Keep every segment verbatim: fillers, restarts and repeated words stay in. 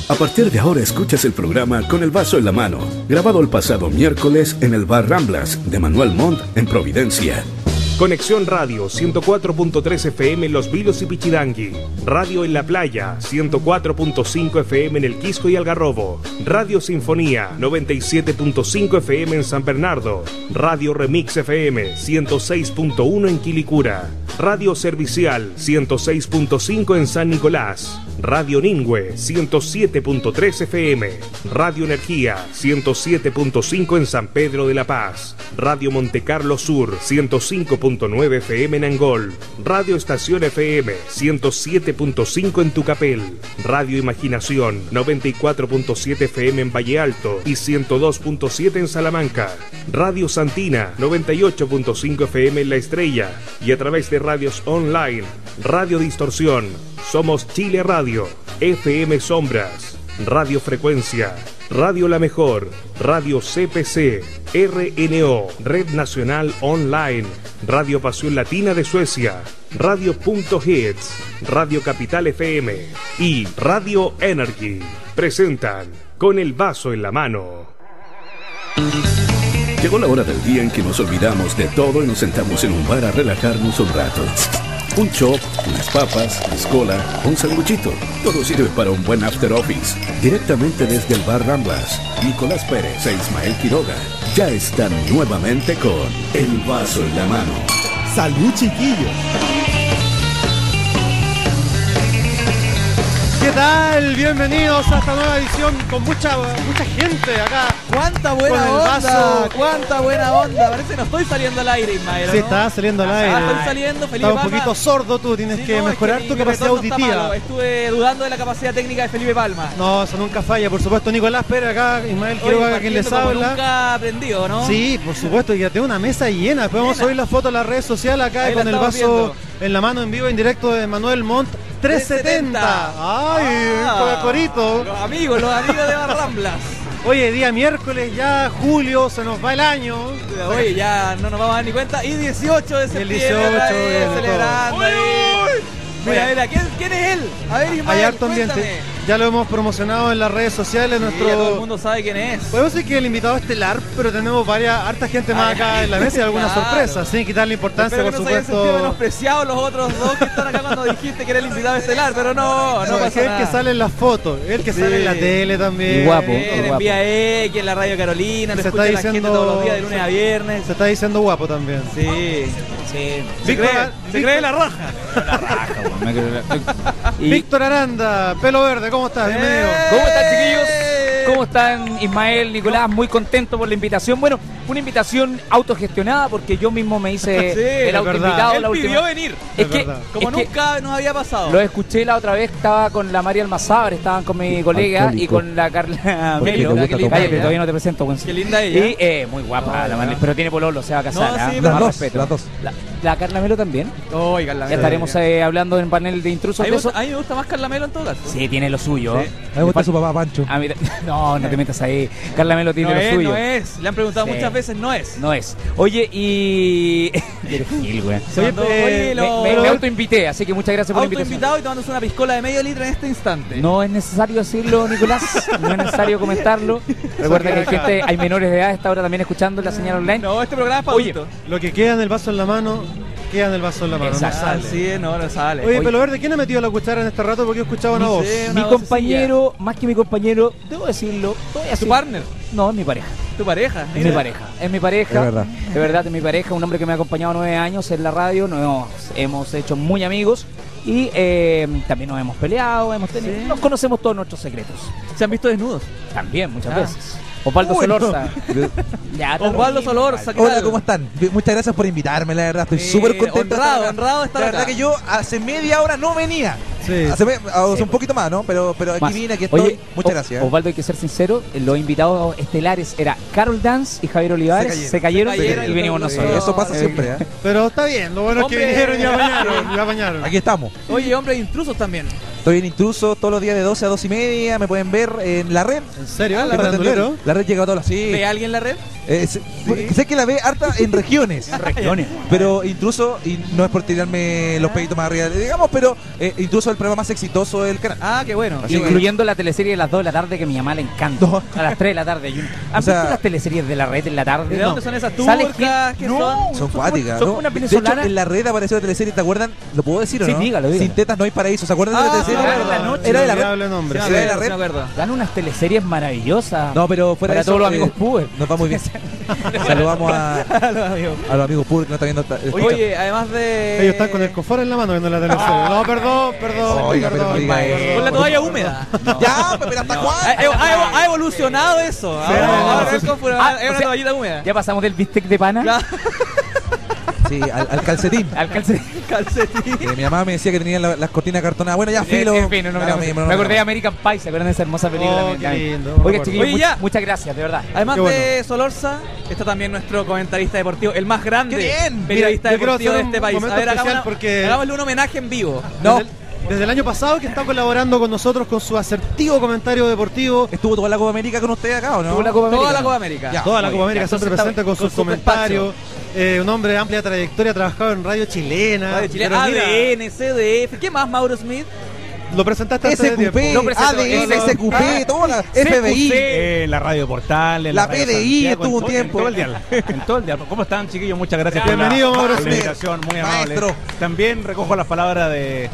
A partir de ahora escuchas el programa Con el Vaso en la Mano, grabado el pasado miércoles en el Bar Ramblas de Manuel Montt en Providencia. Conexión Radio ciento cuatro punto tres F M en Los Vilos y Pichidangui. Radio en la Playa ciento cuatro punto cinco F M en El Quisco y Algarrobo. Radio Sinfonía noventa y siete punto cinco F M en San Bernardo. Radio Remix F M ciento seis punto uno en Quilicura. Radio Servicial ciento seis punto cinco en San Nicolás. Radio Ningüe ciento siete punto tres F M. Radio Energía ciento siete punto cinco en San Pedro de la Paz. Radio Monte Carlo Sur ciento cinco punto nueve F M en Angol. Radio Estación F M ciento siete punto cinco en Tucapel. Radio Imaginación noventa y cuatro punto siete F M en Valle Alto y ciento dos punto siete en Salamanca. Radio Santina noventa y ocho punto cinco F M en La Estrella y a través de radios online. Radio Distorsión, Somos Chile Radio, F M Sombras, Radio Frecuencia, Radio La Mejor, Radio C P C, R N O, Red Nacional Online, Radio Pasión Latina de Suecia, Radio Punto Hits, Radio Capital F M y Radio Energy presentan Con el Vaso en la Mano. Llegó la hora del día en que nos olvidamos de todo y nos sentamos en un bar a relajarnos un rato. Un chop, unas papas, escola, un sanguchito. Todo sirve para un buen after office. Directamente desde el Bar Ramblas, Nicolás Pérez e Ismael Quiroga ya están nuevamente con El Vaso en la Mano. ¡Salud, chiquillos! ¿Qué tal? Bienvenidos a esta nueva edición con mucha mucha gente acá. ¡Cuánta buena onda! ¡Cuánta buena onda! Parece que no estoy saliendo al aire, Ismael, ¿no? Sí, estás saliendo al aire. Ah, estoy saliendo, Felipe Estás un Palma. poquito sordo tú, tienes Sí, que no, mejorar es que tu mi capacidad retorno está auditiva. malo. Estuve dudando de la capacidad técnica de Felipe Palma. No, eso nunca falla, por supuesto. Nicolás Pérez acá, Ismael Oye, Quiroga, quien les partiendo como habla. nunca aprendido, ¿no? Sí, por supuesto, y ya tengo una mesa llena. Después vamos a subir la foto a las redes sociales acá Ahí la con el estamos vaso viendo. en la mano en vivo en directo de Manuel Montt. trescientos setenta. ¡Ay! Ah, corito. Los amigos, los amigos de Barramblas. Oye, día miércoles, ya julio, se nos va el año. Oye, ya no nos vamos a dar ni cuenta. Y dieciocho de septiembre, dieciocho, otra vez, bien, celebrando todo. ahí. Mira, mira, ¿quién, ¿quién es él? A ver, Ismael, Hay harto ambiente. cuéntame. Ya lo hemos promocionado en las redes sociales. Sí, nuestro... ya todo el mundo sabe quién es. Podemos decir que el invitado es estelar, pero tenemos varias, harta gente más Ay, acá en la mesa y algunas claro. sorpresas, sin quitarle importancia, Espero por que no se hayan sentido supuesto. menospreciados los otros dos que están acá cuando dijiste que era el invitado estelar, pero no, no, No, pasa es que el nada. que sale en las fotos, el que Sí. sale en la tele también. Y guapo. Bien, en Vía X, en la Radio Carolina, lo Se escucha está la gente diciendo- todos los días de lunes a viernes. Se está diciendo guapo también. Sí, sí. Se Víctor- cree, se Víctor- cree la raja. La raja, weón, me creo la- Y- Víctor Aranda, pelo verde, ¿cómo estás? Bienvenido. ¿Cómo están, chiquillos? ¿Cómo están, Ismael, Nicolás? Muy contento por la invitación. Bueno, una invitación autogestionada porque yo mismo me hice Sí, el es autoinvitado Él la pidió última. venir, Es Es que, verdad. como es que nunca nos había pasado. lo escuché la otra vez, estaba con la María Almazábar, estaban con mi colega Alcohólico. y con la Carla Porque Melo. te gusta Cállate, tomar. todavía no te presento, weón. Qué linda ella. Y eh, muy guapa, la María, pero tiene pololo, se va a casar. No, ¿ah? sí, Más las dos, respeto. las dos. La, la Carla Melo también. Oiga, la Ya estaremos eh, hablando en panel de intrusos A mí, de me gusta, eso. a mí me gusta más Carla Melo en todo caso. Sí, tiene lo suyo. Sí. A mí me gusta su papá Pancho. A mí- no, no te metas ahí. Carla Melo tiene No lo es, suyo. no es. Le han preguntado Sí. muchas veces, no es. No es. Oye, y. Eres Gil, güey. Se mandó- eh, oye, Me, lo- me, me autoinvité, así que muchas gracias por la invitación. autoinvitado y tomándose una piscola de medio litro en este instante. No es necesario decirlo, Nicolás. No es necesario comentarlo. Recuerda que hay gente, hay menores de edad a esta hora también escuchando la señal online. No, este programa es para Oye, adultos. Lo que queda en el vaso en la mano, queda en el vaso en la mano. no Exacto. sale. Sí, no, no sale. Oye, Oye. pelo verde, ¿quién ha metido la cuchara en este rato? Porque he escuchado una No voz. sé. Mi una compañero, más que mi compañero, debo decirlo, todavía ¿Tu sí. partner? No, es mi pareja. ¿Tu pareja? Es mi pareja, es mi pareja, Es verdad. de verdad es mi pareja, un hombre que me ha acompañado nueve años en la radio, nos hemos hecho muy amigos y eh, también nos hemos peleado, hemos tenido, Sí. nos conocemos todos nuestros secretos, ¿Se han visto desnudos? también muchas Ah. veces. Osvaldo Uy, no. Solorza. Ya, está Osvaldo bien, Solorza, ¿qué Hola, tal? ¿cómo están? Muchas gracias por invitarme, la verdad. Estoy Eh, súper contento. de honrado, estar acá. honrado de estar La verdad acá. que yo hace media hora no venía. Sí. Hace me- o sea, Sí. un poquito más, ¿no? Pero, pero aquí Más. vine, aquí estoy. Oye, Muchas O- gracias. ¿eh? Osvaldo, hay que ser sincero, los invitados estelares era Carol Dance y Javier Olivares, Se se cayeron, Se cayeron y venimos y todo- nosotros. Eso pasa Eh, siempre, ¿eh? Pero está bien, lo bueno es que Hombre. vinieron y apañaron, y apañaron. Aquí estamos. Oye, hombre, intrusos también. Estoy en Intruso todos los días de doce a doce y media. Me pueden ver en la red. ¿En serio? Ah, ¿El la farandulero? La red llega a todas las. Sí. ¿Ve a alguien en la red? Eh, sé, sé que la ve harta en regiones. En regiones. Pero Intruso, y no es por tirarme los peditos más arriba, digamos, pero eh, Intruso es el programa más exitoso del canal. Ah, qué bueno. Así Incluyendo la teleserie de las dos de la tarde que a mi mamá le encanta. No. A las tres de la tarde. hay una- ¿Han O sea- visto las teleseries de la red en la tarde? ¿De dónde son esas Sale turcas? ¿Qué no, son? Son cuáticas, son ¿no? como una De hecho, venezolana. en la red apareció la teleserie, ¿te acuerdan? ¿Lo puedo decir o Sí, no? dígalo, dígalo. Sin tetas no hay paraíso, ¿se acuerdan de la Ah, teleserie? sí, Era de la noche. Era de la red. Diablo nombre. Sí, Sí, me de la acuerdo, red. sí me acuerdo. Dan unas teleseries maravillosas. No, pero fuera Para de eso, todos los eh, amigos puber. nos va muy bien. Saludamos a, a los amigos Pur que no están viendo. esta- Oye, además de... Ellos están con el confort en la mano viendo la teleserie. No, perdón, perdón. Oiga, pero perdón, no diga perdón. eso. Con la toalla húmeda. Ya, pero hasta Ha, cuándo. ha- ha evolucionado eso. Sí, Ahora, no, ahora sí. es como una- Ah, es o una sea, toallita húmeda. Ya pasamos del bistec de pana Claro. Sí, al, al calcetín. al calcetín. Calcetín. Eh, mi mamá me decía que tenía la- las cortinas cartonadas. Bueno, ya filo. En fin, no, no, Da no, lo me, mismo, no me acordé de no. American Pie, ¿se acuerdan de esa hermosa película? Oh, también? qué lindo, me Oiga, acuerdo. chiquillos, Oye, muchas, ya. muchas gracias, de verdad. Además Qué bueno. de Solorza, está también nuestro comentarista deportivo, el más grande ¡Qué bien! periodista Mira, yo quiero deportivo de hacer este un país. A momento ver, especial hagámosle, porque- hagámosle un homenaje en vivo. No, Desde, el, desde el año pasado que está colaborando con nosotros con su asertivo comentario deportivo. ¿estuvo toda la Copa América con usted acá o no? Estuvo la Copa Toda América. la Copa América. Ya. Toda la Muy Copa bien. América siempre Entonces presente está con sus su comentarios. Eh, un hombre de amplia trayectoria, ha trabajado en radio chilena. Radio Chile, Pero mira, A D N, C D F. ¿Qué más, Mauro Smith? lo presentaste antes de S Q P, tiempo. No presento A D N, eso. S Q P, toda la F B I. Eh, la radio Portal, en La radio P D I Santiago, estuvo un en todo- tiempo. En todo el dial. En todo el dial. ¿Cómo están, chiquillos? Muchas gracias Bienvenido, por la, Mauro por la Smith. invitación, muy amable. Maestro. También recojo las palabras de,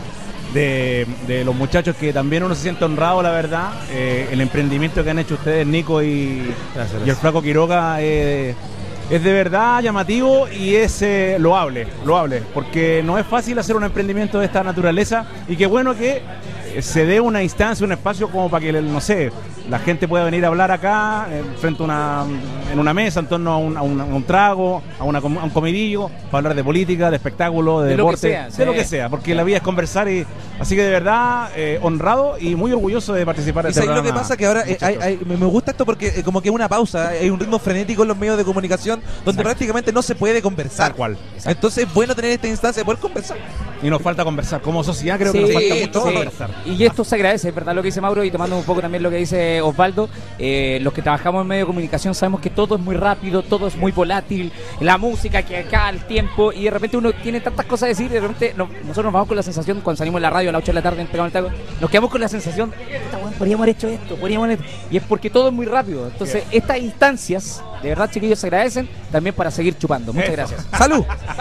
de, de los muchachos que también uno se siente honrado, la verdad. Eh, el emprendimiento que han hecho ustedes, Nico y, Gracias, y el Flaco Quiroga, eh, es de verdad llamativo y es eh, loable, loable, porque no es fácil hacer un emprendimiento de esta naturaleza y qué bueno que eh, se dé una instancia, un espacio como para que, no sé, la gente pueda venir a hablar acá eh, frente a una, en una mesa, en torno a un, a un, a un trago, a, una, com- a un comidillo, para hablar de política, de espectáculo, de, De lo que deporte, sea, de sí. lo que sea, porque la vida es conversar y así que de verdad eh, honrado y muy orgulloso de participar de Y este sabes lo que programa, pasa que ahora eh, hay- muchachos. hay- me me gusta esto porque eh, como que hay una pausa, hay un ritmo frenético en los medios de comunicación donde prácticamente no se puede conversar. Tal cual. Entonces es bueno tener esta instancia de poder conversar. Y nos falta conversar, como sociedad creo que Sí, nos falta mucho sí. conversar. Y esto se agradece, es verdad lo que dice Mauro, y tomando un poco también lo que dice Osvaldo. Eh, los que trabajamos en medio de comunicación sabemos que todo es muy rápido, todo es muy volátil, la música que acá, el tiempo, y de repente uno tiene tantas cosas a decir, y de repente no- nosotros nos vamos con la sensación, cuando salimos en la radio a las ocho de la tarde en Pegado al Taco, nos quedamos con la sensación, "Puta, weón, podríamos haber hecho esto, podríamos haber hecho-". Y es porque todo es muy rápido. Entonces, estas instancias, de verdad, chiquillos, se agradecen también para seguir chupando. Muchas Eso. gracias. ¡Salud!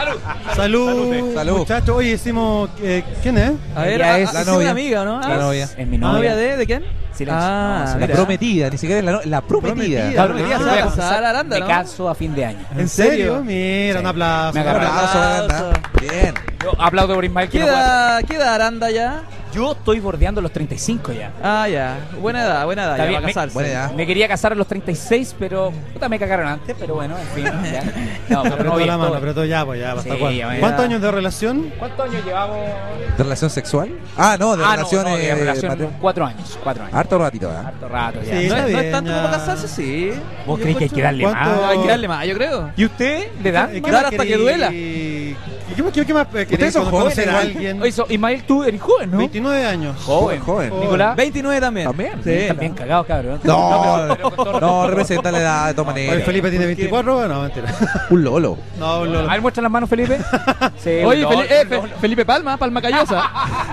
Salud, Salute. Salud. muchachos. Hoy hicimos. eh, ¿Quién es? A ver, Ella ah, es ah, la es novia. una amiga, ¿no? La Ah, novia. Es mi ¿La novia. novia de, de quién? Silencio. Ah, No, La mira. prometida, ni siquiera es la, no- la prometida. prometida. Claro, prometida me se voy va a a casar, casar, Aranda, me ¿no? caso a fin de año. ¿En serio? Mira, Sí. un aplauso. Me Un agarra. aplauso, Aplauso. Aranda. Bien. Yo aplaudo por Ismael que ¿Qué no puede hacer. edad, ¿Qué edad Aranda ya? Yo estoy bordeando los treinta y cinco ya. Ah, ya. Buena edad, buena edad. Está Ya bien, para me- casarse. Buena edad. Me quería casar a los treinta y seis, pero puta, me cagaron antes, pero bueno, en fin. Ya. No, pero Apretó no bien, la mano, todo. apretó ya, pues ya, ¿hasta Sí, cuándo? ya. ¿Cuántos años de relación? ¿Cuántos años llevamos? ¿De relación sexual? Ah, no, de ah, relación. no, no, de eh, relación matrimonio. cuatro años, cuatro años. Harto ratito, ¿eh? Harto rato ya. Sí. No, Está es, no es bien, tanto ya. como casarse, sí. ¿Vos Yo crees que hay encuentro- que darle ¿Cuánto? más? Hay que darle más, yo creo. ¿Y usted le da? ¿Y Dar hasta querí- que duela. ¿Y qué, más- qué, qué más eh, queréis Ustedes son conocer jóvenes a igual. alguien? Oye, so, Ismael, tú eres joven, ¿no? veintinueve años. Joven. Joven. Nicolás. veintinueve también. También. Sí. Están bien cagados, cabrón. No, pero- pero con todo no, respeto. representa la edad de todas Oye, maneras. Felipe tiene veinticuatro, no, mentira. Un lolo. No, un lolo. A ver, muestra las manos, Felipe. Sí, Oye, un Feli- lol, eh, un Fe- lol. Felipe Palma, Palma Callosa.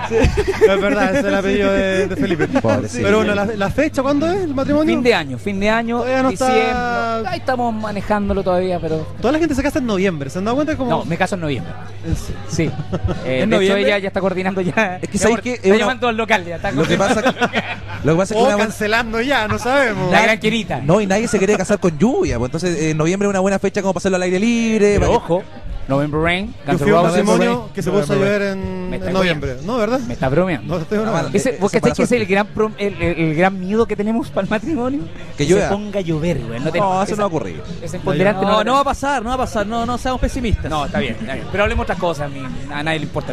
Es verdad, ese es el apellido de, de Felipe. Pobrecito. Pero bueno, la, la fecha, ¿cuándo es el matrimonio? Fin de año, fin de año, Todavía no está- diciembre. Ahí estamos manejándolo todavía, pero. Toda la gente se casa en noviembre, ¿se han dado cuenta? Como... No, me caso en noviembre. Sí. Eh, ¿En de hecho, noviembre? ella ya está coordinando ya. Es que Mi sabéis amor, que es está una- llamando al local ya. Está Lo que pasa, lo que pasa es que O una buena- cancelando ya, no sabemos. La gran querita. no, y nadie se quería casar con lluvia, pues entonces eh, noviembre es una buena fecha como pasarlo al aire libre. Pero para- ojo, November Rain, Yo Guns fui N' a un Roses. matrimonio que se puso a November llover en, Me está en noviembre. ¿No, verdad? Me está bromeando. No, te estoy Ah, bromeando. vale. Ese, Eh, ¿Vos esa cachai mala que ese es el suerte. gran, prom- el, el- el gran miedo que tenemos para el matrimonio? Que se llueva. ponga a llover, güey. No, te- No, eso esa- no va a ocurrir. Ese empoderante No, no va a pasar, no va a pasar. No, no seamos pesimistas. No, está bien, está bien. Pero hablemos otras cosas. A, mí, a nadie le importa mi matrimonio.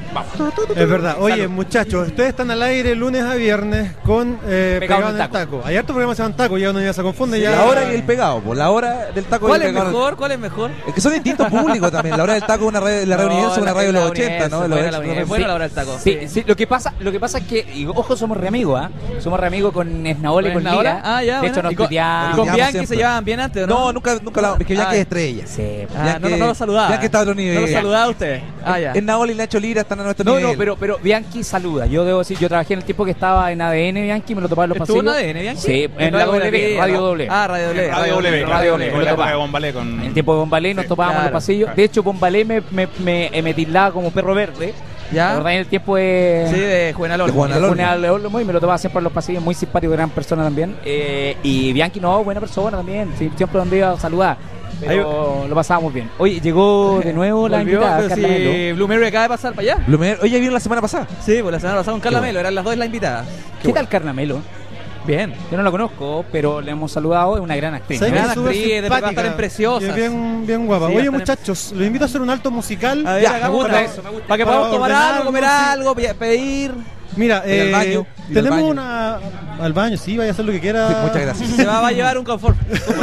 Vamos. Es verdad. Oye, Salud. muchachos, ustedes están al aire lunes a viernes con eh, Pegado Pegado en en el taco. taco. Hay harto programa que se llaman taco, ya uno ya se confunde. ya La hora y el pegado, po, la hora del taco ¿Cuál y el es pegado. mejor? ¿Cuál es mejor? Es que son distintos públicos también. La hora del taco es una radio, la radio Universo, una radio de los ochenta, ¿no? De los Buena la ochenta. Universo, buena la hora del taco. Sí, sí, lo que pasa, lo que pasa es que, y ojo, somos re amigos, ¿ah? Somos re amigos con Esnaola y ¿Con con Esnaola? Lira. Ah, ya, De hecho, bueno. nos ¿Y con- tuteamos. ¿Y con Tuteamos Bianchi siempre. se llevaban bien antes o no? No, nunca, nunca la. Es que Bianchi Ah. es estrella. Sí. Ah, Bianchi- no, no, no lo saludaba. Bianchi está a otro nivel. No lo saludaba a usted. Ah, ya. En Naoli y Nacho Lira están a nuestro No, nivel. no, pero, pero Bianchi saluda. Yo debo decir, yo trabajé en el tiempo que estaba en A D N, Bianchi, me lo topaba en los ¿Estuvo pasillos. en A D N, Bianchi? Sí, en, En la Radio W, W, Radio ¿no? W. Ah, Radio W. Radio W, Radio W, con lo la época topaba. de Bombalé con... En el tiempo de Bombalé nos Sí, topábamos en claro, los pasillos. claro. De hecho, Bombalé me, me, me, me tildaba como perro verde. ¿Ya? La verdad, en el tiempo de... Sí, de Juvenal Olmo. De Juvenal Olmo. Juvenal Olmo, y me lo tomaba siempre en los pasillos, muy simpático, gran persona también. Eh, y Bianchi, no, buena persona también, sí, siempre donde iba a saludar. Pero lo pasábamos bien. Oye, llegó de nuevo la Volvió, invitada, pero Carla si Melo. Blue Mary acaba de pasar para allá. Lumière- Oye, vino la semana pasada. Sí, pues la semana pasada con Carla Qué Melo, eran las dos las invitadas. ¿Qué tal Carla Melo? Bien. Yo no la conozco, pero le hemos saludado, es una gran actriz. ¿Sabes Gran que es súper actriz, de verdad, simpática? están preciosas. Y es bien, bien guapa. Sí, Oye, están en- muchachos, los invito a hacer un alto musical. A ver, Ya, me hagamos gusta una- eso, me gusta. Para que Para podamos tomar ordenar, algo, comer ¿no? Sí. algo, pe- pedir. Mira, Ir al eh, baño, ir al tenemos baño. una... Al baño, sí, vaya a hacer lo que quiera. Sí, muchas gracias. Se va, va a llevar un confort.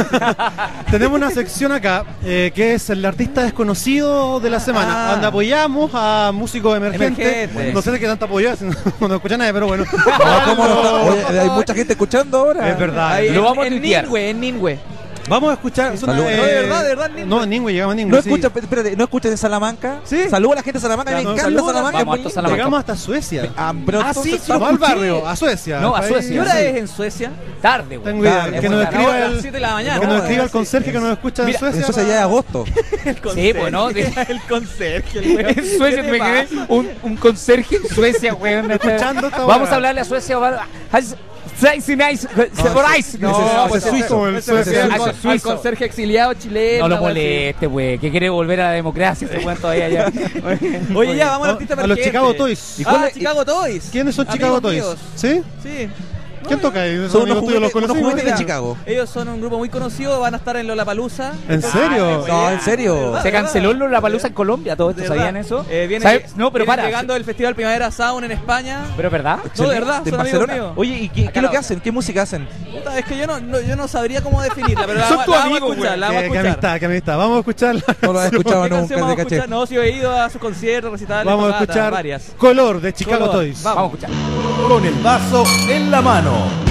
Tenemos una sección acá eh, que es el artista desconocido de la semana, Ah. donde apoyamos a músicos emergentes. Emergente. No sé de qué tanto apoyo, no, no escucha nadie, pero bueno. No, ¿cómo no está? Oye, hay mucha gente escuchando ahora. Es verdad. Ahí, Lo en- vamos a en tuitear. Ningüe, en Ningüe. Vamos a escuchar. es una, Saludos. eh, No, de verdad, de verdad, Ningüe. No, Ningüe, llegamos a Ningüe. No sí. escucha, espérate, ¿no escuchas de Salamanca? Sí. Saludos a la gente de Salamanca, Ya, me no, encanta saludos, Salamanca. vamos es a muy Salamanca. Llegamos hasta Suecia. Ah, pero Ah, entonces sí, sí, estamos- No al escuché. barrio, a Suecia. No, a Ahí- Suecia. ¿Qué hora sí. es en Suecia? Tarde, güey. Tengo idea. Tarde, que bueno, nos a escriba las el, siete de la mañana. que nos No, escriba el sí, conserje que nos escucha en Mira, Suecia. Eso ya es agosto. Sí, pues no. de- El conserje, el weón. En Suecia ¿Qué me te quedé pasa? un, un conserje en Suecia, weón. Escuchando esta Vamos weá. a hablarle a Suecia. va- Nice, nice, nice. No, No, pues ese es suizo, el Ese es suecio. el Ah, con- ese al suizo. conserje exiliado chileno. No lo algo así. moleste, güey, que quiere volver a la democracia, ese weón todavía ya. Oye, ya, vamos al artista A los emergente. Chicago Toys. ¿Y cuál Ah, es- Chicago Toys. ¿Quiénes son Amigos Chicago Toys? míos. ¿Sí? Sí. ¿Quién toca ahí? ¿Esos Son amigos unos tuyos los juguetes, unos conocimos? juguetes de Mira, Chicago. Ellos son un grupo muy conocido, van a estar en Lollapalooza. ¿En serio? No, en serio. ¿Verdad? Se canceló el Lollapalooza en Colombia, todo esto, De ¿sabían verdad. eso? Eh, viene, ¿Sabes? No, pero viene para. llegando el Festival Primavera Sound en España. Pero es verdad. No, de verdad, ¿En son amigos Barcelona? míos. Oye, ¿y qué, qué es lo que hacen? ¿Qué música hacen? Puta, es que yo no, no- yo no sabría cómo definirla, pero la, Son vamos- tus la vamos a amigos, escuchar, güey. la vamos a Qué- qué escuchar. amistad, qué amistad. Vamos a escucharla. No lo he escuchado ¿Qué canción nunca, vamos te a caché. escuchar? No, si he ido a sus conciertos, recitales, Vamos a tocatas, escuchar varias. Color de Chicago Color. Toys. Vamos. Vamos a escuchar. Con el vaso en la mano.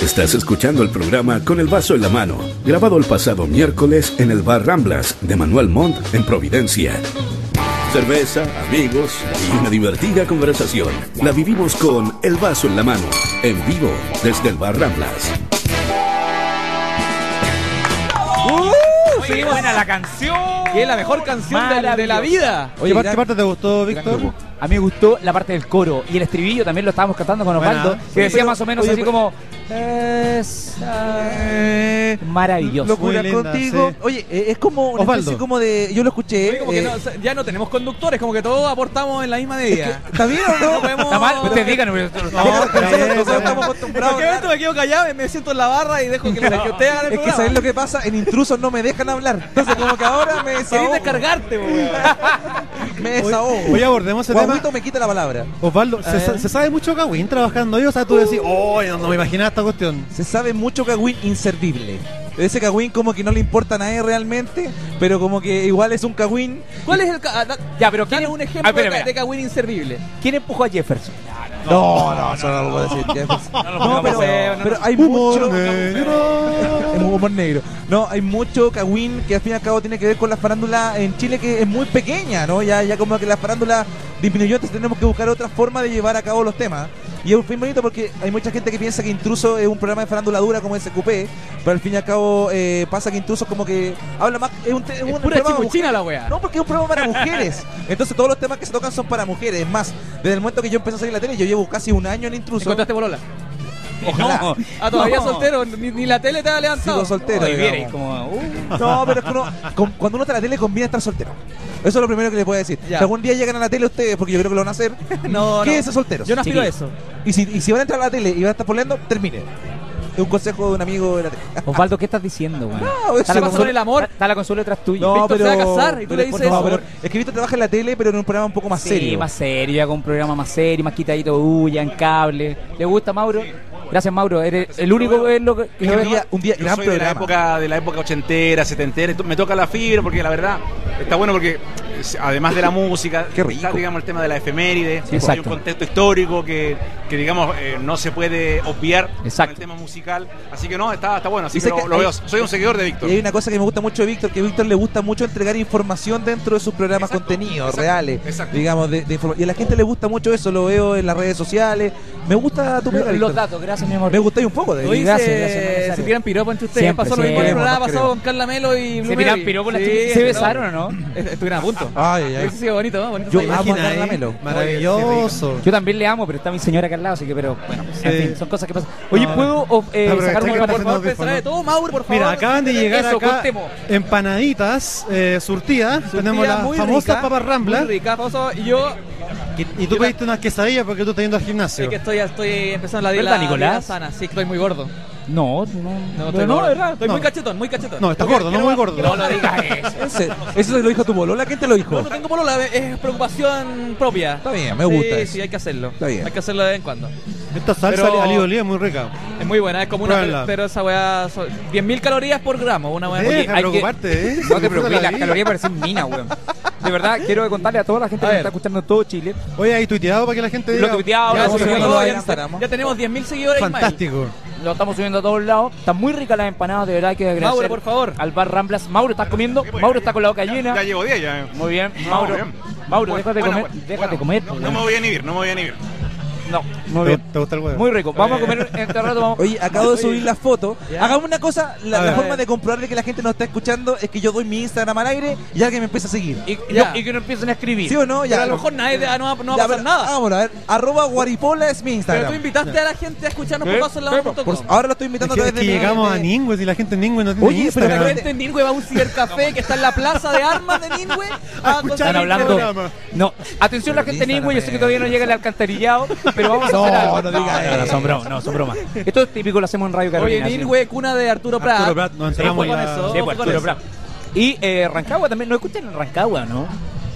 Estás escuchando el programa Con el Vaso en la Mano, grabado el pasado miércoles en el bar Ramblas de Manuel Montt en Providencia. Cerveza, amigos y una divertida conversación. La vivimos con El Vaso en la Mano, en vivo desde el bar Ramblas. ¡Uh! Muy buena la canción. Que es la mejor canción de, de la vida. Oye, ¿qué parte te gustó, Víctor? A mí me gustó la parte del coro y el estribillo también lo estábamos cantando con Osvaldo, Buena. que decía Pero, más o menos oye, así pero- como esa... maravilloso. Locura Muy linda, contigo. sí. Oye, eh, es como una Osvaldo. especie como de. Yo lo escuché. Oye, como que eh, no, o sea, ya no tenemos conductores, como que todos aportamos en la misma medida. ¿Está bien o no? No podemos- Está mal, ustedes digan. pero- No, Nosotros- está bien, nosotros está bien. estamos ¿En acostumbrados. qué momento me quedo callado? Me siento en la barra y dejo que, que ustedes hagan el Es que programa. ¿sabes lo que pasa? En intrusos no me dejan hablar. Entonces, como que ahora me Querés desahogo. descargarte, weón. Me desahogo. Oye, abordemos ese tema. Guaguito me quita la palabra. Osvaldo, ¿se, sa- se sabe mucho Cagüín trabajando ahí? O sea, tú decís, oh, no, no me imaginaba esta cuestión. Se sabe mucho Cagüín inservible. Ese Cagüín como que no le importa a nadie realmente, pero como que igual es un Cagüín. ¿Cuál es el ca- da- Ya, pero ¿quién dale es- un ejemplo Ah, espera, de, espera. de Cagüín inservible? ¿Quién empujó a Jefferson? No, no, eso no lo puedo decir. No, pero, pero hay Humor mucho. negro. Es un humor negro. No, hay mucho Cagüín que al fin y al cabo tiene que ver con la farándula en Chile, que es muy pequeña, ¿no? Ya, ya como que la farándula disminuyó, entonces tenemos que buscar otra forma de llevar a cabo los temas. Y es muy bonito porque hay mucha gente que piensa que Intruso es un programa de farándula dura como S Q P, pero al fin y al cabo eh, pasa que Intruso como que habla más. Es un, te- es un Es pura programa de chimuchina mujeres. la wea. No, porque es un programa para mujeres. Entonces todos los temas que se tocan son para mujeres. Es más, desde el momento que yo empecé a salir en la tele, yo llevo casi un año en Intruso. ¿Encontraste bolola? Ojalá. No. Ah, todavía No. soltero, ni, ni la tele te ha levantado. Sigo soltero. Y viene digamos. como... uh. No, pero es que uno, con- cuando uno está en la tele conviene estar soltero. Eso es lo primero que le puedo decir. Ya. Si algún día llegan a la tele ustedes, porque yo creo que lo van a hacer, No, quédense no. solteros. Yo no aspiro a Chiquillo. eso. Y si, y si van a entrar a la tele y van a estar peleando, terminen. Es un consejo de un amigo de la tele. Osvaldo, ¿qué estás diciendo, güey? No, Está eso la no- consola- el amor. Está la consola detrás tuyo. No, Víctor se pero, va a casar y tú pero- le dices no, eso. pero es que Víctor trabaja en la tele, pero en un programa un poco más Sí, serio. más serio, ya con un programa más serio, más quitadito, bulla, en cable. ¿Le gusta, Mauro? Gracias, Mauro. Eres el único que lo que... Es que un día, un día Yo gran soy de la programa. época de la época ochentera, setentera, entonces me toca la fibra porque la verdad está bueno porque es- además de la música, Qué rico. está digamos el tema de la efeméride, hay Exacto. un contexto histórico que, que digamos eh, no se puede obviar Exacto. con el tema musical, así que no, está, está bueno, así Y que sé lo, que lo hay- veo, soy un seguidor de Víctor. Y hay una cosa que me gusta mucho de Víctor, que a Víctor le gusta mucho entregar información dentro de sus programas, Exacto, contenidos exacto, reales, exacto. digamos, de, de informa- y a la gente le gusta mucho eso, lo veo en las redes sociales. Me gusta tu pega, Los Víctor. datos, gracias, mi amor. Me gustáis un poco de Oye, Gracias, se, gracias, no es necesario. se tiran piropos entre ustedes. Siempre, Pasó lo mismo en el siempre. programa Nos pasado queremos. con Carla Melo y Blue ¿Se tiran Mary. piropos las Sí, chicas? ¿Se no. besaron o no? Est- Estuvieron a punto. Ay, ay, ay. Sí, sí, bonito, ¿no? Bonito. Yo Sí. amo a Imagina Carla ahí, Melo. Maravilloso. Yo también le amo, pero está mi señora acá al lado, así que, pero bueno, en Sí. fin, son cosas que pasan. Oye, No. ¿puedo o, eh, No, pero sacar está un que par parece de no- Por favor, pensará de todo, Mauro, por favor. Mira, acaban de llegar Eso, acá contemos. empanaditas eh, surtidas. Tenemos las Muy famosas rica, papas Rambla. Muy rica, famoso. Y yo, Y tú pediste unas quesadillas porque tú estás yendo al sí gimnasio. que estoy, estoy empezando la ¿Verdad, dieta Nicolás? sana. Sí, estoy muy gordo. No, no, No, no, estoy no, gordo. ¿verdad? Estoy No. muy cachetón, muy cachetón. No, estás Porque gordo, no quiero- muy gordo. No lo digas eso. Ese- ¿Eso se lo dijo tu bolola? ¿Quién te lo dijo? No, no tengo polola, es preocupación propia. Está bien, me gusta Sí, eso. sí, hay que hacerlo. Está bien. Hay que hacerlo de vez en cuando. Esta salsa Pero- ali oliva es muy rica. Es muy buena, es como una, Pruébala. pero esa weá, son diez mil calorías por gramo, una weá. Deja Oye, de hay que- preocuparte, ¿eh? No te Disfruta preocupes, la las vida. calorías parecen minas, weón. De verdad, quiero contarle a toda la gente A que ver. está escuchando en todo Chile. Oye, ahí tuiteado para que la gente diga. Lo tuiteado, ya, lo sí, subimos ya- a ya- Instagram. ya tenemos diez mil seguidores. Ismael. Fantástico. Lo estamos subiendo a todos lados. Están muy ricas las empanadas, de verdad, hay que agradecer. Mauro, por favor. Al bar Ramblas. Mauro, ¿estás comiendo? Mauro está con la boca llena. Ya llevo diez ya. Muy bien, No, Mauro. bien. Mauro, Bueno, déjate bueno, comer. bueno, déjate bueno. comer. No, no me voy a inhibir, no me voy a inhibir. No, muy ¿Te, bien. te gusta el huevo? Muy rico. Vamos a comer en este rato. Vamos. Oye, acabo de subir la foto. Ya. Hagamos una cosa. La, A la ver. forma de comprobar de que la gente nos está escuchando es que yo doy mi Instagram al aire y alguien me empieza a seguir. Y, Ya. no, y que no empiecen a escribir. ¿Sí o no? Pero Ya. a lo mejor nadie, no, va- no va Ya, a pasar pero- nada. Vámonos, a ver. Arroba Guaripola es mi Pero Instagram. tú invitaste a la gente a escucharnos ¿Qué? por paso en la Pero, punto Por- com. ahora lo estoy Es invitando que, a es través que de llegamos a de- Ningüe y la gente en Ningüe no tiene Oye, pero Instagram. De repente Ningüe va a un cibercafé que está en la plaza de armas de Ningüe a escuchar Están el hablando. programa. No, atención la gente Ningüe, yo sé que todavía no llega el alcantarillado, pero vamos a No, hacer algo. no diga no, no, eso. son bromas, no, son bromas. Esto es típico, lo hacemos en Radio Carolina. Oye, sí. Ningüe, cuna de Arturo Prat. Arturo Prat, nos enteramos Ojo con la- eso, Sí, ojo pues, con Arturo eso. Prat. Y eh, Rancagua también, ¿no escuchan en Rancagua, no?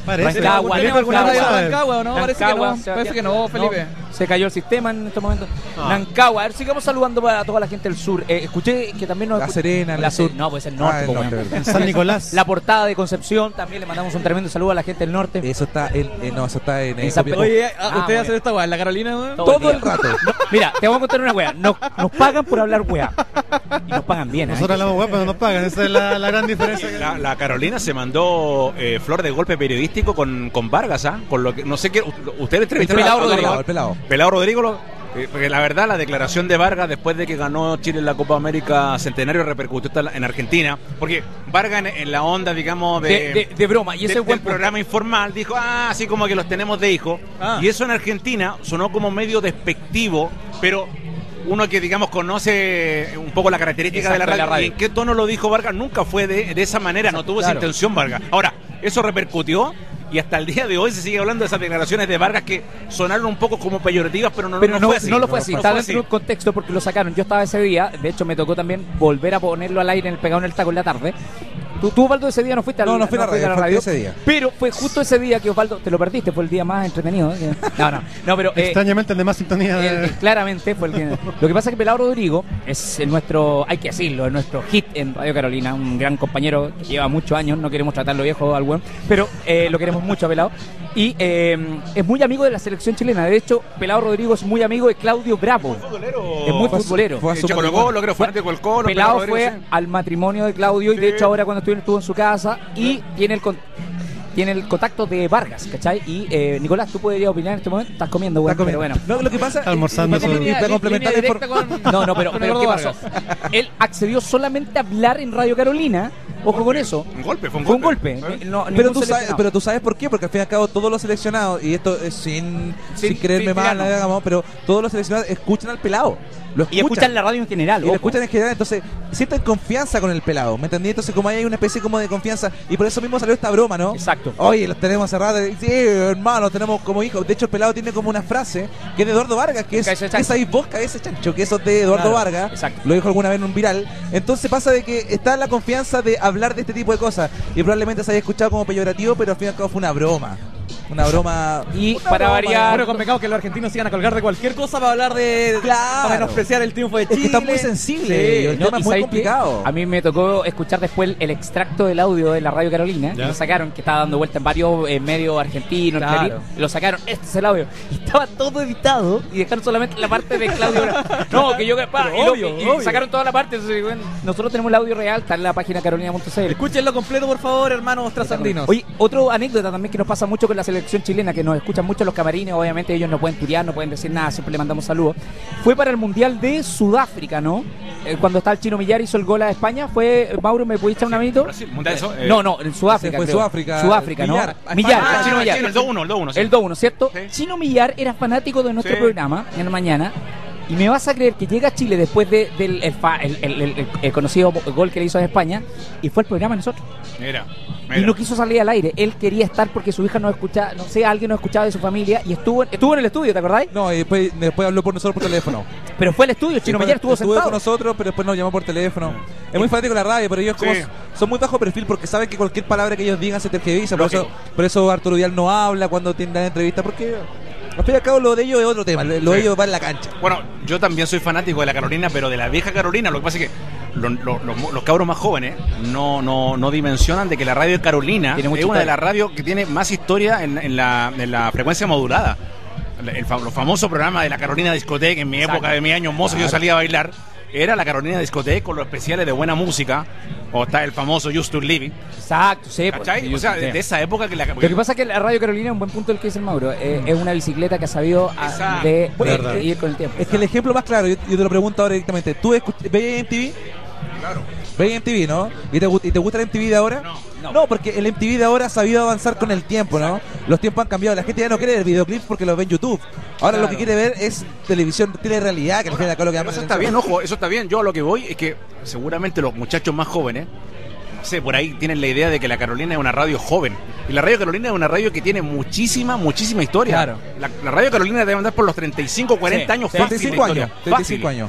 Parece. Rancagua, ¿Tenemos alguna radio de Rancagua. Rancagua o no? Parece que Rancagua, no. Sebastián. Parece que no, Felipe. No, se cayó el sistema en estos momentos. Ah. Rancagua, a ver, sigamos saludando a toda la gente del sur. Eh, escuché que también nos La escu- Serena, la el sur. Se- No, pues el norte. Ah, el po, norte, weón. verdad. San Nicolás. La portada de Concepción, también le mandamos un tremendo saludo a la gente del norte. Eso está en, eh, no, eso está en, En eh, San Copiapó. Oye, Ah, ¿ustedes muy hacen bien. esta weá en la Carolina, weón? Todo todo el el día. rato. No, mira, te voy a contar una wea. Nos, nos pagan por hablar wea. Y nos pagan bien, ¿eh? Nosotros hablamos web, pero no nos pagan. Esa es la, la gran diferencia. que- La, la Carolina se mandó eh, flor de golpe periodístico con, con Vargas, ¿ah? Con lo que, no sé qué, usted entrevistaron Pelao a- a- Rodrigo. El pelado. Pelao Rodrigo, lo- eh, porque la verdad la declaración de Vargas después de que ganó Chile en la Copa América Centenario repercutió hasta en Argentina, porque Vargas en, en la onda, digamos, de, De, de- de broma. Y de- ese es buen del punto. programa informal, dijo, ah, así como que los tenemos de hijo. Ah. Y eso en Argentina sonó como medio despectivo, pero uno que, digamos, conoce un poco la característica Exacto, de la de la radio, radio. y en qué tono lo dijo Vargas, nunca fue de, de esa manera, no tuvo esa claro. intención Vargas. Ahora, eso repercutió y hasta el día de hoy se sigue hablando de esas declaraciones de Vargas que sonaron un poco como peyorativas, pero no, Pero no, no, fue así. no lo fue así, No está fue dentro así. de un contexto porque lo sacaron. Yo estaba ese día, de hecho me tocó también volver a ponerlo al aire en el Pegado en el Taco en la tarde. Tú, tú Osvaldo, ese día no fuiste al No, no fui a la fuiste radio, falté ese día. Pero fue justo ese día que Osvaldo, te lo perdiste, fue el día más entretenido. ¿eh? No, no, no, pero... eh, Extrañamente el de más sintonía. el- De... el- claramente fue el que... Lo que pasa es que Pelao Rodrigo es el nuestro, hay que decirlo, es nuestro hit en Radio Carolina, un gran compañero que lleva muchos años, no queremos tratarlo viejo al buen, pero eh, lo queremos mucho a Pelao. Y eh, es muy amigo de la selección chilena. De hecho, Pelao Rodrigo es muy amigo de Claudio Bravo. Es muy Fue a su- futbolero. fue a su Colo matrimonio. Colo, creo, fanático del Colo. Pelao Pelao fue Rodrigo, sí. al matrimonio de Claudio y de Sí. hecho ahora cuando estuvo, estuvo en su casa y tiene el con- tiene el contacto de Vargas, ¿cachai? Y eh, Nicolás, tú podrías opinar en este momento, estás comiendo, bueno, Está comiendo. pero bueno. No, lo que pasa Está almorzando y para, solo. y para complementar la Línea información. directa con- No, no, pero, con pero ¿qué Eduardo pasó? Vargas. Él accedió solamente a hablar en Radio Carolina. Ojo con eso. Un golpe, fue un Fue un golpe. golpe. No, Pero ningún tú, sabes, seleccionado. pero tú sabes por qué, porque al fin y al cabo todos los seleccionados, y esto es sin, Sin- sin creerme sin mal, tirarnos. digamos, pero todos los seleccionados escuchan al pelado. Lo Y escuchan la radio en general. Y lo ojo. escuchan en general, entonces sienten confianza con el pelado, ¿me entendí? Entonces como ahí hay una especie como de confianza, y por eso mismo salió esta broma, ¿no? Exacto. Oye, los tenemos cerrados, sí, hermano, los tenemos como hijos. De hecho, el pelado tiene como una frase que es de Eduardo Vargas, que es, Cabeza de chancho. que sabéis vos, cabeza de chancho, que eso es de Eduardo Claro, Vargas, exacto. lo dijo alguna vez en un viral. Entonces pasa de que está la confianza de hablar de este tipo de cosas, y probablemente se haya escuchado como peyorativo, pero al fin y al cabo fue una broma. Una broma. Y una para broma, variar- Bueno, complicado que los argentinos sigan a colgar de cualquier cosa para hablar de... Claro. Para menospreciar el triunfo de Es que Chile. está muy sensible. Sí. el No, tema y es muy ¿sabes qué? complicado. A mí me tocó escuchar después el, el extracto del audio de la Radio Carolina, que Ya. lo sacaron, que estaba dando vuelta en varios eh, medios argentinos, Claro. Clarín, lo sacaron, este es el audio, y estaba todo editado, y dejaron solamente la parte de Claudio Bravo. No, que yo pa, Pero y, lo- obvio, y obvio. sacaron toda la parte, entonces, bueno, nosotros tenemos el audio real, está en la página carolina punto c l. Escúchenlo completo, por favor, hermanos trasandinos. Oye, otra anécdota también que nos pasa mucho con la selección chilena, que nos escuchan mucho los camarines, obviamente ellos no pueden tirar, no pueden decir nada, siempre le mandamos saludos. Fue para el Mundial de Sudáfrica, ¿no? Eh, cuando está el Chino Millar hizo el gol a España, fue, Mauro, ¿me pudiste echar un amiguito? Brasil, mundial, eso, eh, No, no, en Sudáfrica. fue creo. Sudáfrica, Sudáfrica, ¿no? Millar. Millar, Ah, el Chino Millar. sí, el dos uno, el dos uno, sí. El dos uno, ¿cierto? Sí. Chino Millar era fanático de nuestro Sí. programa en la mañana. Y me vas a creer que llega a Chile después de- del el, fa- el- el- el- el conocido gol que le hizo a España y fue el programa de nosotros. Mira, Y mira. no quiso salir al aire. Él quería estar porque su hija no escuchaba, no sé, alguien no escuchaba de su familia y estuvo, estuvo en el estudio, ¿te acordáis? No, y después, después habló por nosotros por teléfono. Pero fue al estudio, Chino Después Millar estuvo estuvo sentado. con nosotros, pero después nos llamó por teléfono. Es muy fanático de la radio, pero ellos como Sí. son muy bajo perfil porque saben que cualquier palabra que ellos digan se tergiversa. Por eso, Lógico. por eso Arturo Vidal no habla cuando tiene la entrevista, porque al fin y al cabo lo de ellos es otro tema. Lo de Sí. ellos va en la cancha. Bueno, yo también soy fanático de la Carolina, pero de la vieja Carolina. Lo que pasa es que lo- lo- los, los cabros más jóvenes no, no, no dimensionan de que la radio de Carolina Tiene es mucha una de historia. las radios que tiene más historia en, en la, en la frecuencia modulada. El, el fa- los famosos programas de la Carolina Discoteca, en mi Exacto. época de mi año mozo, yo salía a bailar. Era la Carolina Discoteca con los especiales de buena música. O está el famoso Just to Living. Exacto, sí. pues, ¿Cachai? sí, yo O sea, sé. de, de esa época que la. Lo que pasa es que la Radio Carolina es un buen punto del que dice el Mauro. eh, es una bicicleta que ha sabido a- Exacto. de, Verdad. de ir con el tiempo. Es que el ejemplo más claro, yo, yo te lo pregunto ahora directamente. ¿Tú escuch- veías M T V? Claro. ¿Veías M T V, no? ¿Y te, gu- y te gusta el M T V de ahora? No, no. porque el M T V de ahora ha sabido avanzar con el tiempo, ¿no? Los tiempos han cambiado. La gente ya no quiere ver videoclips porque los ve en YouTube. Ahora lo que quiere ver es televisión, telerrealidad, que al fin y al cabo lo que Pero llama eso la está atención. bien, ojo, eso está bien. Yo a lo que voy es que seguramente los muchachos más jóvenes, no sé, por ahí tienen la idea de que la Carolina es una radio joven. Y la radio Carolina es una radio que tiene muchísima, muchísima historia. Claro. La, la radio Carolina debe andar por los treinta y cinco, cuarenta Sí, años sí. fácil de treinta y cinco historia. años. treinta y cinco Fácil. años.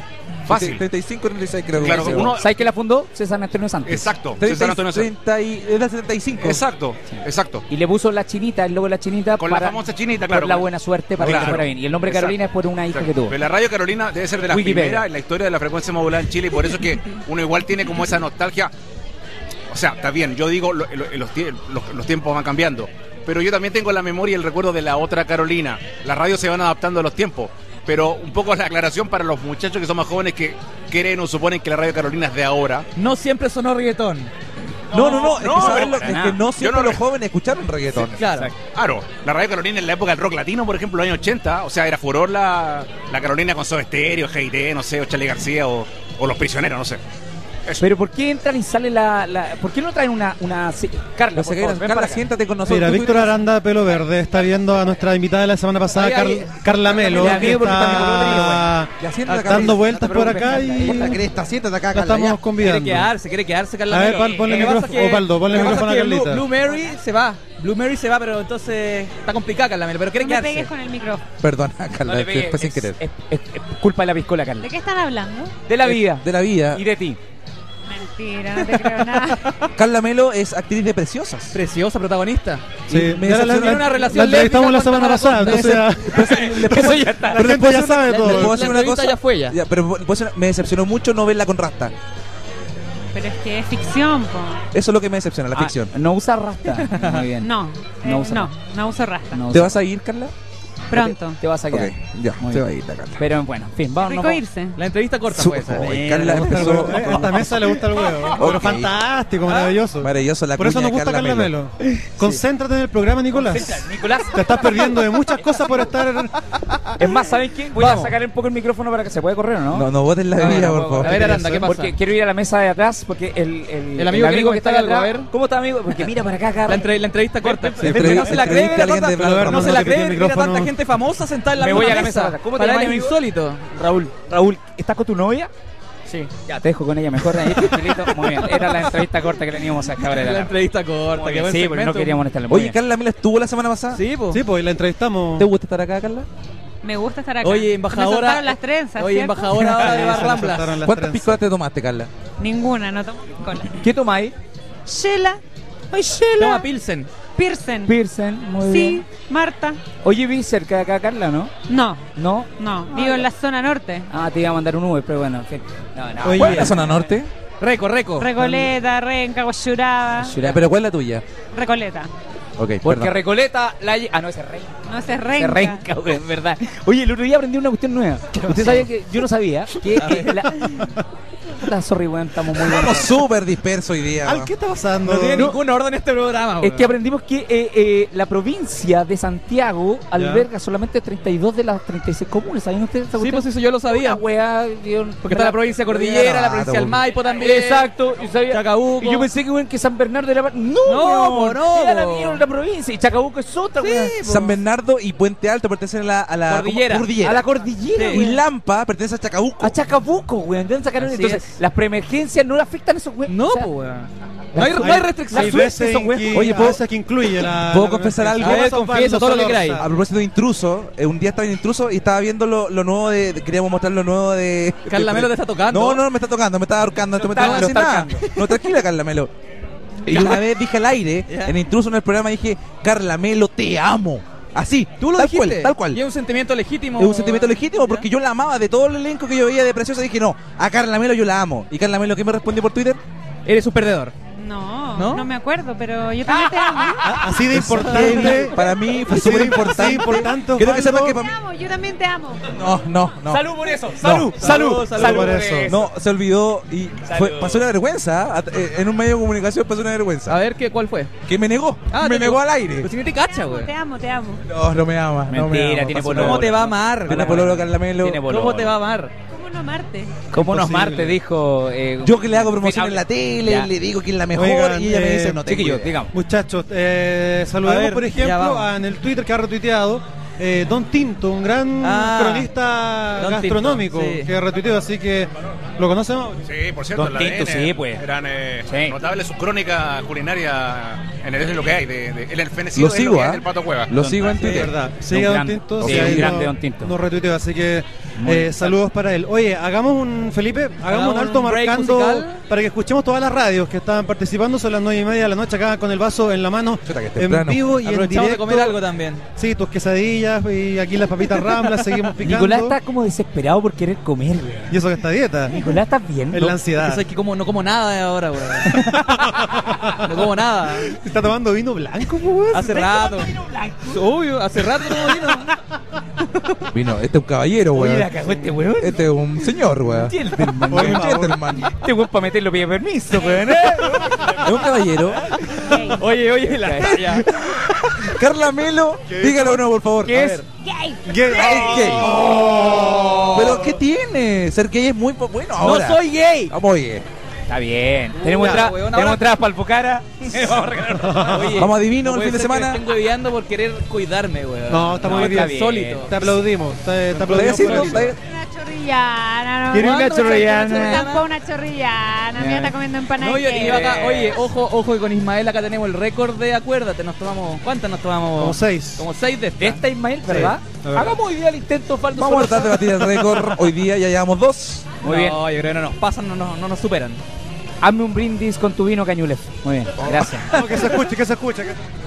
Fácil. treinta y cinco, treinta y seis creo que Claro, fue. uno- ¿Sabes quién la fundó? César Antonio Santos. Exacto. treinta, César Antonio Santos. treinta y, es del setenta y cinco. Exacto, exacto. Y le puso la chinita, el logo de la chinita, Con para, la famosa chinita, claro. por la buena suerte para Claro. que fuera bien. Y el nombre Exacto. Carolina es por una hija Exacto. que tuvo. Pero la radio Carolina debe ser de las Wikipedia. primeras en la historia de la frecuencia modulada en Chile y por eso es que uno igual tiene como esa nostalgia. O sea, está bien, yo digo, lo- lo- los, tie- los- los tiempos van cambiando, pero yo también tengo en la memoria y el recuerdo de la otra Carolina. Las radios se van adaptando a los tiempos, pero un poco la aclaración para los muchachos que son más jóvenes que creen o suponen que la radio Carolina es de ahora. No siempre sonó reggaetón. No, no, no, es, no, que, ¿sabes pero lo- para es nada. que no siempre Yo no- los jóvenes escucharon reggaetón. Claro. Claro, la radio Carolina en la época del rock latino, por ejemplo, los años ochenta, o sea, era furor la, la Carolina con Soda Stereo, G I T, no sé, o Charly García o, o Los Prisioneros, no sé. Eso. Pero ¿por qué entran y sale la, la ¿por qué no traen una una sí, Carla, No por sé qué, favor, ven Carla, para acá. siéntate con nosotros. Mira, Tú Víctor tienes- Aranda, pelo verde, está viendo a nuestra invitada de la semana pasada, Ay, ay, Car- Carla Melo, Mira, que amigo, porque está mi color de está Ya, siéntate acá. dando no vueltas te por preocupes, acá Carla, y importa, cresta, siéntate acá, la Carla, estamos ya. Quiere convidando. quedarse, quiere quedarse, Carla. A ver, Melo. pon- ponle Lo que micrófono- pasa es que- Osvaldo, ponle lo que micrófono pasa a es que Carlita. Blue, Blue Mary se va. Blue Mary se va, pero entonces está complicada, Carla Melo, pero quiere No me pegues quedarse. con el micrófono. Perdona, Carla, No le pegues, después sin es, querer. es- es- es culpa de la piscola, Carla. ¿De qué están hablando? De la vida De la vida. y de ti. Mentira, no te creo nada. Carla Melo es actriz de Preciosas. Preciosa protagonista. Sí, Y me ya la, decepcionó la- una relación la entrevistamos la lésbica semana con pasada, Tamara entonces ya, Eso ya está. la gente ya sabe ¿Le puedo todo. decir La una entrevista cosa? ya fue ya. pero puedo decir- me decepcionó mucho no verla con rasta. Pero es que es ficción, po. Eso es lo que me decepciona, la Ah, ficción. no usa rasta. Muy bien. No, No eh, usa no, rasta. no uso rasta. No ¿Te usa- vas a ir, Carla? Pronto. Te vas a quedar. Ok, ya, Muy se bien. va a ir la Carla. Pero bueno, en fin, vamos. Rico vamos. irse. La entrevista corta Su- fue esa. Ay, Mira, Carla le gusta el empezó- huevo. A esta mesa le gusta el huevo, pero Ok. fantástico, maravilloso. Maravilloso la Por eso cuña nos de gusta Carla Melo. Sí. Concéntrate en el programa, Nicolás. Nicolás. Te estás perdiendo de muchas cosas por estar. Es más, ¿saben qué? Voy Vamos. a sacar un poco el micrófono para que se pueda correr, ¿o no? No, no botes la No, bebida, no, por no, favor. A ver, Aranda, ¿qué pasa? Porque quiero ir a la mesa de atrás, porque el, el, El amigo quiere que está comentar de algo, atrás. a ver. ¿Cómo está, amigo? Porque mira para acá, La, Carla. entre- la entrevista corta. ven, ven, Pero ven, no se la cree, entrevista a alguien mira, de tanta- Blanco. no se No la te quite cree, el mira micrófono. tanta gente famosa sentada en la Me misma voy a la mesa. mesa. ¿Cómo te Para él llamas, es amigo? insólito. Raúl, Raúl, ¿estás con tu novia? Sí. Ya, te dejo con ella mejor ahí, tranquilito. Muy bien. Era la entrevista corta que teníamos a Cabrera. La entrevista corta. Muy qué bien, buen sí, porque no segmento. queríamos molestarle. Muy Oye, bien. Carla Melo estuvo la semana pasada. Sí, po. Sí, pues y la entrevistamos. ¿Te gusta estar acá, Carla? Me gusta estar acá. Oye, Me embajadora. soltaron las trenzas, Oye, ¿cierto? embajadora ahora de Se Bar le Ramblas. soltaron las ¿Cuántas trenzas. piscolas te tomaste, Carla? Ninguna, no tomo piscola. ¿Qué tomáis? Shela, Ay, Sheila. Toma Pilsen. Pearson. Pearson, muy Sí, bien. Marta. Oye, vi cerca de acá, Carla, ¿no? No, ¿No? no, vivo en la zona norte. Ah, te iba a mandar un Uber, pero bueno, en fin. No, no. Oye, ¿Cuál es la zona norte? Reco, Reco. Recoleta, Renca, Guayuraba. Eh, ¿Pero cuál es la tuya? Recoleta. Ok, Porque perdón. Recoleta, la... lle- Ah, no, ese es Renca. No se Ese renca. es Renca, güey, es verdad. Oye, el otro día aprendí una cuestión nueva. Usted sabía que... Yo no sabía que... que la... Puta, sorry, weón, estamos muy Estamos buenos. súper dispersos hoy día. Al, ¿qué está pasando? No tiene No. ningún orden este programa. Es weón. que aprendimos que eh, eh, la provincia de Santiago alberga solamente treinta y dos de las treinta y seis comunes. ¿Sabían ustedes esa Sí, cuestión? pues eso yo lo Una sabía. weá, yo- Porque está la provincia Cordillera, la provincia del Maipo también. Exacto, y, sabía- Chacabuco. y yo pensé que, weón, que San Bernardo era... No, No, weón, no, era la, po. era la provincia y Chacabuco es otra, weón. San Bernardo y Puente Alto pertenecen a la, a la Cordillera. ¿cómo? A la cordillera, Sí. Y weón. Lampa pertenece a Chacabuco. A Chacabuco, weón. ¿De dónde sacaron? Así Entonces, es. las preemergencias no afectan a esos weón. No, O sea, pues, weón. No hay, no hay Hay restricciones. veces esos en weón. que, Oye, a ¿puedo- veces que incluye la. ¿puedo la- confesar algo? A ver, Osvaldo confiesa todo lo que Solorza. queráis. A propósito de intruso, eh, un día estaba en intruso y estaba viendo lo, lo nuevo de, de- queríamos mostrar lo nuevo de. Carla Melo te está tocando. No, no, me está tocando, me está ahorcando, no me está- está lo haciendo está nada. ahorcando. No, tranquila, Carla Melo. Y una vez dije al aire, Ya. en intruso en el programa dije, Carla Melo, te amo. Así, Tú lo tal dijiste. cual, tal cual. Y es un sentimiento legítimo. Es un sentimiento legítimo ¿Ya? porque yo la amaba de todo el elenco que yo veía de Preciosa. Dije, no, a Carla Melo yo la amo. ¿Y Carla Melo qué me respondió por Twitter? Eres un perdedor. No, ¿No? no, me acuerdo, pero yo también te amo. A- Así de importante. Para mí fue Así de- súper así de importante. importante, Quiero que sepan Osvaldo. que Te para mí... amo, yo también te amo. No, no, no. Salud por eso. Salud, No. salud, Salud, salud, por eso. No, se olvidó y fue- Salud. pasó una vergüenza. At- eh, En un medio de comunicación pasó una vergüenza. A ver, ¿qué, ¿cuál fue? Que me negó. Ah, me te negó negó. al aire. Pues si no te cacha, Te amo, güey. te amo, te amo. No, no me ama. no me Mentira, ama, tiene pasó pololo. una- ¿Cómo te va a amar? Tiene güey? pololo Carla Melo. Tiene pololo. ¿Cómo te va a amar? ¿Cómo no amarte? ¿Cómo nos Imposible. Marte dijo? eh, Yo que le hago promoción Habla- en la tele, Ya. le digo quién es la mejor Oigan, y ella me eh, dice no tengo Chiquillos, idea. digamos. Muchachos, eh, saludemos A ver, por ya ejemplo vamos. a- en el Twitter que ha retuiteado eh, Don Tinto, un gran Ah, cronista Don gastronómico Tinto, sí. que retuiteó, así que ¿Lo conocemos? Sí, por cierto, Don la Tinto, A D N sí, pues. eran eh, Sí. notables sus crónicas culinarias en el es lo que hay, de, de- el fenecido Lo es sigo, lo que hay ¿ah? del Pato Cueva. Lo sigo en Sí, es Twitter. verdad. Sigue a Un Don gran- Tinto. sí, sí, un ahí grande no- Don Tinto. Nos retuiteó, así que Muy eh, bien. saludos para él. Oye, hagamos un, Felipe, hagamos Hagamos un alto un break marcando musical. para que escuchemos todas las radios que estaban participando. Son las nueve y media de la noche acá con el vaso en la mano, Chuta, que es en temprano. vivo y en Aprovechamos directo. de comer algo también. Sí, tus quesadillas y aquí las papitas ramblas, seguimos picando. Nicolás está como desesperado por querer comer, güey. Y eso que está a dieta. Nicolás, ¿estás bien? Es la ansiedad. Eso es que como, no como nada ahora, weón. No como nada. ¿Está tomando vino blanco, pues? Hace rato. Obvio, hace rato como vino. Vino, este es un caballero, Oye, weón. la cagó este weón. Este es un señor, weón. Gentleman, Oye, weón. un gentleman. Este weón para meterlo pide permiso, weón. ¿eh? Es un caballero. Oye, oye, la talla. Carla Melo, dígalo no, por favor. ¿Qué A es? ver. Gay. Gay. Es gay. Pero ¿qué tiene? Ser gay es muy po- bueno No ahora. soy gay. Vamos, oye. Está bien. Tenemos Ya, entradas weón, tenemos ahora- entradas para el Pocara. Vamos a regalar. Oye, Vamos a Divino el puede fin de ser que semana. me estén hueveando por querer cuidarme, weón. No, está muy No, bien. está solito. Te aplaudimos. Te, te ¿Está aplaudimos. haciendo? por el- Una chorrillana, ¿no? ¿Quiere una ¿Cuándo me chorrillana? traes una Tampoco una chorrillana. Mira, está comiendo empanada. No, yo, de y queso. acá, oye, ojo, ojo que con Ismael acá tenemos el récord de acuérdate, nos tomamos, ¿cuántas nos tomamos? Como seis. Como seis de De esta. esta Ismael, ¿verdad? la verdad. Hagamos hoy día el intento, Faldo. Vamos a solo- tratar de batir el récord. Hoy día ya llevamos dos. Muy bien. No, yo creo que no nos pasan, no, no, no nos superan. Hazme un brindis con tu vino, Cañulef. Muy bien, gracias. No, que se escuche, que se escuche.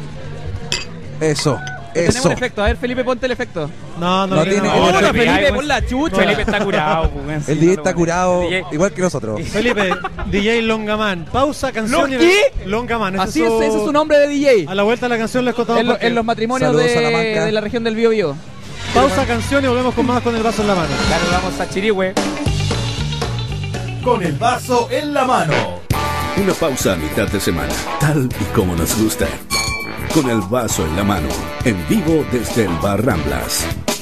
que- Eso. Tenemos Eso. el efecto, a ver Felipe, ponte el efecto. No, no, No que tiene- no. el Hola efecto- Felipe, Ay, pon la chucha. Felipe está curado, pues, weón. Sí, El D J no está lo curado D J. igual que nosotros. Felipe, D J Longaman. Pausa, canción. ¿Lo y- qué? Longaman. ese Así es, su- ese es su nombre de D J. A la vuelta de la canción les contamos En, lo- por qué. en los matrimonios Saludos, de, Salamanca. de la región del Bío Bío. Pausa, canción y volvemos con más con el vaso en la mano. Claro, vamos a Chirihue. Con el vaso en la mano. Una pausa a mitad de semana, tal y como nos gusta. Con el vaso en la mano, en vivo desde el Bar Ramblas.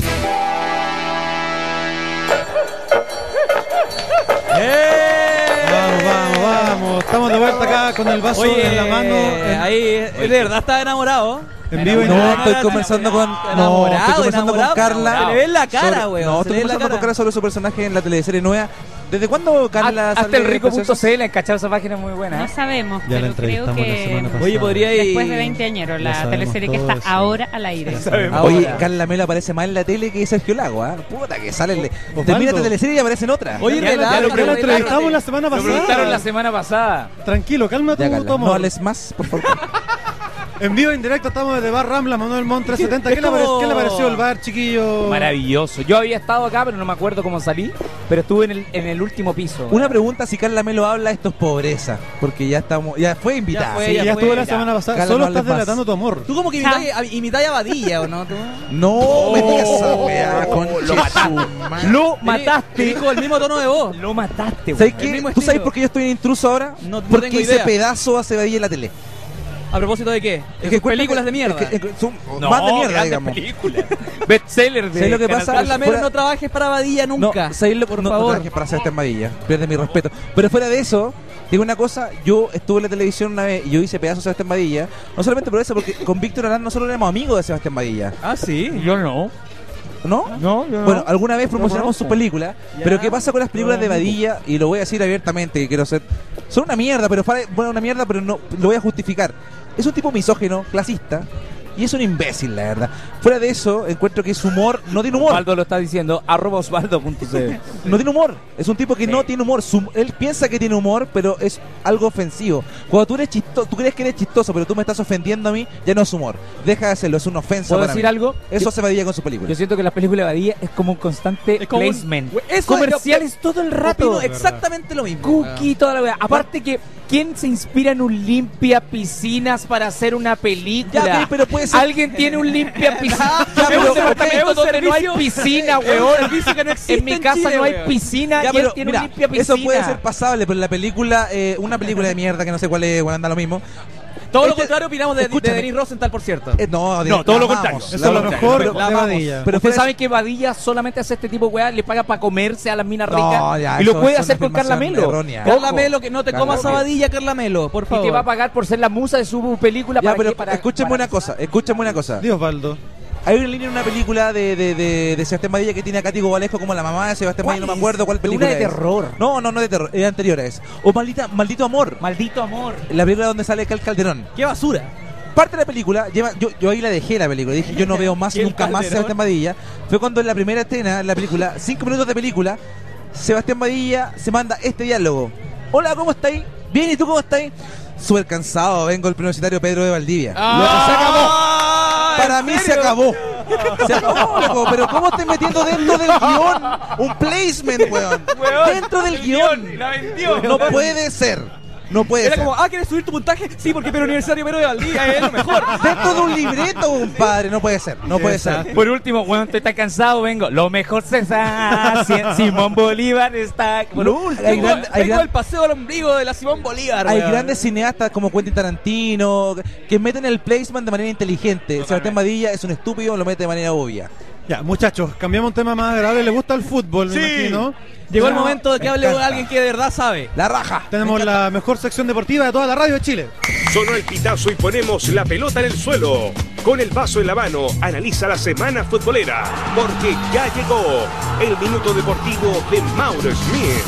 Vamos, vamos, vamos. Estamos de vuelta acá con el vaso Oye, en la mano. En, ahí, de verdad estaba enamorado. en vivo y en No, directo. estoy conversando con. No, Enamorado, estoy conversando enamorado. con Carla. Se le ve en la cara, sobre- weón, No, se estoy le ve en la conversando con cara. Carla sobre su personaje en la teleserie nueva. ¿Desde cuándo Carla Hasta sale el rico punto preciosa? c l, encachado esa página es muy buena. No ¿eh? sabemos, Ya la pero creo entrevistamos la semana que pasada. Oye, podría ir. después de veinte años, Ya la sabemos teleserie que todo está eso. ahora al aire. Sabemos. Oye, Ahora. Carla Melo aparece más en la tele que Sergio Lago, ¿ah? Puta que sale. el- Osvaldo. Termina la teleserie y aparece en otra. Oye, Ya, lo- ya relájate, lo, ya lo relájate. entrevistamos la semana Lo pasada. preguntaron la semana pasada. Tranquilo, calma tu, Ya, tu Carla, amor. no hables más, por favor. En vivo, en directo, estamos desde Bar Rambla, Manuel Montt trescientos setenta. ¿Qué, Es le apare- como- ¿Qué le pareció el bar, chiquillo? Maravilloso. Yo había estado acá, pero no me acuerdo cómo salí. Pero estuve en el, en el último piso. Una pregunta: si Carla Melo habla, esto es pobreza. Porque ya estamos. Ya fue invitada. Ya fue, Sí, ya, ya estuvo fue, la ya. semana pasada. Carla, Solo no estás hables más. delatando tu amor. Tú como que Chao. imitáis imitáis a Badilla, ¿o no? ¿Tú? No me digas esa weá, lo conche mataste. su madre. Lo Tenés mataste. con el mismo tono de voz. Lo mataste, ¿Sabes güey. El mismo qué? ¿Tú sabes estilo. por qué yo estoy en intruso ahora? No- no Porque tengo hice idea. pedazo a Cebadilla en la tele. ¿A propósito de qué? Es Es que que encuentro películas que- de mierda. es que- es que son No, más de mierda, grandes digamos. películas. Bestseller de ¿Sabes lo que Canal pasa? tres. Carla Melo, fuera- no trabajes para Badilla No, nunca. ¿sabes lo- por no, no favor. trabajes para hacer esta Badilla. Pierde mi respeto. Pero fuera de eso, digo una cosa, yo estuve en la televisión una vez y yo hice pedazos a Sebastián Badilla. No solamente por eso, porque con Víctor Arán nosotros éramos amigos de Sebastián Badilla. Ah, sí. Yo no. ¿No? No, yo no. Bueno, alguna vez promocionamos conozco. su película, Ya. pero ¿qué pasa con las películas de No, Badilla? Y lo voy a decir abiertamente, que quiero ser... Son una mierda, pero fue- bueno, una mierda, pero no lo voy a justificar. Es un tipo misógino, clasista, y es un imbécil, la verdad. Fuera de eso, encuentro que su humor no tiene humor. Osvaldo lo está diciendo, arroba osvaldo punto c l. No tiene humor. Es un tipo que Sí. no tiene humor. Su- él piensa que tiene humor, pero es algo ofensivo. Cuando tú eres chistoso, tú crees que eres chistoso, pero tú me estás ofendiendo a mí, ya no es humor. Deja de hacerlo, es una ofensa ¿Puedo para decir mí. algo? Eso Yo- se Badilla con su película. Yo siento que las películas de Badilla es como un constante Es como un- placement. Eso Comerciales todo el rato. Opino exactamente lo mismo. Cookie, toda la wea. Aparte que, ¿quién se inspira en un limpia piscinas para hacer una película? Ya, ok, pero puede ser- Alguien tiene un limpia piscina. Ya, Es pero, un ok, departamento es un donde no hay servicio- piscina, es un weón. servicio que no existe En mi en casa Chile, no hay weón. piscina Ya, y pero él tiene mira, un limpia piscina. eso puede ser pasable, pero en la película, eh, una película de mierda que no sé cuál es, bueno, anda lo mismo. Todo lo Este- contrario opinamos de, de escúchame. Denise Rosenthal, por cierto. Eh, no, de- No, todo la lo amamos, contrario. la Eso es lo amamos. mejor Pero- de la amamos. Badilla. Pero Ustedes fuera- saben que Badilla solamente hace este tipo de weá, le paga para comerse a las minas No, ricas ya, y lo eso puede es hacer una con Carla afirmación Melo. errónea. Carla Ojo. Melo, que no te Carla comas a Melo. Badilla, Carla Melo, por Y favor. te va a pagar por ser la musa de su película. Ya, ¿para pero qué? Para- escúchame para- una cosa, escúchame una cosa. Dios, Osvaldo. Hay una línea en una película de, de, de, de Sebastián Badilla que tiene a Katy Gobalejo como la mamá de Sebastián Badilla, no me acuerdo cuál película Una de es. terror. No, no, no de terror, es anterior a eso. O maldita, Maldito Amor. Maldito Amor. La película donde sale Cal Calderón. ¡Qué basura! Parte de la película, lleva, yo, yo ahí la dejé la película, dije yo no veo más ¿Y el nunca más Calderón? Sebastián Badilla. Fue cuando en la primera escena, en la película, cinco minutos de película, Sebastián Badilla se manda este diálogo. Hola, ¿cómo estáis? Bien, ¿y tú cómo estáis? Súper cansado, vengo el universitario Pedro de Valdivia. Ah, Lo que se acabó. Para ¿en mí se serio? acabó. Se acabó, loco, pero ¿cómo estás metiendo dentro del guión? Un placement, weón. Weón, Dentro del el guión. guión, la vendió. No puede ser. No puede Era ser. como, ah, ¿quieres subir tu puntaje? Sí, porque Pedro Universitario Pedro de Valdivia es lo mejor. Dentro de un libreto, compadre. No puede ser. No puede ser. Por último, bueno, estoy tan cansado, vengo. Lo mejor se hace. Simón Bolívar está. Por último. Hay gran- hay Vengo gran- del paseo al ombligo de la Simón Bolívar. Hay weón. grandes cineastas como Quentin Tarantino que meten el placement de manera inteligente. Sebastián Badilla es un estúpido, lo mete de manera obvia. Ya, muchachos, cambiamos un tema más agradable. ¿Le gusta el fútbol, me Sí. imagino? Llegó el No, momento de que me hable encanta. alguien que de verdad sabe. La raja. Tenemos la mejor sección deportiva de toda la radio de Chile. Sonó el pitazo y ponemos la pelota en el suelo. Con el vaso en la mano, analiza la semana futbolera. Porque ya llegó el minuto deportivo de Mauro Smith.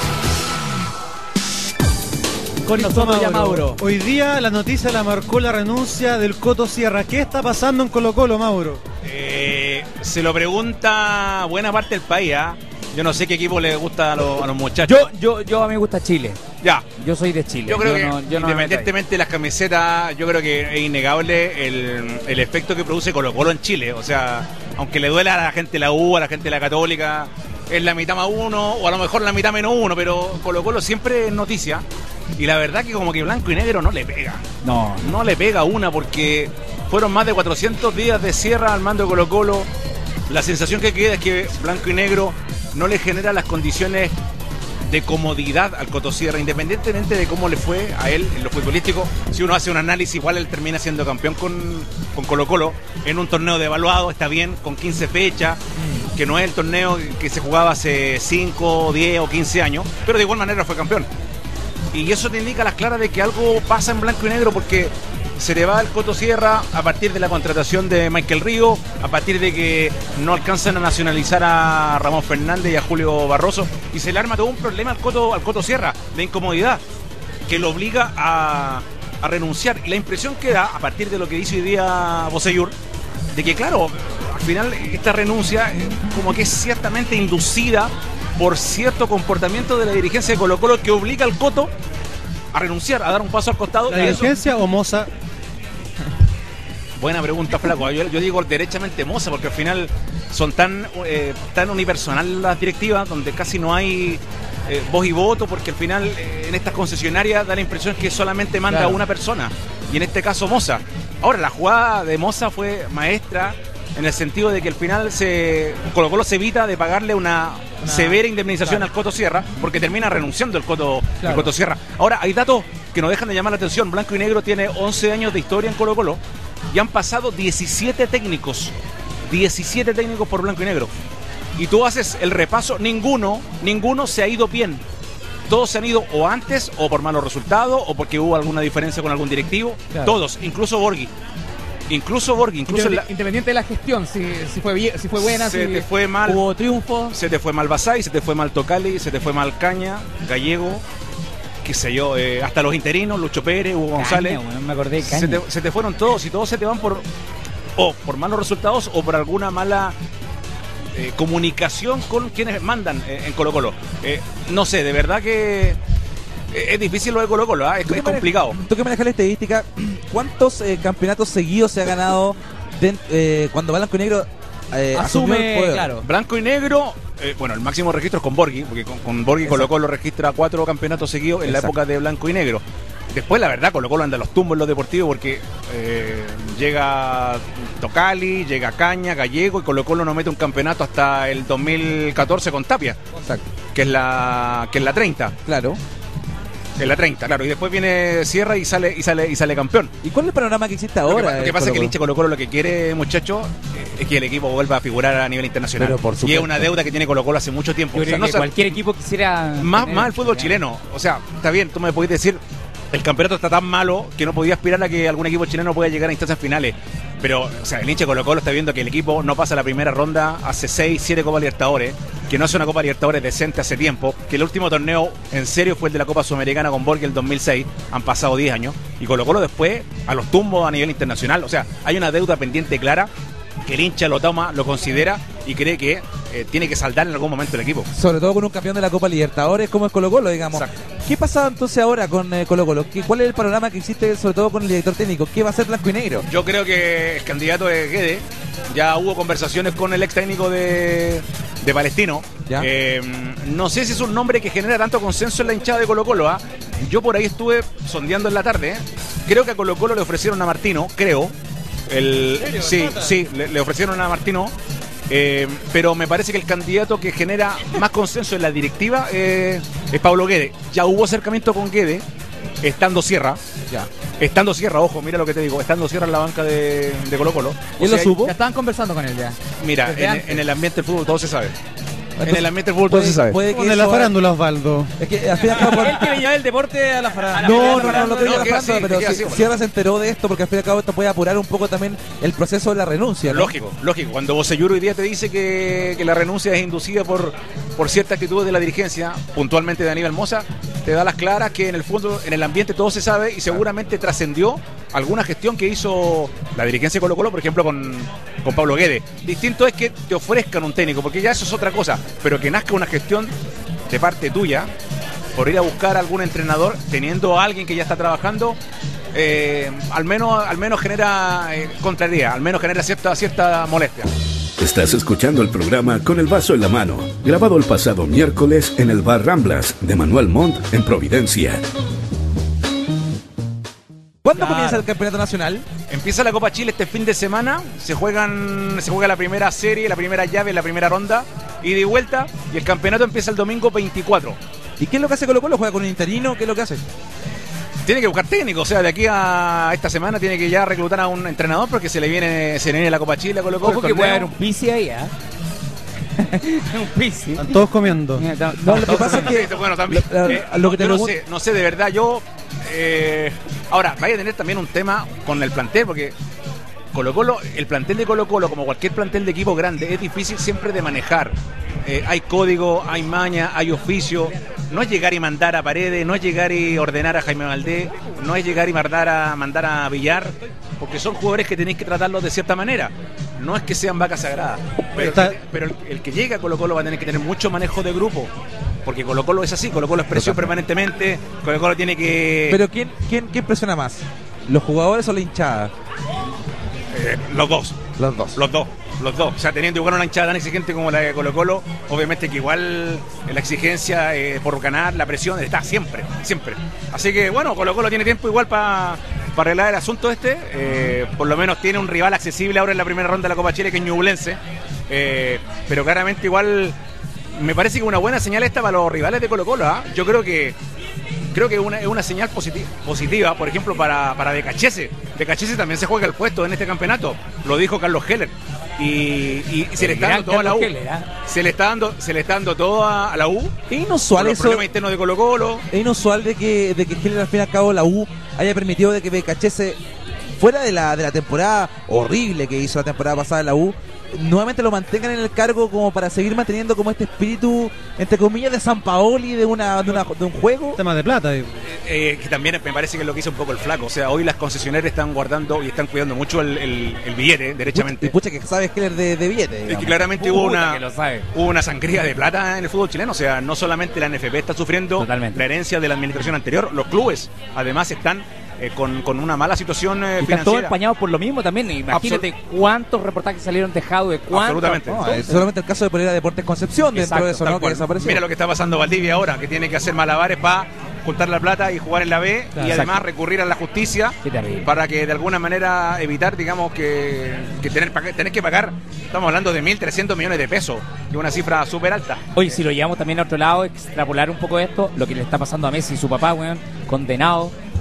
Con nosotros ya Mauro. Hoy día la noticia la marcó la renuncia del Coto Sierra. ¿Qué está pasando en Colo Colo, Mauro? Eh, se lo pregunta buena parte del país, ¿ah? Yo no sé qué equipo le gusta a, los- a los muchachos. Yo, yo, yo a mí me gusta Chile. Ya. Yo soy de Chile. Yo creo que no, yo no me meto ahí. independientemente de las camisetas, yo creo que es innegable el, el efecto que produce Colo Colo en Chile. O sea, aunque le duela a la gente de la U, a la gente de la Católica, es la mitad más uno, o a lo mejor la mitad menos uno, pero Colo Colo siempre es noticia. Y la verdad que como que blanco y negro no le pega. No. No le pega una porque fueron más de cuatrocientos días de sierra al mando de Colo Colo. La sensación que queda es que blanco y negro no le genera las condiciones de comodidad al Coto Sierra, independientemente de cómo le fue a él en lo futbolístico. Si uno hace un análisis, igual él termina siendo campeón con, con Colo Colo en un torneo devaluado, está bien, con quince fechas, que no es el torneo que se jugaba hace cinco, diez o quince años, pero de igual manera fue campeón. Y eso te indica a las claras de que algo pasa en blanco y negro, porque se le va el Coto Sierra a partir de la contratación de Michael Río, a partir de que no alcanzan a nacionalizar a Ramón Fernández y a Julio Barroso, y se le arma todo un problema al Coto, al Coto Sierra, de incomodidad, que lo obliga a, a renunciar. Y la impresión que da, a partir de lo que dice hoy día Bocellur, de que claro, al final esta renuncia eh, como que es ciertamente inducida por cierto comportamiento de la dirigencia de Colo Colo que obliga al Coto a renunciar, a dar un paso al costado. ¿La Y eso- dirigencia o Moza? Buena pregunta, Flaco. Yo, yo digo derechamente Moza, porque al final son tan, eh, tan unipersonal las directivas, donde casi no hay eh, voz y voto, porque al final eh, en estas concesionarias da la impresión que solamente manda Claro. una persona, y en este caso Moza. Ahora, la jugada de Moza fue maestra en el sentido de que al final se Colo Colo se evita de pagarle una, Una- severa indemnización claro. al Coto Sierra, porque termina renunciando el Coto, Claro. el Coto Sierra. Ahora, hay datos que nos dejan de llamar la atención. Blanco y Negro tiene once años de historia en Colo Colo y han pasado diecisiete técnicos. diecisiete técnicos por Blanco y Negro. Y tú haces el repaso, ninguno, ninguno se ha ido bien. Todos se han ido o antes, o por malos resultados, o porque hubo alguna diferencia con algún directivo. Claro. Todos, incluso Borghi. Incluso Borghi, incluso en la- Independiente de la gestión, si, si fue bien, si fue buena, se si te fue mal. hubo triunfo. Se te fue mal Basay, se te fue mal Tocali, se te fue mal Caña, Gallego, qué sé yo, eh, hasta los interinos, Lucho Pérez, Hugo González. Caña, bueno, me acordé de Caña. Se te, se te fueron todos y todos se te van por o por malos resultados o por alguna mala eh, comunicación con quienes mandan eh, en Colo Colo. Eh, no sé, de verdad que eh, es difícil lo de Colo Colo, ¿ah? es, es complicado. Tú que manejas la estadística, ¿cuántos eh, campeonatos seguidos se ha ganado de- eh, cuando Blanco y Negro eh, asumió el Asume, poder? claro. Blanco y negro, eh, bueno, el máximo registro es con Borghi, porque con, con Borghi Colo Colo registra cuatro campeonatos seguidos en la Exacto. época de blanco y negro. Después, la verdad, Colo Colo anda a los tumbos en los deportivos porque eh, llega Tocali, llega Caña, Gallego, y Colo Colo no mete un campeonato hasta el dos mil catorce con Tapia, Exacto. que es la que es la treinta. Claro. En la treinta, claro, y después viene Sierra y sale y sale y sale campeón. ¿Y cuál es el panorama que existe Lo que, ahora? pa- lo que en pasa es que el Colo-Colo? hincha Colo Colo lo que quiere, muchachos, eh, es que el equipo vuelva a figurar a nivel internacional. Pero por Y es supuesto. una deuda que tiene Colo Colo hace mucho tiempo. Yo O sea, creo no que sa- cualquier equipo quisiera. más, tener- más el fútbol chileno. O sea, está bien, tú me podés decir, el campeonato está tan malo que no podía aspirar a que algún equipo chileno pueda llegar a instancias finales. Pero, o sea, el hincha de Colo-Colo está viendo que el equipo no pasa la primera ronda hace seis, siete Copa Libertadores, que no es una Copa Libertadores decente hace tiempo, que el último torneo en serio fue el de la Copa Sudamericana con Borges el dos mil seis, han pasado diez años, y Colo-Colo después a los tumbos a nivel internacional. O sea, hay una deuda pendiente clara que el hincha lo toma, lo considera y cree que eh, tiene que saldar en algún momento el equipo. Sobre todo con un campeón de la Copa Libertadores como es Colo-Colo, digamos. Exacto. ¿Qué pasa entonces ahora con eh, Colo-Colo? ¿Qué- ¿Cuál es el panorama que existe sobre todo con el director técnico? ¿Qué va a hacer blanco y negro? Yo creo que el candidato es Guede. Ya hubo conversaciones con el ex técnico de, de Palestino. ¿Ya? Eh, no sé si es un nombre que genera tanto consenso en la hinchada de Colo-Colo. ¿ah? Yo por ahí estuve sondeando en la tarde. ¿eh? Creo que a Colo-Colo le ofrecieron a Martino, creo. El, sí, sí, le, le ofrecieron a Martino. Eh, pero me parece que el candidato que genera más consenso en la directiva eh, es Pablo Guede. Ya hubo acercamiento con Guede, estando Sierra. Ya. Estando Sierra, ojo, mira lo que te digo, estando Sierra en la banca de, de Colo-Colo. ¿Y él lo supo? Ya estaban conversando con él ya. Mira, Desde en, antes. en el ambiente del fútbol todo se sabe. Entonces, en el ambiente del fútbol todo se sabe. Puede que Con de la eso- farándula, Osvaldo. Es que al fin y al cabo, por- Él quiere llevar el deporte a la farándula. No, no, no, no te digo No, la queda farándula, así, pero queda si- así, Sierra se enteró de esto porque al fin y al cabo esto puede apurar un poco también el proceso de la renuncia, ¿no? Lógico, lógico. Cuando Bocellur hoy día te dice que, que la renuncia es inducida por, por ciertas actitudes de la dirigencia, puntualmente de Aníbal Mosa, te da las claras que en el fondo, en el ambiente todo se sabe y seguramente trascendió alguna gestión que hizo la dirigencia de Colo-Colo, por ejemplo, con, con Pablo Guede. Distinto es que te ofrezcan un técnico, porque ya eso es otra cosa, pero que nazca una gestión de parte tuya por ir a buscar a algún entrenador teniendo a alguien que ya está trabajando, eh, al menos al menos genera eh, contrariedad, al menos genera cierta cierta molestia. Estás escuchando el programa Con el Vaso en la Mano, grabado el pasado miércoles en el Bar Ramblas de Manuel Montt en Providencia. ¿Cuándo Claro. comienza el campeonato nacional? Empieza la Copa Chile este fin de semana, se juegan se juega la primera serie, la primera llave, la primera ronda, ida y vuelta, y el campeonato empieza el domingo veinticuatro. ¿Y qué es lo que hace Colo-Colo? ¿Juega con un interino? ¿Qué es lo que hace? Tiene que buscar técnico, o sea, de aquí a esta semana tiene que ya reclutar a un entrenador porque se le viene, se le viene la Copa Chile a Colo-Colo. Ojo el que puede torneo. haber un pisi ahí, ¿ah? un pisi. Están todos comiendo. No, lo que pasa es que Sí, bueno, también. Lo- Eh, lo que te yo no pregun- sé, no sé de verdad, yo eh, ahora vaya a tener también un tema con el plantel, porque Colo-Colo, el plantel de Colo-Colo, como cualquier plantel de equipo grande, es difícil siempre de manejar. Eh, hay código, hay maña, hay oficio. No es llegar y mandar a Paredes, no es llegar y ordenar a Jaime Valdés, no es llegar y mandar a mandar a Villar, porque son jugadores que tenéis que tratarlos de cierta manera. No es que sean vacas sagradas, pero, Está- el, que- pero el, el que llega a Colo-Colo va a tener que tener mucho manejo de grupo, porque Colo-Colo es así, Colo-Colo es presión permanentemente, Colo-Colo tiene que... Pero ¿quién, quién, quién presiona más? ¿Los jugadores o la hinchada? eh, los dos. Los dos. Los dos, los dos. O sea, teniendo igual una hinchada tan exigente como la de Colo-Colo, obviamente que igual la exigencia eh, por ganar, la presión está siempre, siempre. Así que bueno, Colo-Colo tiene tiempo igual para arreglar el asunto este. Eh, por lo menos tiene un rival accesible ahora en la primera ronda de la Copa Chile, que es Ñublense. Eh, pero claramente igual me parece que una buena señal esta para los rivales de Colo-Colo. ¿ah? Yo creo que creo que es una, es una señal positiva, positiva, por ejemplo, para, para Becachese. Becachese también se juega el puesto en este campeonato, lo dijo Carlos Heller. Y, y- y se le está gran dando todo a la U. Carlos Heller, ¿ah? Se le está dando, se le está dando todo a, a la U. Es Por inusual los eso. problemas internos de Colo-Colo. Es inusual de que, de que Heller, al fin y al cabo, la U haya permitido de que Becachese, fuera de la, de la temporada horrible que hizo la temporada pasada en la U, nuevamente lo mantengan en el cargo como para seguir manteniendo como este espíritu, entre comillas, de San Paoli, de, una, de, una, de un juego. Tema de plata. eh. Eh, que también me parece que es lo que hizo un poco el flaco. O sea, hoy las concesionarias están guardando y están cuidando mucho el, el- el billete, Y derechamente. pucha que sabe Heller de, de billete. Es digamos. que claramente hubo Puta una, que lo sabe. hubo una sangría de plata en el fútbol chileno. O sea, no solamente la N F P está sufriendo Totalmente. la herencia de la administración anterior, los clubes además están eh, con, con una mala situación eh, Y están todos financiera. empañados por lo mismo también. Imagínate cuántos reportajes salieron de Jadwe, cuántos. Absolutamente. No, es solamente el caso de poner a Deportes Concepción dentro Exacto, de eso, Tal ¿no? Que cual. desapareció. Mira lo que está pasando Valdivia ahora, que tiene que hacer malabares para juntar la plata y jugar en la B, Claro, y además exacto. recurrir a la justicia Qué terrible. para que de alguna manera evitar, digamos, que, que tener, tener que pagar, estamos hablando de mil trescientos millones de pesos, que es una cifra súper alta. Oye, si lo llevamos también a otro lado, extrapolar un poco esto, lo que le está pasando a Messi y su papá, weón, condenado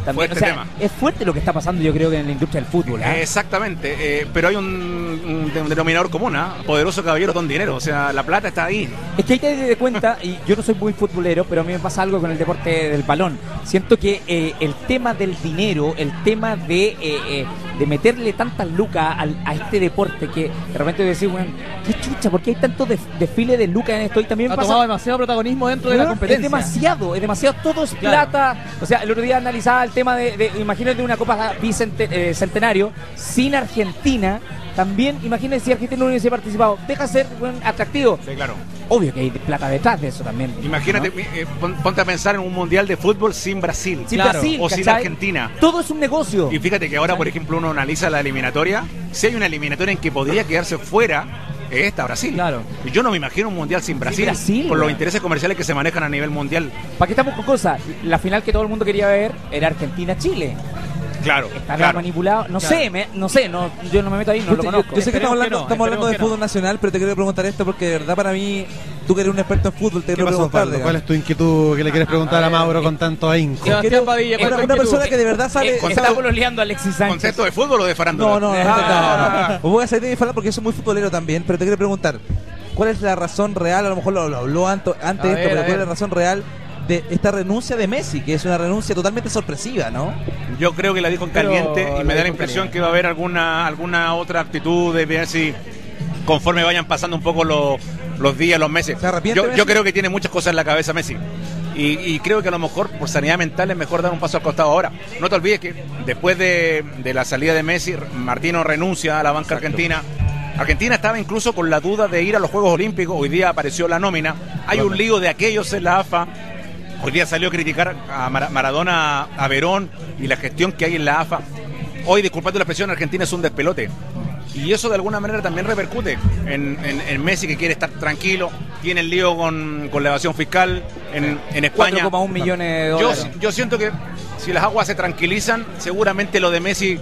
también. Fuerte O sea, tema. es fuerte lo que está pasando, yo creo, que en la industria del fútbol. ¿eh? Exactamente, eh, pero hay un, un de- un denominador común, ¿ah? Poderoso caballero don dinero, o sea, la plata está ahí. Es que ahí te das cuenta, y yo no soy muy futbolero, pero a mí me pasa algo con el deporte del balón. Siento que eh, el tema del dinero, el tema de, eh, eh, de meterle tantas lucas al- a este deporte, que de repente decís, bueno, qué chucha, ¿por qué hay tanto def- desfile de lucas en esto? Y también Ha pasa... tomado demasiado protagonismo dentro de la Weón, competencia. Es demasiado, es demasiado, todo es Claro. plata. O sea, el otro día analizaba el tema de, de imagínate una Copa Bicentenario eh, centenario sin Argentina. También, imagínate si Argentina no hubiese participado. Deja de ser bueno, atractivo. Sí, claro. Obvio que hay plata detrás de eso también. Imagínate, ¿no? eh, pon- ponte a pensar en un mundial de fútbol sin Brasil. Sin Brasil, o sin ¿cachai? Argentina. Todo es un negocio. Y fíjate que ahora, por ejemplo, uno analiza la eliminatoria. Si hay una eliminatoria en que podría quedarse fuera, es esta, Brasil. Claro. Y yo no me imagino un mundial sin Brasil, Brasil, por los weón. intereses comerciales que se manejan a nivel mundial. ¿Para qué estamos con cosas? La final que todo el mundo quería ver era Argentina-Chile. Claro, Está claro. manipulado. No Claro. sé, me- no sé, no, yo no me meto ahí, no lo Yo, conozco. yo sé que estamos Esperemos hablando, que no, estamos hablando de esperemos que fútbol nacional, pero te quiero preguntar esto porque de verdad para mí, tú que eres un experto en fútbol, te ¿Qué quiero pasó, preguntar. Osvaldo? digamos. ¿Cuál es tu inquietud que le quieres preguntar a Mauro con tanto ahínco? Sebastián Quiero- Padilla, ¿cuál una, es tu una inquietud? persona que de verdad sale... Eh, sale- está pololeando a Alexis Sánchez. ¿Concepto de fútbol o de farándula? No, no, no, Ah. no, no. Voy a salir de mi falar porque yo soy muy futbolero también, pero te quiero preguntar, ¿cuál es la razón real? A lo mejor lo, lo habló antes, antes A de ver, esto, pero a ¿cuál es ver. la razón real de esta renuncia de Messi? Que es una renuncia totalmente sorpresiva, ¿no? Yo creo que la dijo en Pero caliente y la me da la dijo impresión caliente. que va a haber alguna alguna otra actitud de ver si conforme vayan pasando un poco los, los días, los meses. ¿Se arrepiente Yo, Messi? yo creo que tiene muchas cosas en la cabeza Messi. Y, y creo que a lo mejor por sanidad mental es mejor dar un paso al costado ahora. No te olvides que después de, de la salida de Messi, Martino renuncia a la banca argentina. Argentina estaba incluso con la duda de ir a los Juegos Olímpicos. Hoy día apareció la nómina. Hay un lío de aquellos en la A F A. Hoy día salió a criticar a Mar- Maradona, a Verón y la gestión que hay en la A F A. Hoy, disculpando la expresión, Argentina es un despelote. Y eso de alguna manera también repercute en, en- en Messi, que quiere estar tranquilo. Tiene el lío con, con la evasión fiscal en, en España. cuatro coma uno millones de Yo, dólares. yo siento que si las aguas se tranquilizan, seguramente lo de Messi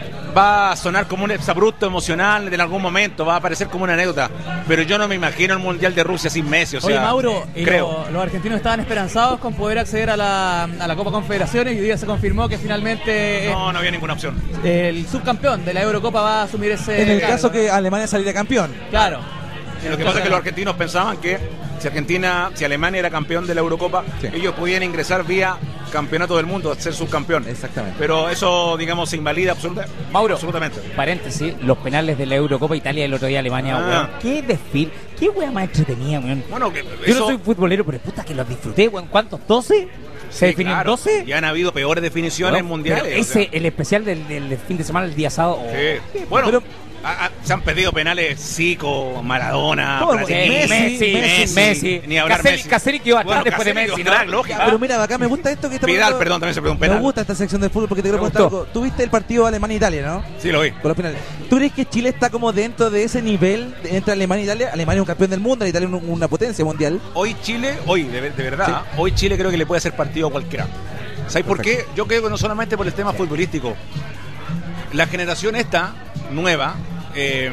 va a sonar como un exabrupto emocional en algún momento, va a aparecer como una anécdota. Pero yo no me imagino el Mundial de Rusia sin Messi. O sea, Oye, Mauro, y creo. lo- los argentinos estaban esperanzados con poder acceder a la, a la Copa Confederaciones y hoy día se confirmó que finalmente eh, No, no había ninguna opción. el subcampeón de la Eurocopa va a asumir ese En el cargo, caso ¿no? que Alemania saliera campeón. Claro. Lo que pasa es que los argentinos pensaban que si Argentina, si Alemania era campeón de la Eurocopa, Sí. ellos podían ingresar vía campeonato del mundo, ser subcampeón. Exactamente. Pero eso, digamos, se invalida absoluta- Mauro, absolutamente. paréntesis, los penales de la Eurocopa Italia el otro día Alemania, Ah. weón. Qué desfile, qué wea más entretenida, weón. Bueno, que Yo eso- no soy futbolero, pero puta que los disfruté, weón. ¿Cuántos? ¿doce? ¿Se Sí, definen claro. doce? Y han habido peores definiciones Weón, mundiales. pero o sea. ese, el especial del, del fin de semana, el día sábado. oh. Sí. Bueno, Pero- a- a- se han perdido penales Zico, Maradona, ¿Cómo? Platini, Sí, Messi, Messi, Messi. Ni hablar Caseri- Messi. Caseri quedó atrás Bueno, después de Caseri Messi, quedó ¿no? atrás, lógico. Pero mira, acá me gusta esto que está Vidal, pasando- perdón, también se perdió un Me penal. gusta esta sección de fútbol porque te quiero Me preguntar gustó. algo. ¿Tú viste el partido Alemania-Italia, no? Sí, lo vi. Con los penales. ¿Tú crees que Chile está como dentro de ese nivel de- entre Alemania y Italia? Alemania es un campeón del mundo, Italia es un- una potencia mundial. Hoy Chile, hoy, de, de verdad, hoy Chile creo que le puede hacer partido a cualquiera. ¿Sabes por qué? Yo creo que no solamente por el tema futbolístico. La generación esta, nueva, eh,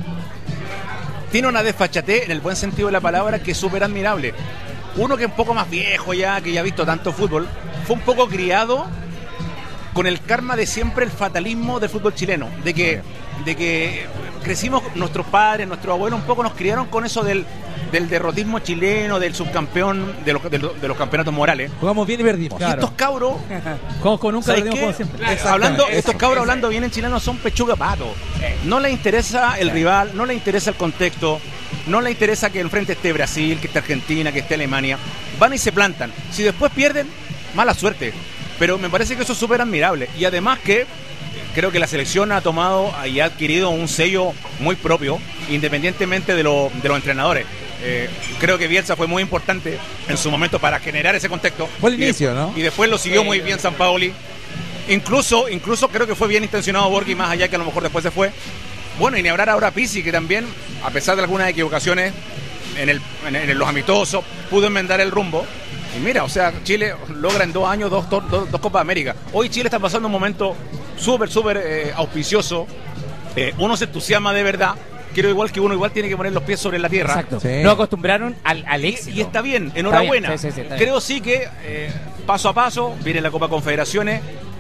tiene una desfachatez, en el buen sentido de la palabra, que es súper admirable. Uno que es un poco más viejo ya, que ya ha visto tanto fútbol, fue un poco criado con el karma de siempre el fatalismo del fútbol chileno, de que, de que crecimos, nuestros padres, nuestros abuelos un poco nos criaron con eso del, del derrotismo chileno, del subcampeón, de los, de los, de los campeonatos morales. Jugamos bien y perdimos. Y estos cabros, Como, como nunca, ¿sabes perdimos qué? como siempre. Claro, hablando, estos cabros hablando bien en chileno son pechuga pato. No les interesa el rival, no les interesa el contexto, no les interesa que enfrente esté Brasil, que esté Argentina, que esté Alemania. Van y se plantan. Si después pierden, mala suerte. Pero me parece que eso es súper admirable. Y además que creo que la selección ha tomado y ha adquirido un sello muy propio, independientemente de, lo, de los entrenadores. Eh, creo que Bielsa fue muy importante en su momento para generar ese contexto. Fue el Y inicio, de- ¿no? Y después lo siguió muy bien Sampaoli. Incluso, incluso creo que fue bien intencionado Borghi, más allá que a lo mejor después se fue. Bueno, y ni hablar ahora Pizzi, que también, a pesar de algunas equivocaciones en, el, en, en los amistosos, pudo enmendar el rumbo. Y mira, o sea, Chile logra en dos años dos, dos, dos, dos Copas América. Hoy Chile está pasando un momento súper, súper eh, auspicioso. Eh, uno se entusiasma de verdad. Quiero igual que uno igual tiene que poner los pies sobre la tierra. Exacto. Sí. Nos acostumbraron al, al éxito. Y está bien, enhorabuena. Está bien, sí, sí, sí, está bien. Creo sí que eh, paso a paso viene la Copa Confederaciones.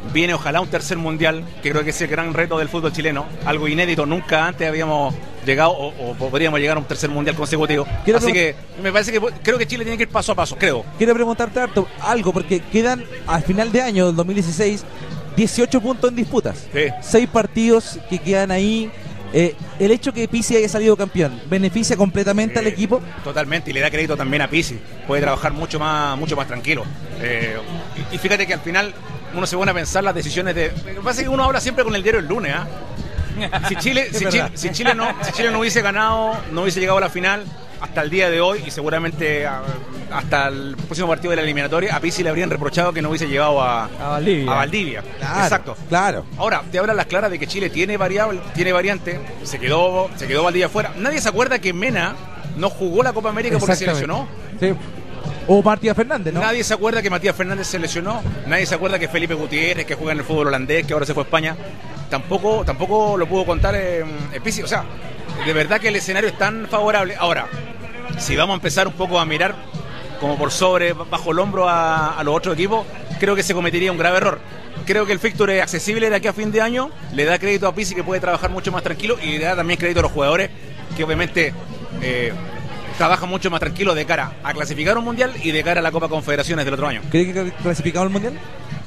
Viene ojalá un tercer mundial, que creo que es el gran reto del fútbol chileno, algo inédito, nunca antes habíamos llegado o, o podríamos llegar a un tercer mundial consecutivo. Quiero Así pregun- que me parece que creo que Chile tiene que ir paso a paso, creo. Quiero preguntarte harto algo, porque quedan al final de año del dos mil dieciséis dieciocho puntos en disputas. Sí. Seis partidos que quedan ahí. Eh, el hecho que Pizzi haya salido campeón, ¿beneficia completamente al equipo? Totalmente, y le da crédito también a Pizzi. Puede trabajar mucho más, mucho más tranquilo. Eh, y, y fíjate que al final uno se pone a pensar las decisiones de. Lo que pasa es que uno habla siempre con el diario el lunes, ¿ah? Si Chile, Es si, verdad. Chile, si, Chile no, si Chile no hubiese ganado, no hubiese llegado a la final hasta el día de hoy y seguramente a- hasta el próximo partido de la eliminatoria, a Pizzi le habrían reprochado que no hubiese llegado a, A Valdivia. a Valdivia. Claro, Exacto. Claro. Ahora, te hablan las claras de que Chile tiene variable, tiene variante, se quedó, se quedó Valdivia afuera. Nadie se acuerda que Mena no jugó la Copa América porque se lesionó. Sí. O Matías Fernández, ¿no? Nadie se acuerda que Matías Fernández se lesionó. Nadie se acuerda que Felipe Gutiérrez, que juega en el fútbol holandés, que ahora se fue a España, tampoco, tampoco lo pudo contar en eh, Pizzi. O sea, de verdad que el escenario es tan favorable. Ahora, si vamos a empezar un poco a mirar como por sobre, bajo el hombro a, a los otros equipos, creo que se cometería un grave error. Creo que el fixture es accesible de aquí a fin de año, le da crédito a Pizzi que puede trabajar mucho más tranquilo y le da también crédito a los jugadores que obviamente eh, trabajan mucho más tranquilo de cara a clasificar un mundial y de cara a la Copa Confederaciones del otro año. ¿Cree que clasificado el mundial?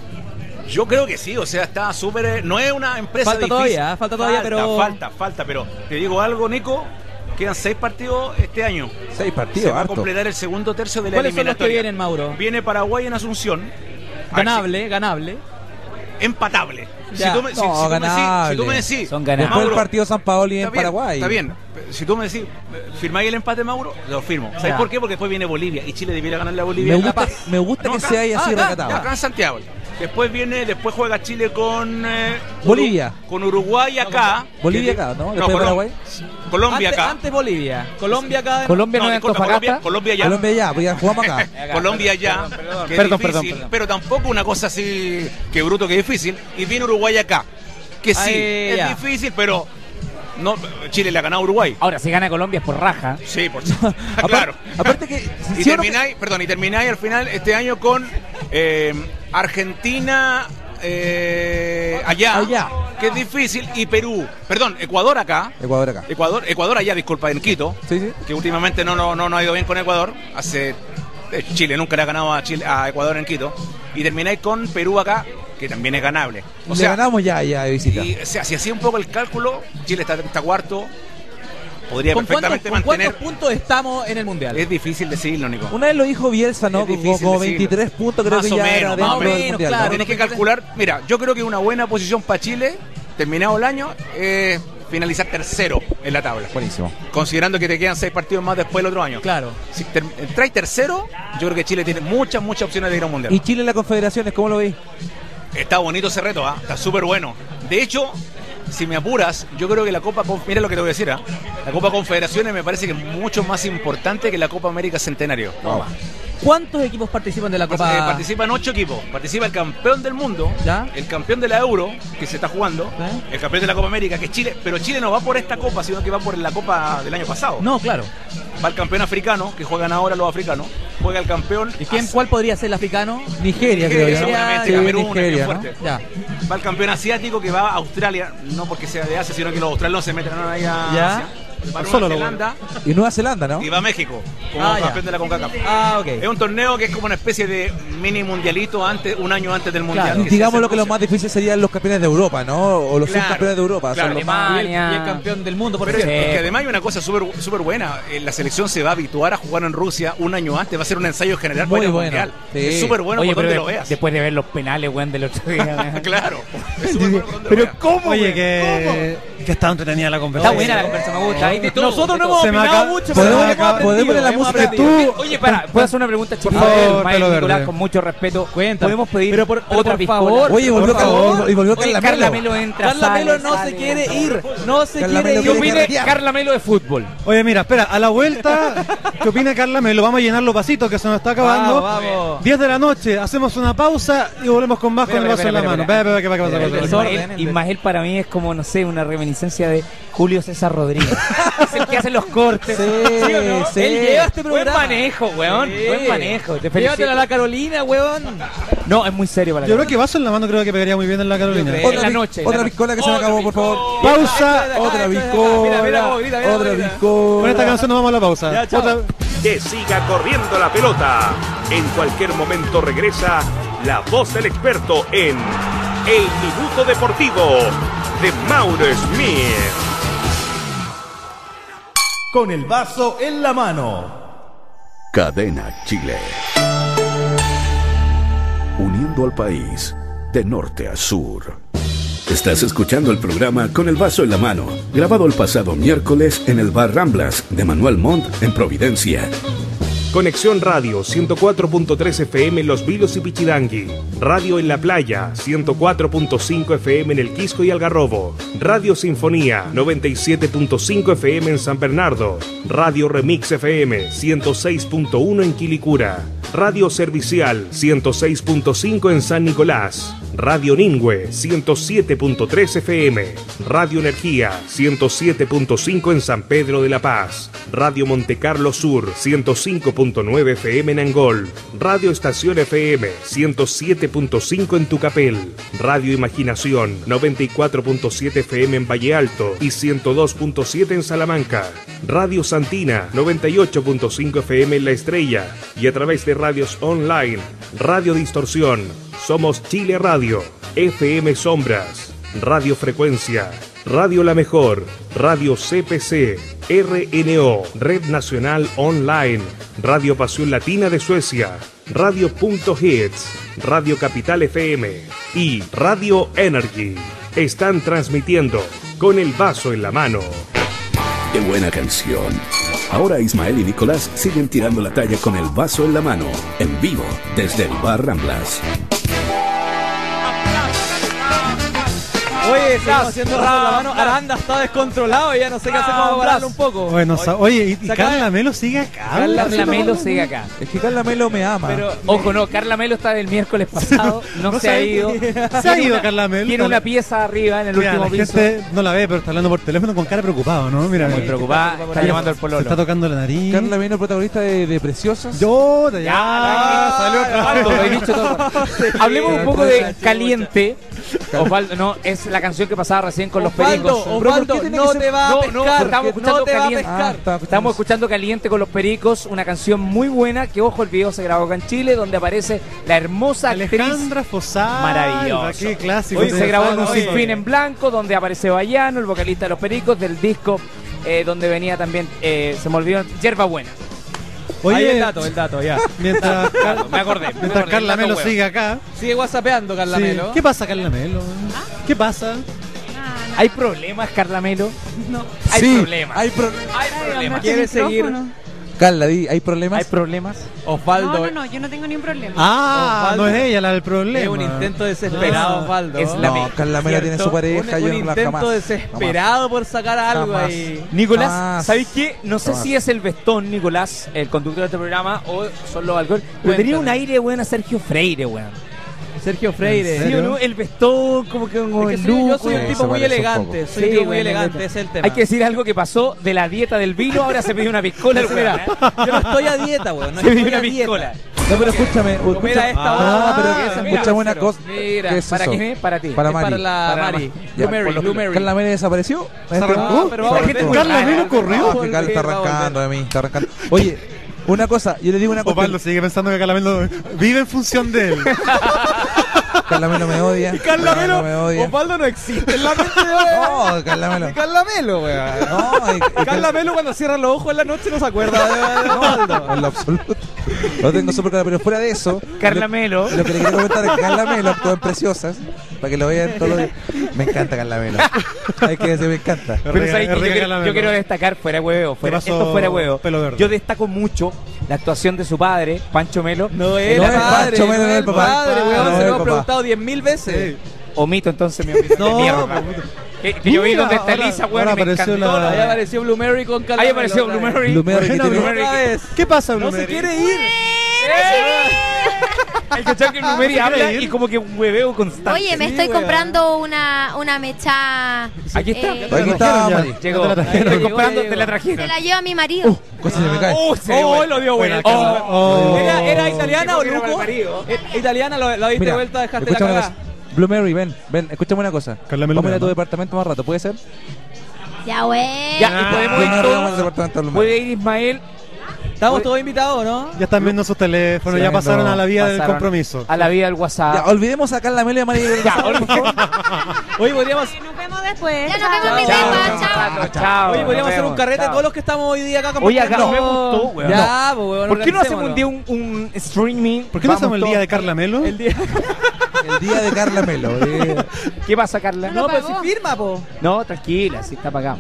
Yo creo que sí, o sea, está súper... eh, No es una empresa Falta difícil. todavía, falta todavía, pero- Falta, falta, pero te digo algo, Nico, quedan seis partidos este año. Seis partidos, Se va a harto. completar el segundo tercio de la ¿Cuáles son los que eliminatoria. vienen, Mauro? Viene Paraguay en Asunción. A ver Ganable, ganable. si- empatable. Ya. Si tú me, si- No, si tú me decís, ganable. si tú me decís, Son ganables. Después Mauro, el partido San Paoli en está bien, Paraguay. Está bien. Si tú me decís, ¿firmáis el empate, Mauro? Lo firmo. ¿Sabes Ya. por qué? Porque después viene Bolivia y Chile debiera ganarle a Bolivia. Me en La gusta, Paz. me gusta No, que acá. sea ahí así Ah, acá, recatado. acá en Santiago. Después viene, después juega Chile con eh, Bolivia. Uru- con Uruguay acá. Bolivia Que- acá, ¿no? Después Colom- Paraguay. Colombia antes, acá. antes Bolivia. Colombia acá. Colombia no, No, es disculpa, Antofagasta. Colombia, Colombia ya. Colombia ya, pues ya jugamos acá. Colombia ya. que es perdón, difícil, perdón, perdón. pero tampoco una cosa así que bruto, que difícil. Y viene Uruguay acá. Que sí, Ahí, es ya. difícil, pero no, Chile le ha ganado a Uruguay. Ahora, si gana Colombia es por raja. Sí, por claro. Aparte que. Y si uno- termináis, perdón, y termináis al final este año con eh, Argentina eh, allá, Allá. que es difícil, y Perú, perdón, Ecuador acá, Ecuador acá. Ecuador, Ecuador allá, disculpa, en Quito, Sí, sí. que últimamente no, no, no, no ha ido bien con Ecuador, hace eh, Chile nunca le ha ganado a, Chile, a Ecuador en Quito, y termináis con Perú acá, que también es ganable. O Le sea, ganamos ya, ya de visita. y, o sea, si hacía un poco el cálculo, Chile está, está cuarto, podría ¿Con cuántos, perfectamente con mantener. cuántos puntos estamos en el Mundial? Es difícil decirlo, Nico. Una vez lo dijo Bielsa, ¿no? Es Como, difícil como decirlo. veintitrés puntos creo Más que o ya menos, era más dentro o del menos, mundial. claro. ¿no? Tienes que calcular, mira, yo creo que una buena posición para Chile, terminado el año, es finalizar tercero en la tabla. Buenísimo. Considerando que te quedan seis partidos más después del otro año. Claro. Si ter- entráis tercero, yo creo que Chile tiene muchas, muchas opciones de ir a un mundial. ¿Y Chile en las confederaciones, cómo lo veis? Está bonito ese reto, ¿ah? Está súper bueno. De hecho, si me apuras, yo creo que la Copa... Conf- Mira lo que te voy a decir, ¿ah? La Copa Confederaciones me parece que es mucho más importante que la Copa América Centenario. ¿Cuántos equipos participan de la Eh, Copa? participan ocho equipos. Participa el campeón del mundo, ¿Ya? el campeón de la Euro, que se está jugando, ¿Eh? el campeón de la Copa América, que es Chile, pero Chile no va por esta Copa, sino que va por la Copa del año pasado. No, claro. Va el campeón africano, que juegan ahora los africanos, juega el campeón... ¿Y quién, as- cuál podría ser el africano? Nigeria, creo Nigeria, yo. seguramente, Sí, Camerún, es bien Nigeria, ¿no? fuerte. Ya. Va el campeón asiático, que va a Australia, no porque sea de Asia, sino que los australianos se meten ahí a Ya. Asia. Va a Nueva Solo lo Zelanda Y Nueva Zelanda, ¿no? y va a México, como Ah, ya. campeón de la CONCACAF. Ah, ok. Es un torneo que es como una especie de mini mundialito antes, un año antes del mundial. Claro. Y que se digamos hace lo que en lo Rusia. más difícil serían los campeones de Europa, ¿no? O los Claro, subcampeones de Europa. claro. Son los más... Y el, y el Alemania. campeón del mundo, por Pero es, cierto. es que además hay una cosa súper súper buena. Eh, La selección se va a habituar a jugar en Rusia un año antes. Va a ser un ensayo general Muy para el bueno. mundial. Sí. Es súper bueno Oye, por pero donde de- lo veas. después de ver los penales, weón, del otro día. Claro. Es súper bueno por donde lo Pero veas. ¿cómo? Oye, que, que está entretenida la Está conversación. buena la conversación, me gusta. Hay de todo, Nosotros de no todo. hemos Se me opinado acaba- mucho, podemos- pero hemos aprendido, podemos ir a la hemos música. aprendido. Tú- Oye, para, ¿puedo hacer una pregunta, chiquita? favor, El maestro pelo Nicolás, verde. con mucho respeto. Cuéntame. ¿Podemos pedir Pero por- pero otra por piscola? favor. Oye, volvió, Por Carla, favor. y volvió Oye, Carla Carla Melo. Melo entra, Carla sale, Melo no sale, se quiere entra. ir. No se Carla quiere Melo ir. ¿Qué quiere opina carretear. Carla Melo de fútbol? Oye, mira, espera, a la vuelta, ¿qué opina Carla Melo? Vamos a llenar los vasitos que se nos está acabando. Vamos, vamos. diez de la noche, hacemos una pausa y volvemos con más con el Espera, vaso en la espera, mano. espera, Espera, espera, ¿qué pasa? ¿Qué El pasa? desorden. Ismael, Ismael para mí es como, no sé, una reminiscencia de Julio César Rodríguez. Es el que hace los cortes. Sí, ¿Sí o no? sí. Él lleva este Buen programa. manejo, weón. Sí. Buen manejo. Te felicito. Llévatela a la Carolina, weón. No, es muy serio para la Yo creo que Vaso en la Mano creo que pegaría muy bien en la Carolina. creo. Otra, la pi- noche, otra la piscola que se me Otra acabó, por favor. Pausa. Otra Mira, piscola. mira cómo grita, mira Otra cómo grita. Con esta piscola. canción nos vamos a la pausa. Ya, chao. Otra- Que siga corriendo la pelota. En cualquier momento regresa la voz del experto en El Minuto Deportivo de Mauro Smith. Con el vaso en la mano. Cadena Chile. Uniendo al país de norte a sur. Estás escuchando el programa Con el Vaso en la Mano, grabado el pasado miércoles en el Bar Ramblas de Manuel Montt en Providencia. Conexión Radio ciento cuatro punto tres F M en Los Vilos y Pichidangui. Radio en la Playa ciento cuatro punto cinco F M en El Quisco y Algarrobo. Radio Sinfonía noventa y siete punto cinco F M en San Bernardo. Radio Remix F M ciento seis punto uno en Quilicura. Radio Servicial ciento seis punto cinco en San Nicolás. Radio Ningüe ciento siete punto tres F M. Radio Energía ciento siete punto cinco en San Pedro de la Paz. Radio Monte Carlo Sur ciento cinco punto nueve F M en Angol. Radio Estación F M ciento siete punto cinco en Tucapel. Radio Imaginación noventa y cuatro punto siete F M en Valle Alto y ciento dos punto siete en Salamanca. Radio Santina noventa y ocho punto cinco F M en La Estrella y a través de radios online. Radio Distorsión, Somos Chile Radio, F M Sombras, Radio Frecuencia, Radio La Mejor, Radio C P C, R N O, Red Nacional Online, Radio Pasión Latina de Suecia, Radio Punto Hits, Radio Capital F M y Radio Energy. Están transmitiendo Con el Vaso en la Mano. ¡Qué buena canción! Ahora Ismael y Nicolás siguen tirando la talla con el vaso en la mano, en vivo, desde el Bar Ramblas. Oye, estamos haciendo el vaso en la mano. Aranda está descontrolado y ya no sé qué hacer para pararlo un poco. Bueno, sa- oye, y, y Se acaba- Carla Melo sigue acá. Carla ¿verdad? Melo sigue acá. Es que Carla Melo me ama. Pero Ojo, no, Carla Melo está del miércoles pasado, no, No se ha sabe ido. que- Se ha Tiene ido una- Carla Melo. Tiene una pieza arriba en el Mira, último la piso. gente no la ve, pero está hablando por teléfono con cara preocupado, ¿no? Mira, Muy mira. preocupada, está llamando al Se pololo. está tocando la nariz. Carla Melo, protagonista de, de Preciosas. Yo, ya, Ya, salió otra Osvaldo, vez. lo he dicho todo. Hablemos un poco de Caliente. Osvaldo, no, es la canción que pasaba recién con los Osvaldo, pericos. ¿por qué Osvaldo, tiene no que te ser- va a No, no, pescar. estamos escuchando no te va a Caliente. pescar. Ah, está- Estamos escuchando Caliente con los Pericos, una canción muy buena que, ojo, el video se grabó acá en Chile, donde aparece la hermosa actriz. Alejandra Fosal. Maravilloso. Qué clásico. Hoy se grabó en un Oye, sinfín en blanco, donde aparece Bayano, el vocalista de los Pericos, del disco eh, donde venía también, eh, se me olvidó, Yerba Buena. Oye, Ahí el dato, el dato, ya. mientras, Car- Me acordé. me mientras acordé, Carla el dato Melo huevo. sigue acá. Sigue whatsappeando, Carla sí. Melo. ¿Qué pasa, Carla Melo? ¿Qué pasa? ¿Hay problemas, Carla Melo? No. Hay Sí, problemas. hay pro- Hay problemas. ¿Quiere seguir? Carla, di, ¿hay problemas? ¿Hay problemas? Osvaldo. No, no, no, yo no tengo ni un problema. Ah, Osvaldo. no es ella la del problema. Es un intento desesperado, Ah, Osvaldo. es la No, me- Carla Melo tiene su pareja, un, yo un no la intento jamás. desesperado por sacar algo Jamás. ahí. Nicolás, Jamás. ¿sabéis qué? No sé Jamás. si es el Vestón, Nicolás, el conductor de este programa, o son los alcohol, pero tenía un Cuéntame. aire, weón, a Sergio Freire, weón. Sergio Freire. ¿En ¿Sí o serio? no? El Vestón, como que como Es el que soy- yo look, soy un weón. tipo se muy parece un elegante. poco. Soy un Sí, tipo muy weón, elegante, neta. ese es el tema. Hay que decir algo que pasó de la dieta del vino, ahora se pidió una piscola. el Mira, weón, ¿eh? yo no estoy a dieta, weón. No Se pidió estoy una a dieta. piscola. No, pero escúchame. Comer escucha- a esta ah, hora. pero Mira, escucha mira, buena cero. cosa. Mira, ¿Qué es ¿Para eso? qué? Para ti. Para Es Mari. para la Para Mari. Mari. Blue Ya, Mary, por lo- Blue Mary. ¿Carla Melo desapareció? ¿Se Este- arrancó? Ah, pero va a ¿Por qué volver. te- Carla Melo corrió? No, que Carla está Va a volver. arrancando de mí, está arrancando. Oye, una cosa, yo le digo una cosa. Osvaldo sigue pensando que Carla Melo vive en función de él. Carla Melo me odia. Carla Melo, me odia. Osvaldo no existe en la mente de No, Carla Melo. Carla Melo, weón. No, y- y Carla Melo cuando cierra los ojos en la noche no se acuerda de, de Osvaldo. No, en lo absoluto. Lo tengo súper claro, pero fuera de eso. Carla lo- Melo. Lo que le quiero comentar es que Carla Melo actuó en Preciosas. Para que lo vean todos los días. Me encanta Carla Melo. Hay que decir, me encanta. Pero Rica- ¿sabes qué? es yo, rica quiero, Carla yo Melo. quiero destacar, fuera huevo, fuera, pasó, esto fuera huevo. pelo verde? Yo destaco mucho la actuación de su padre, Pancho Melo. No es No el es padre, Pancho Melo, no no es es el papá. padre, No, weón. no Se es lo el hemos papá. preguntado diez mil veces. Omito entonces mi omisión No, de mierda. Que, que yo vi Mira, donde está ahora- Elisa, weón, ahora y me apareció encantó. la- Ahí apareció Blue Mary con Carla Ahí Melo apareció otra Blue vez. Mary. Blue Mary que Buena tiene- Blue Mary. Otra vez. ¿Qué pasa, Blue No se Mary? quiere ir. El cachado que Blueberry ¿Se quiere habla ir? y como que un hueveo constante. Oye, me Sí, estoy weón. comprando una, una mecha. Aquí está. eh, Aquí está, Mari. Llegó. Ya te la trajeron. Estoy comprando, Llegó, te la se trajeron. la llevo a mi marido. Cosa se me cae. Oh, se Oh, dio lo dio Buena, vuelta. Carla. Oh. ¿Era, era italiana o Tipo que era Luco? malparido. Eh, Italiana, lo, lo diste Mira, vuelta, dejaste la escúchame una cagada. cosa. Blue Mary, ven, ven, escúchame una cosa. Carla Vamos a ir a Melumena, tu ¿no? departamento más rato, ¿puede ser? Ya, güey. Ya, y podemos Blue ir Mary, todos. vamos al departamento de Blue Mary. Puede ir Ismael Estamos todos invitados, ¿no? Ya están viendo sus teléfonos, Sí, ya pasaron no, a la vía del pasaron compromiso. a la vida del WhatsApp. Ya, olvidemos a Carla Melo y a María del Ya, Vaso, por favor. Oye, podríamos, Nos vemos después. Ya nos vemos en mi Chao, depa, chao. chao, chao. oye, podríamos Nos hacer un vemos, carrete chao. todos los que estamos hoy día acá. Oye, acá compartiendo- nos vemos todos, weón. Ya, pues, weón, ¿Por qué no hacemos un día organicémonos. un, un streaming? ¿Por qué no Vamos hacemos el día todos. de Carla Melo? El día... El día de Carla Melo. eh. ¿Qué pasa, Carla? No, lo pero si pagó. firma, po. No, tranquila, sí está pagado.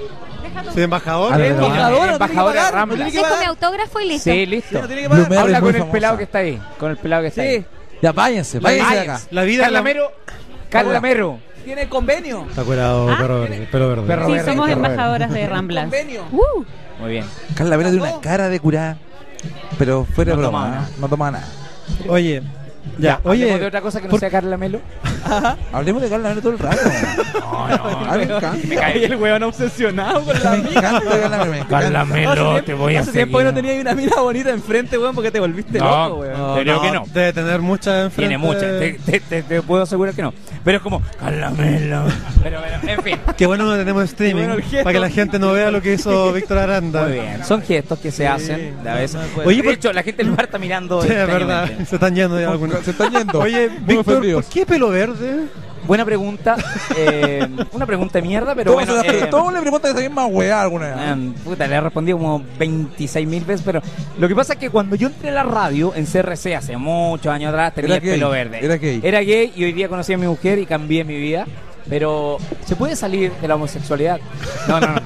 Soy embajador. Ah, no, Es no, no. embajador, no tiene que Embajador de pagar, no Rambla. tiene que Dejo mi pagar. autógrafo y listo. Sí, Sí, listo. no tiene que Blue pagar. Mary Habla es muy con el famosa. pelado que está ahí. Con el pelado que está Sí, ahí. Ya, váyanse, váyanse de acá. La vida Carla la- Mero. Carla Mero. tiene convenio. Está curado, Ah, perro verde, pelo verde. Perro Sí, verde, somos perro verde. embajadoras de Ramblas. Convenio. Uh, Muy bien. Carla Melo tiene una cara de curada. Pero fuera de No broma, tomaba ¿eh? nada. No toma nada. Oye, ya, Hablemos de oye, otra cosa que no por- sea Carla Melo. Hablemos de Carla Melo todo el rato. No, no. A mí me encanta. Me cae el weón obsesionado con la Me mina. encanta Carla Melo. me encanta. Carla Melo, te voy a Hace tiempo que seguir. no tenía una mina bonita enfrente, weón, porque te volviste No, loco, weón. no. Creo que no. Debe tener muchas enfrente. Tiene muchas, te, te- te- te puedo asegurar que no. Pero es como, Carla Melo. Pero, pero, en fin. Qué bueno que no tenemos streaming, Qué bueno el gesto. para que la gente no vea lo que hizo Víctor Aranda. Muy bien. Son gestos que se hacen a veces. no puede Oye, de por- hecho, la gente del bar está mirando. Sí, es verdad, extrañamente. se están yendo ya algunos. Se están yendo. Oye, Muy Víctor, ofendidos. ¿por qué pelo verde? Buena pregunta. eh, una pregunta de mierda, pero Todos bueno. se la- eh, todos le preguntan que se más weá alguna vez. eh, puta, le he respondido como veintiséis mil veces, pero lo que pasa es que cuando yo entré a la radio en C R C hace muchos años atrás tenía Era el pelo gay, verde. era gay. Era gay y hoy día conocí a mi mujer y cambié mi vida. Pero, ¿se puede salir de la homosexualidad? No, no, no.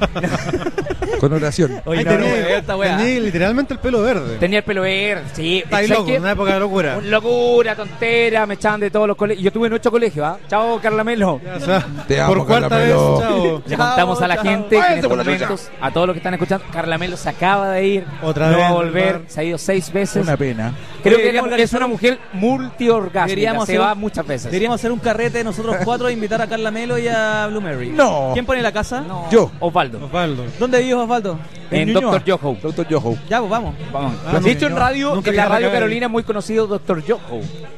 Con oración. Oye, Ahí no, no, tenía, esta weá. tenía literalmente el pelo verde. tenía el pelo verde, sí. Está ahí ¿sabes loco, qué? una época de locura. Locura, tontera, me echaban de todos los colegios. Yo estuve en ocho colegios, ¿ah? Chao, Carla Melo. Ya, o sea, Te amo, por cuarta Carla vez, Melo. chao. Le contamos a la chao. gente que en Váyanse estos por la momentos, a todos los que están escuchando, Carla Melo se acaba de ir. Otra no vez va a del volver, bar. se ha ido seis veces. Una pena. Creo Oye, que deberíamos es una mujer multiorgásmica, Deberíamos se hacer va un- muchas veces. Deberíamos hacer un carrete nosotros cuatro e invitar a Carla Melo y a Blue Mary. No. ¿Quién pone la casa? No. Yo. Osvaldo. Osvaldo. ¿Dónde vives, Osvaldo? En Ñuñoa. Doctor Yoho. Doctor Yoho. Ya, pues vamos. Vamos. Ah, de hecho, no, en radio, nunca en la queda radio acá. Carolina es muy conocido Doctor Yoho.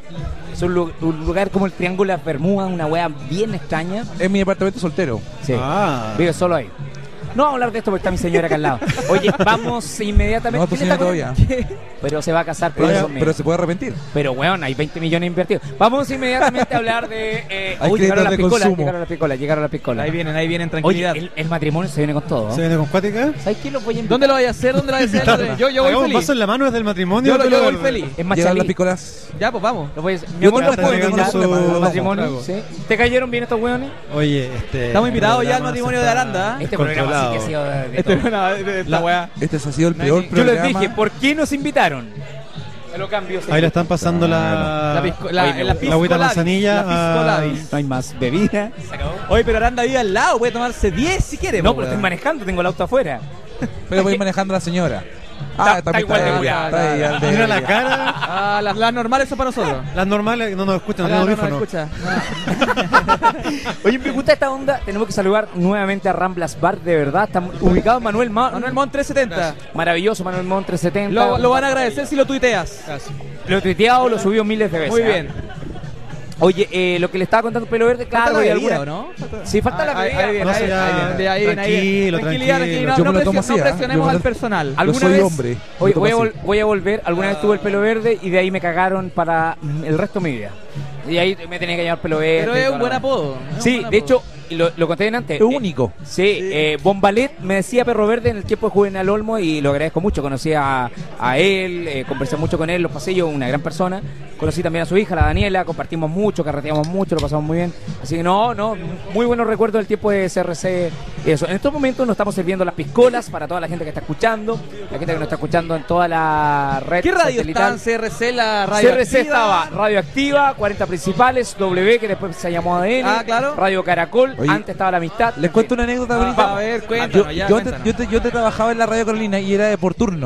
Es un, lu- un lugar como el Triángulo de las Bermudas, una wea bien extraña. Es mi departamento soltero. Sí. Ah. Vive solo ahí. No vamos a hablar de esto porque está mi señora acá al lado. Oye, vamos inmediatamente. No, tu ¿Quién está señora con- todavía. Pero se va a casar por Ella- eso pero se puede arrepentir. Pero weón, hay veinte millones invertidos. Vamos inmediatamente a hablar de. Eh, Hay uy, llegaron créditos las de piscolas, consumo. llegaron las piscolas, llegaron las piscolas. Ahí vienen, ahí vienen, Oye, tranquilidad. el, el matrimonio se viene con todo. ¿Se viene con cuática? ¿Sabes qué? Lo voy a invitar. ¿Dónde lo vais a hacer? ¿Dónde lo vais a hacer? Yo, yo voy Hagamos un feliz. vaso en la mano desde el matrimonio. Yo, pelo yo voy verde. feliz. Es Llegan Machalí. las pícolas. Ya, pues vamos. Lo voy a decir. Mi Yo amor, te ¿los puedo estoy invitar llegando su- al matrimonio? trago. ¿Sí? ¿Te cayeron bien estos weones? Oye, este. Estamos invitados ya al programa matrimonio se de está Aranda, ¿eh? Este programa sí que ha controlado. sido de, de Este todo. es una de esta weá. Este ha sido el peor Yo programa. les dije, ¿por qué nos invitaron? Se lo cambio. Ahí le están pasando la. La, pisco, la, Oye, me la gusta. la agüita piscoladis, manzanilla. La a- piscoladis. No hay más bebida. Se acabó. Oye, pero Aranda vive al lado, puede tomarse diez si quiere. No, po, pero estoy weón. manejando, tengo el auto afuera. Pero voy manejando a la señora. Está- está también igual de ella, curada. está ella, el de Mira la ella. cara. Ah, las, las normales son para nosotros. Las normales no nos escuchan, Acá no no tenemos nos audífonos. escucha. Oye, me gusta esta onda. Tenemos que saludar nuevamente a Ramblas Bar, de verdad. Está ubicado en Manuel Ma Manuel Mon trescientos setenta. Maravilloso, Manuel Mon trescientos setenta. Lo, lo van a agradecer si lo tuiteas. Lo he tuiteado, lo subió miles de veces. Muy ¿eh? bien. Oye, eh, lo que le estaba contando Pelo Verde, Falta claro, la hay bebida, alguna. ¿o no? Falta- Sí, falta la Ah, ahí- bebida. ahí viene, No, ahí sí, viene, ya, ahí viene, ahí viene, ahí viene. tranquilo, Tranquilidad, tranquilo. tranquilidad. Yo No, me lo no tomo presi- no así, ¿eh? presionemos Yo me lo- al personal. Yo ¿Alguna soy vez? hombre. Oye, Yo voy a, tomo vol- voy a volver. Alguna vez tuve el pelo verde y de ahí me cagaron para mm, el resto de mi vida. Y ahí me tenía que llamar pelo verde. Pero y es toda un la buen weá. apodo. es un Sí, buen de apodo. hecho, y lo, lo conté bien antes. Es eh, único. Sí, eh, Bombalet me decía Perro Verde en el tiempo de Juvenal Olmo y lo agradezco mucho. Conocí a, a él, eh, conversé mucho con él en los pasillos, una gran persona. Conocí también a su hija, la Daniela, compartimos mucho, carreteamos mucho, lo pasamos muy bien. Así que no, no, muy buenos recuerdos del tiempo de C R C. Eso. En estos momentos nos estamos sirviendo las piscolas para toda la gente que está escuchando, la gente que nos está escuchando en toda la red. ¿Qué radio está satelital. en C R C? La radio C R C activa? estaba Radioactiva, cuarenta principales, W, que después se llamó A D N, Ah, claro. Radio Caracol, Oye, antes estaba La Amistad. Les cuento una anécdota Ah, bonita. a ver, cuéntanos, yo, ya, yo, te, cuéntanos. yo, te, yo te trabajaba en la radio Carolina y era de por turno.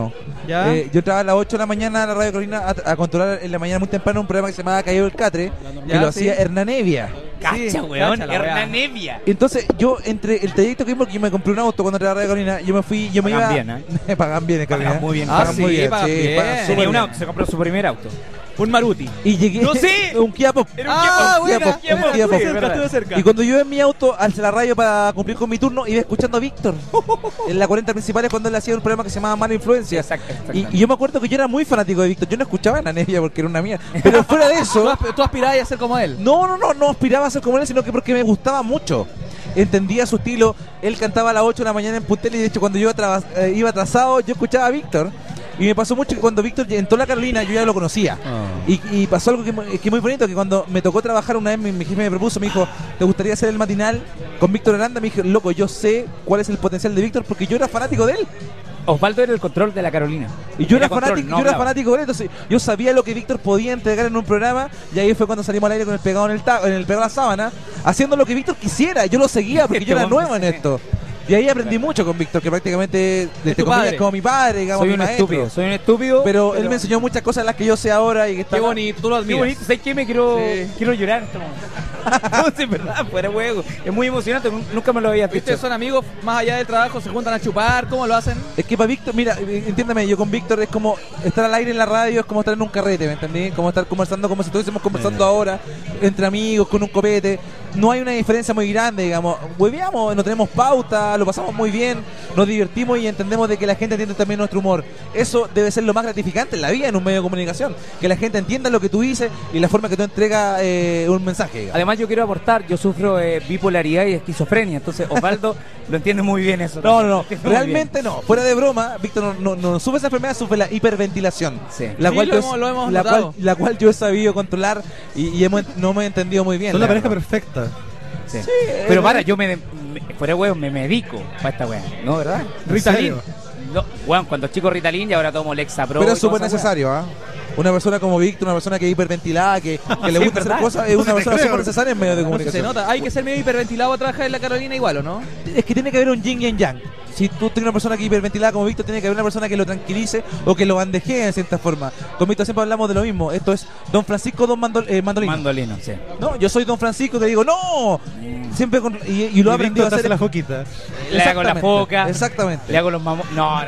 ¿Ya? Eh, yo entraba a las ocho de la mañana a la Radio Carolina a, a controlar en la mañana muy temprano un programa que se llamaba Caído el Catre, que Ya, lo sí. hacía Hernán Evia. Cacha, weón, Hernán Evia. Entonces, yo, entre el trayecto que porque yo me compré un auto cuando entré a la Radio Carolina, yo me fui, yo me Pagan iba... bien, ¿eh? pagan bien, en Carolina. Pagan muy bien. Ah, Pagan sí, muy bien, pagan sí, bien. pagan súper Tenía un bien. auto, se compró su primer auto. Un Maruti. Y llegué... ¡No sé! un Kia Pop. Era un Ah, Un Kia buena, Pop, Kia un Pop, Kia estuve Pop. cerca, estuve cerca. Y cuando yo en mi auto alcé la radio para cumplir con mi turno, iba escuchando a Víctor en la cuarenta principales cuando él hacía un programa que se llamaba Mala Influencia. Exacto, Y, y yo me acuerdo que yo era muy fanático de Víctor. Yo no escuchaba a la Nevia porque era una mía. Pero fuera de eso... ¿Tú, asp- tú aspirabas a ser como él? No, no, no, no aspiraba a ser como él, sino que porque me gustaba mucho. Entendía su estilo. Él cantaba a las ocho de la mañana en Puntel y de hecho cuando yo iba, traba- eh, iba atrasado yo escuchaba a Víctor. Y me pasó mucho que cuando Víctor entró a la Carolina yo ya lo conocía. Y, y pasó algo que, mu- que muy bonito, que cuando me tocó trabajar una vez, mi, mi jefe me propuso, me dijo, ¿te gustaría hacer el matinal con Víctor Aranda? Me dije, loco, yo sé cuál es el potencial de Víctor porque yo era fanático de él. Osvaldo era el control de la Carolina. Y yo era, Era control, fanático, no yo era hablaba. fanático de él, entonces yo sabía lo que Víctor podía entregar en un programa y ahí fue cuando salimos al aire con el pegado en el, ta- en el pegado a la sábana, haciendo lo que Víctor quisiera. Yo lo seguía porque yo era Este nuevo en esto. Y ahí aprendí mucho con Víctor, que prácticamente, de tu comillas, padre. como mi padre, digamos, Soy mi un maestro. estúpido, soy un estúpido. Pero, él me enseñó muchas cosas en las que yo sé ahora y que está Qué bonito, tú lo Qué admiras. bonito, ¿sabes qué? Me quiero, Sí. quiero llorar en este momento. No, sí, es verdad, fuera huevo. Es muy emocionante, nu- nunca me lo había dicho. ¿Ustedes son amigos más allá del trabajo? ¿Se juntan a chupar? ¿Cómo lo hacen? Es que para Víctor, mira, eh, entiéndame, yo con Víctor es como estar al aire en la radio, es como estar en un carrete, ¿me entendí? Como estar conversando como si estuviésemos conversando ahora, entre amigos, con un copete. No hay una diferencia muy grande, digamos. Hueveamos, no tenemos pauta, lo pasamos muy bien, nos divertimos y entendemos de que la gente entiende también nuestro humor. Eso debe ser lo más gratificante en la vida, en un medio de comunicación. Que la gente entienda lo que tú dices y la forma que tú entregas eh, un mensaje, digamos. Además yo quiero aportar, yo sufro eh, bipolaridad y esquizofrenia, entonces Osvaldo lo entiende muy bien eso. No, no, no, Lo entiende muy realmente no. Fuera de broma, Víctor no, no, no sufre esa enfermedad, sufre la hiperventilación. Sí. La, Sí, cual lo yo, hemos- lo hemos la, notado. cual, la cual yo he sabido controlar y, y hemos, no me he entendido muy bien. Son la pareja verdad. perfecta. Sí. Sí, Pero eh, para, yo me, me fuera huevo, me medico para esta weá, ¿no? ¿Verdad? ¿En Ritalin. serio? No, weón, cuando chico Ritalin y ahora tomo Lexapro. Pero y es súper toda esa weá. necesario, ¿ah? Una persona como Víctor, una persona que es hiperventilada, que, que le Sí, gusta hacer ¿verdad? cosas, es una te persona creo. súper necesaria en medio de No sé, se comunicación. nota. Hay que ser medio hiperventilado a trabajar en la Carolina igual, ¿o no? Es que tiene que haber un yin y un yang. Si tú tienes una persona que es hiperventilada como Víctor, tiene que haber una persona que lo tranquilice o que lo bandejee en cierta forma. Con Víctor siempre hablamos de lo mismo. Esto es Don Francisco, Don Mandol- eh, Mandolino. Mandolino, sí. No, yo soy Don Francisco, te digo, ¡no! Siempre con, y, y lo he Y aprendido a Víctor te hacer. hace la foquita. Le hago la Exactamente, foca. Exactamente. Le hago los mamos. No, no.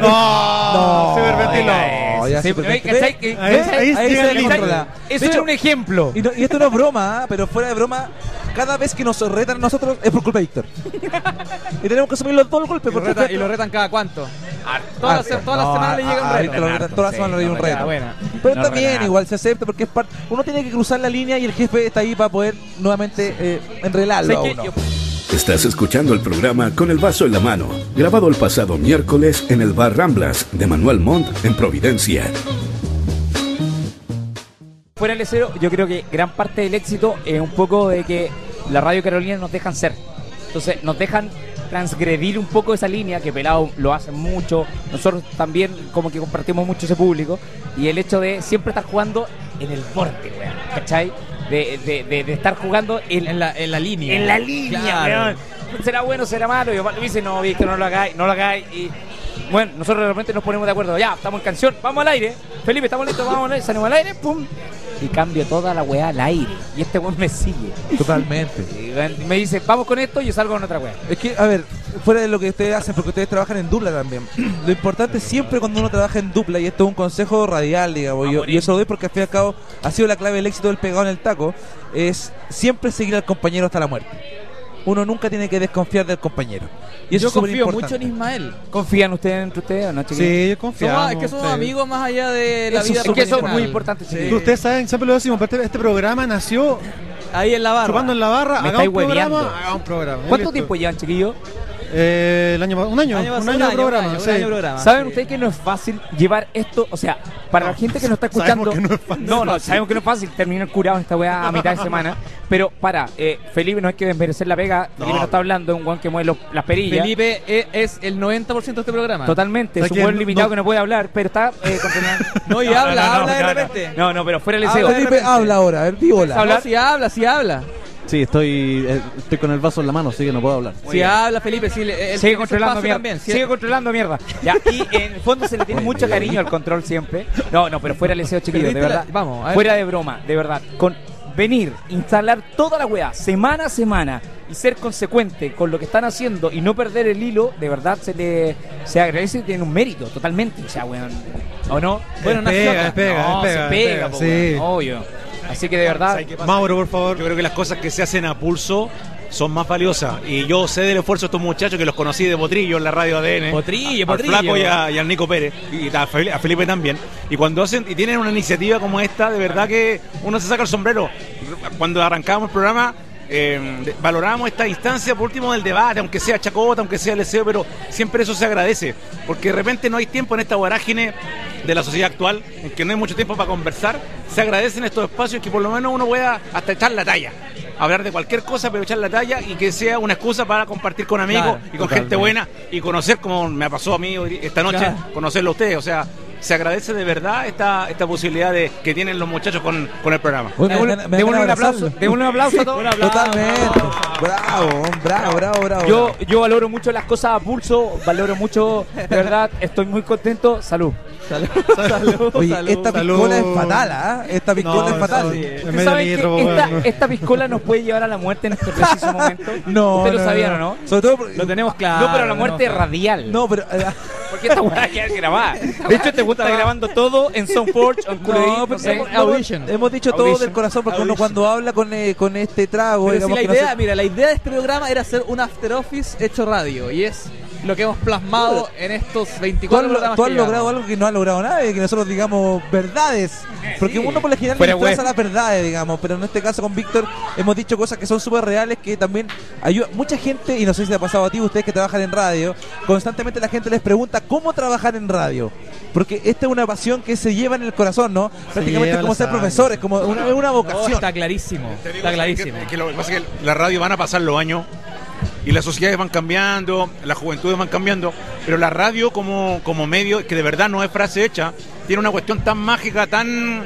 No, se hiperventiló. No, ya Sí, se pero, hiperventiló. ¿cachai? Que- Ahí- ¿cachai? ahí Ahí llega se el límite. controla. Eso De es hecho, un ejemplo. Y, no- y esto no es broma, ¿ah? Pero fuera de broma, cada vez que nos retan a nosotros es por culpa de Víctor. Y tenemos que asumir los dos golpes. ¿Y lo, porque retan, y lo retan cada cuánto? Todas las, Ah, todas las no, semanas le a- llega un a reto. Víctor lo retan, todas las semanas le llega un no, reto. ya, bueno. Pero No, está bien, Renato. igual se acepta porque es parte. Uno tiene que cruzar la línea y el jefe está ahí para poder nuevamente eh, enrelarlo a ¿Sabes uno. qué? Yo- Estás escuchando el programa Con el Vaso en la Mano, grabado el pasado miércoles en el Bar Ramblas de Manuel Montt en Providencia. Fuera del cero, yo creo que gran parte del éxito es un poco de que la Radio Carolina nos dejan ser. Entonces, nos dejan transgredir un poco esa línea, que Pelado lo hacen mucho, nosotros también como que compartimos mucho ese público, y el hecho de siempre estar jugando en el borde, weón, ¿cachai? De, de, de, de estar jugando en, En la, en la línea. en la línea, Claro. weón. ¿Será bueno, será malo? Y Osvaldo me dice, no, Víctor, no lo hagáis, no lo hagáis. Y bueno, nosotros de repente nos ponemos de acuerdo, ya, estamos en canción, vamos al aire. Felipe, estamos listos, vamos al aire, salimos al aire, pum. Y cambio toda la weá al aire. Y este weón me sigue. Totalmente. Y weón, me dice, vamos con esto y yo salgo con otra weá. Es que, a ver, fuera de lo que ustedes hacen, porque ustedes trabajan en dupla también. Lo importante siempre cuando uno trabaja en dupla, y esto es un consejo radial, digamos, y yo, y eso lo doy porque al fin y al cabo ha sido la clave del éxito del pegado en el taco, es siempre seguir al compañero hasta la muerte. Uno nunca tiene que desconfiar del compañero. Y eso Yo es súper confío importante. mucho en Ismael. ¿Confían ustedes entre ustedes o no, chiquillos? Sí, Somos, confiamos. es que somos sí. amigos más allá de la Eso vida es Es que eso es profesional. muy importante, Sí. chiquillos. Ustedes saben, siempre lo decimos, pero este, este programa nació Ahí en la barra. chupando en la barra. Me Haga un estáis programa, hueveando. haga un programa. ¿Cuánto Listo. tiempo llevan, chiquillos? Eh, el año, un año, Año un pasado, año de programa. un año, sí. un año de programa. ¿Saben Sí. ustedes que no es fácil llevar esto? O sea, para la gente que nos está Sabemos escuchando. que no es fácil. No, no, sabemos que no es fácil terminar curado en esta weá a mitad de semana. Pero para, eh, Felipe no hay que desmerecer la pega. Felipe no está hablando, es un guan que mueve los- las perillas. Felipe es, es el noventa por ciento de este programa. Totalmente, es ¿Sabes un qué? buen No- limitado no- que no puede hablar, pero está eh, conteniendo. No, y habla, habla de repente. No, no, pero fuera el Habla deseo. de Felipe, repente. habla ahora, a ver, vívola. Habla. No, si habla, si habla. Sí, estoy, eh, estoy con el vaso en la mano, así que no puedo hablar. Si habla Felipe, si le, él Sigue tiene controlando su espacio mierda. también, si Sigue él- controlando mierda. Ya, y en el fondo se le tiene mucho cariño al control siempre. No, no, pero fuera el deseo chiquillo, de Perdiste la- verdad. vamos, a ver. Fuera de broma, de verdad. Con venir, instalar toda la weá, semana a semana, y ser consecuente con lo que están haciendo y no perder el hilo, de verdad se le se agradece y tiene un mérito, totalmente. O sea, weón. ¿O no? Es pega, es pega, no, es pega, se es pega, pega, po, sí. weón, obvio. Así que de verdad. Mauro, por favor. Yo creo que las cosas que se hacen a pulso son más valiosas. Y yo sé del esfuerzo de estos muchachos que los conocí de Potrillo en la radio A D N. Potrillo, Al Potrillo. Flaco y, a- y al Nico Pérez. Y a Felipe, a Felipe también. Y cuando hacen y tienen una iniciativa como esta, de verdad que uno se saca el sombrero. Cuando arrancábamos el programa, eh, de- valorábamos esta instancia por último del debate, aunque sea chacota, aunque sea leseo, pero siempre eso se agradece. Porque de repente no hay tiempo en esta vorágine de la sociedad actual, en que no hay mucho tiempo para conversar. Se agradecen estos espacios que por lo menos uno pueda hasta echar la talla. Hablar de cualquier cosa, pero echar la talla y que sea una excusa para compartir con amigos Claro, y con totalmente. gente buena y conocer, como me pasó a mí hoy- esta noche, Claro. conocerlo a ustedes. O sea, se agradece de verdad esta, esta posibilidad de que tienen los muchachos con, con el programa. Uy, me- me- me- me Démosle un van a aplauso, abrazarlo. démosle un aplauso a todos. Totalmente. Bravo, bravo, bravo, bravo. Yo, yo valoro mucho las cosas a pulso, valoro mucho, de verdad, estoy muy contento. Salud. Salud, salud, Oye, salud. esta salud. piscola es fatal, ¿ah? Esta piscola No, es fatal. sí. ¿Usted En medio sabe litro, que esta, weón. esta piscola nos puede llevar a la muerte en este preciso momento? No, ¿Usted lo no, sabía no. o no? Sobre todo porque- Lo tenemos claro. No, pero la muerte no, radial. No, pero eh, Porque esta weá queda grabada. De hecho, este weá está grabando todo en Soundforge, en Q D I, no, no pero sé. hemos, Audition. hemos dicho todo Audition. del corazón porque uno Audition. cuando habla con, eh, con este trago, Pero si digamos la que no idea, se- mira, la idea de este programa era hacer un after office hecho radio y es lo que hemos plasmado en estos Tú has, veinticuatro lo- programas tú has que logrado llevamos. algo que no ha logrado nadie, que nosotros digamos verdades. Porque uno por lo general Fuera disfraza web. las verdades, digamos, pero en este caso con Víctor hemos dicho cosas que son súper reales, que también ayuda. Mucha gente, y no sé si te ha pasado a ti, ustedes que trabajan en radio, constantemente la gente les pregunta cómo trabajar en radio. Porque esta es una pasión que se lleva en el corazón, ¿no? Prácticamente lleva es como la ser sangre. profesor, es como una, es una Oh, vocación. está clarísimo. Te digo, Está ¿sabes clarísimo. qué? Que lo que pasa es que la radio van a pasar los años y las sociedades van cambiando, las juventudes van cambiando, pero la radio como, como medio, que de verdad no es frase hecha, tiene una cuestión tan mágica, tan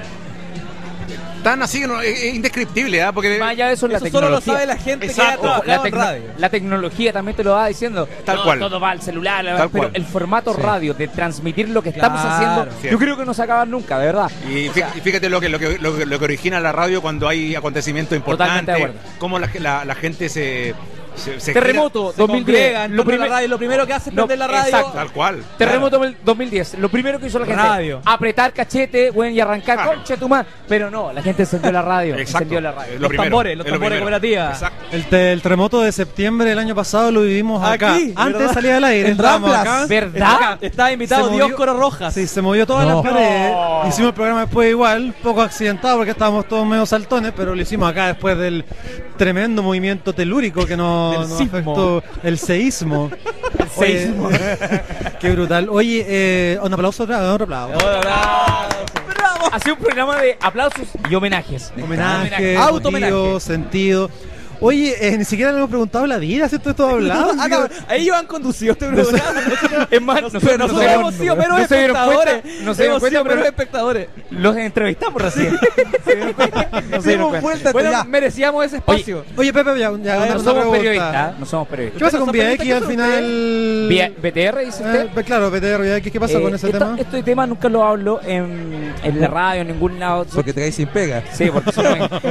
tan así, no, es, es indescriptible, ¿ah? Porque Más allá de eso, la Eso solo lo tecnología. sabe la gente Exacto. que ha trabajado la, en tecno- radio. la tecnología también te lo va diciendo. Tal No, cual. Todo va al celular, Tal pero cual. el formato radio de transmitir lo que estamos Claro. haciendo, Sí. yo creo que no se acaba nunca, de verdad. Y O fí- sea, y fíjate lo que, lo, que, lo, que, lo que origina la radio cuando hay acontecimientos Totalmente de importantes, acuerdo. cómo la, la, la gente se... se, se Terremoto Se dos mil diez. congrega en Lo, torno a la primer- radio, lo primero que hace es No, prender la radio. exacto. Tal cual. Terremoto dos mil diez. Lo primero que hizo la gente, Radio. apretar cachete, bueno, y arrancar, Claro. concha tu madre. Pero no, la gente encendió la radio. Exacto. Encendió la radio. Es lo Los primero, tambores, los es lo tambores primero. cooperativas. Exacto. El, te- el terremoto de septiembre del año pasado lo vivimos acá. Aquí, Antes ¿verdad? de salir al aire. En estábamos Ramblas. acá. ¿Verdad? Estaba invitado Se Dios movió- Coro Rojas. Sí, se movió todas No. las paredes. No. Hicimos el programa después igual, poco accidentado porque estábamos todos medio saltones, pero lo hicimos acá después del tremendo movimiento telúrico que nos, Del nos sismo. afectó. El seísmo. El seísmo. Oye, qué brutal. Oye, eh, un aplauso otra, otro aplauso. Ha sido un programa de aplausos y homenajes. Homenaje, Auto-homenaje. motivo, sentido. Oye, eh, ni siquiera le hemos preguntado la vida, ¿cierto? Esto hablado. Ah, cabrón, ellos han conducido este programa. Es más, Nosotros, nosotros nosotros no- hemos sido meros no se dieron espectadores. cuenta, no se dieron hemos cuenta, sido pero- meros espectadores. Los entrevistamos recién. Se dieron cuenta. No se dieron Dimos cuenta. vuelta, Bueno, ya. merecíamos ese espacio. Oye, Pepe, ya, ya ver, una No una somos pregunta. periodistas, no somos periodistas. ¿Qué pasa con ¿Ustedes Vía son X al periodistas? final? Vía- B T R, dice usted. Eh, claro, B T R, Vía X, ¿qué pasa Eh, con ese esto- tema? Este tema nunca lo hablo en, en la radio, en ningún lado. Porque te caes sin pega. Sí, porque son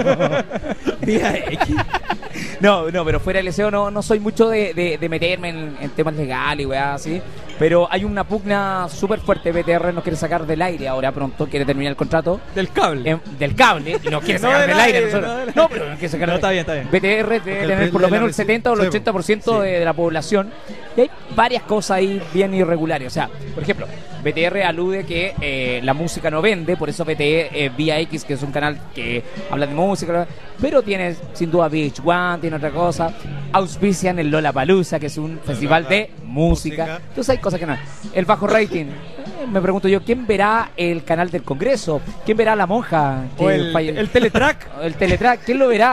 Vía X. No, no, pero fuera del deseo no, no soy mucho de, de- de meterme en, en temas legales y weá así. Pero hay una pugna súper fuerte. B T R nos quiere sacar del aire ahora pronto, quiere terminar el contrato. Del cable. Em, del cable y nos quiere No sacar del del aire. aire, nosotros. no del No, aire. pero nos quiere sacar No, del está aire. bien, está bien. B T R debe Porque el- tener por lo la menos el reci- setenta o el sí, ochenta por ciento sí. de, de la población. Y hay varias cosas ahí bien irregulares. O sea, por ejemplo, B T R alude que eh, la música no vende, por eso B T R, eh, Vía X, que es un canal que habla de música, pero tiene sin duda V H uno, tiene otra cosa. Auspician el Lollapalooza, que es un festival de música. Música. Entonces hay cosas que no. El bajo rating. Eh, Me pregunto yo, ¿quién verá el canal del Congreso? ¿Quién verá La Monja? O que el, falle- el teletrack. el Teletrack, ¿quién lo verá?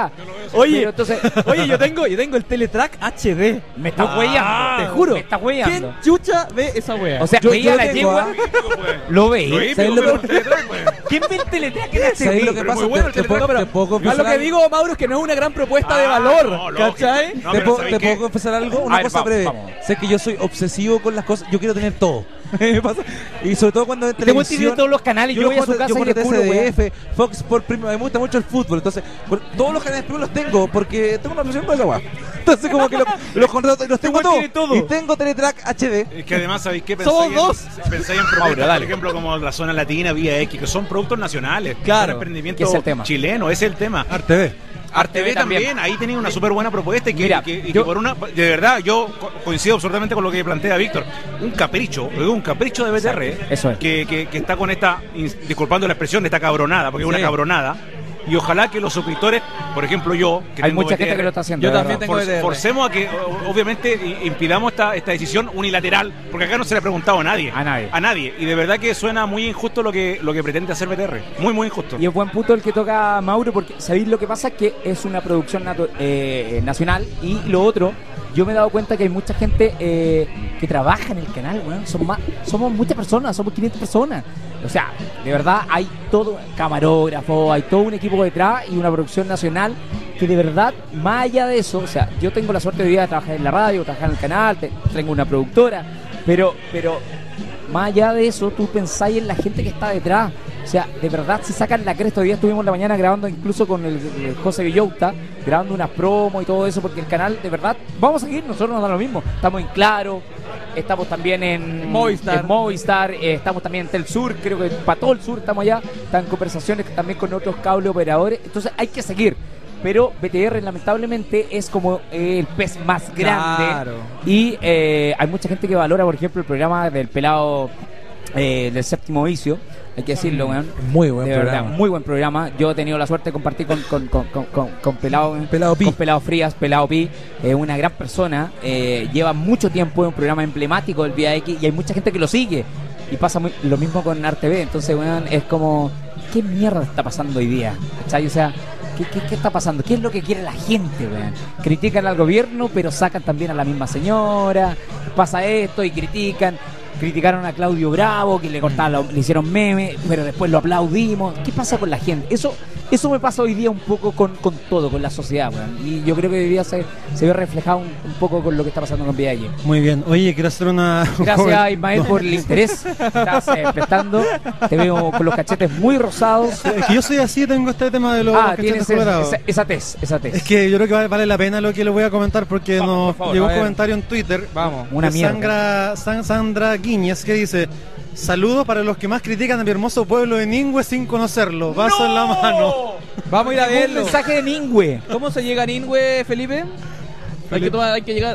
Oye, Pero entonces, oye, yo tengo, yo tengo el Teletrack H D. me estás Ah, huellando. te juro. Me estás huellando. ¿Quién chucha ve esa wea? O sea, Yo- veía yo la tengo, yegua. ¿ah? Lo veía. ¿Sabes lo que- ¿Quién ve el Teletrack en H D? ¿Sabes lo que pasa? Te- te puedo- te puedo A lo confesar que algo. digo, Mauro, es que no es una gran propuesta de Ah, valor. no, lógico. ¿Cachai? No, ¿Te, pero puedo, ¿sabéis te qué? puedo confesar algo? A Una ver, cosa vamos, breve. vamos. Sé que yo soy obsesivo con las cosas. Yo quiero tener todo. Me pasa. Y sobre todo cuando en Este güey tiene televisión. todos los canales. Yo, voy a su casa y yo le pongo juro, T C D F, weón. Fox Sports Premium. Me gusta mucho el fútbol. Entonces, por- todos los canales premium los tengo porque tengo una obsesión con esa weá. Entonces, como que los, los contratos los tengo güey todos. tiene todo. Y tengo Teletrack H D. Es que además, ¿sabéis qué? Somos Pensáis dos. en, pensáis en propuestas, por ejemplo, como la zona latina, Vía X, que son productos nacionales. Claro. Son emprendimientos Que es el tema. chilenos, ese es el tema. Arte B. Arte B también. también, ahí tenía una súper buena propuesta y que, Mira, y que- y que yo- por una, de verdad, yo co- coincido absolutamente con lo que plantea Víctor. Un capricho, un capricho de B T R, Eso es. que, que, que está con esta, ins- disculpando la expresión, de esta cabronada, porque es Sí. una cabronada. Y ojalá que los suscriptores, por ejemplo yo, que Hay tengo mucha B T R, gente que lo está haciendo. Yo de también verdad. tengo for- B T R. forcemos a que o- obviamente i- impidamos esta, esta decisión unilateral, porque acá no se le ha preguntado a nadie. A nadie. A nadie. Y de verdad que suena muy injusto lo que, lo que pretende hacer B T R. Muy, muy injusto. Y es buen punto el que toca Mauro, porque sabéis lo que pasa, que es una producción natu- eh, nacional. Y lo otro, yo me he dado cuenta que hay mucha gente eh, que trabaja en el canal, weón. Son más, somos muchas personas, somos quinientas personas. O sea, de verdad hay todo, camarógrafo, hay todo un equipo detrás y una producción nacional que de verdad, más allá de eso, o sea, yo tengo la suerte de hoy día de trabajar en la radio, trabajar en el canal, te- tengo una productora, pero, pero más allá de eso, tú pensáis en la gente que está detrás. O sea, de verdad se sacan la cresta. Hoy día estuvimos en la mañana grabando incluso con el, el José Villauta, grabando unas promos y todo eso, porque el canal, de verdad, vamos a seguir, nosotros nos da lo mismo. Estamos en Claro, estamos también en Movistar. en Movistar, eh, estamos también en Telsur, creo que para todo el sur estamos allá, están conversaciones también con otros cable operadores, entonces hay que seguir. Pero B T R lamentablemente es como eh, el pez más grande. Claro. Y eh, hay mucha gente que valora, por ejemplo, el programa del pelado eh, del séptimo vicio. Hay que decirlo, weón. Muy buen De programa. verdad, muy buen programa. Yo he tenido la suerte de compartir con, con, con, con, con- con Pelado, Pelado Pi. con Pelado Frías, Pelado Pi. Es una gran persona. eh, lleva mucho tiempo en un programa emblemático del Vía X y hay mucha gente que lo sigue. Y pasa muy- lo mismo con Arte B. Entonces, weón, es como, ¿qué mierda está pasando hoy día? ¿Cachai? O sea, ¿qué, qué, qué está pasando? ¿Qué es lo que quiere la gente, weón? Critican al gobierno, pero sacan también a la misma señora. Pasa esto y critican. Criticaron a Claudio Bravo, que le cortaron, la- le hicieron meme, pero después lo aplaudimos. ¿Qué pasa con la gente? Eso eso me pasa hoy día un poco con, con todo, con la sociedad, weón. Y yo creo que hoy día se, se ve reflejado un, un poco con lo que está pasando con Vía X. Muy bien. Oye, quiero hacer una. Gracias, Ismael, por el interés. Estás eh, prestando. Te veo con los cachetes muy rosados. Es que yo soy así, tengo este tema de los Ah, cachetes tienes esa, colorados. esa, esa tez, esa tez. Es que yo creo que vale, vale la pena lo que le voy a comentar porque Vamos, nos por favor, llegó a un ver. comentario en Twitter. Vamos. Una de mierda. Sandra, San- Sandra Guiñez que dice: saludos para los que más critican a mi hermoso pueblo de Ningüe sin conocerlo. Vaso en la mano. Vamos a ir a Un verlo. mensaje de Ningüe. ¿Cómo se llega a Ningüe, Felipe? Hay que, tomar- hay que llegar.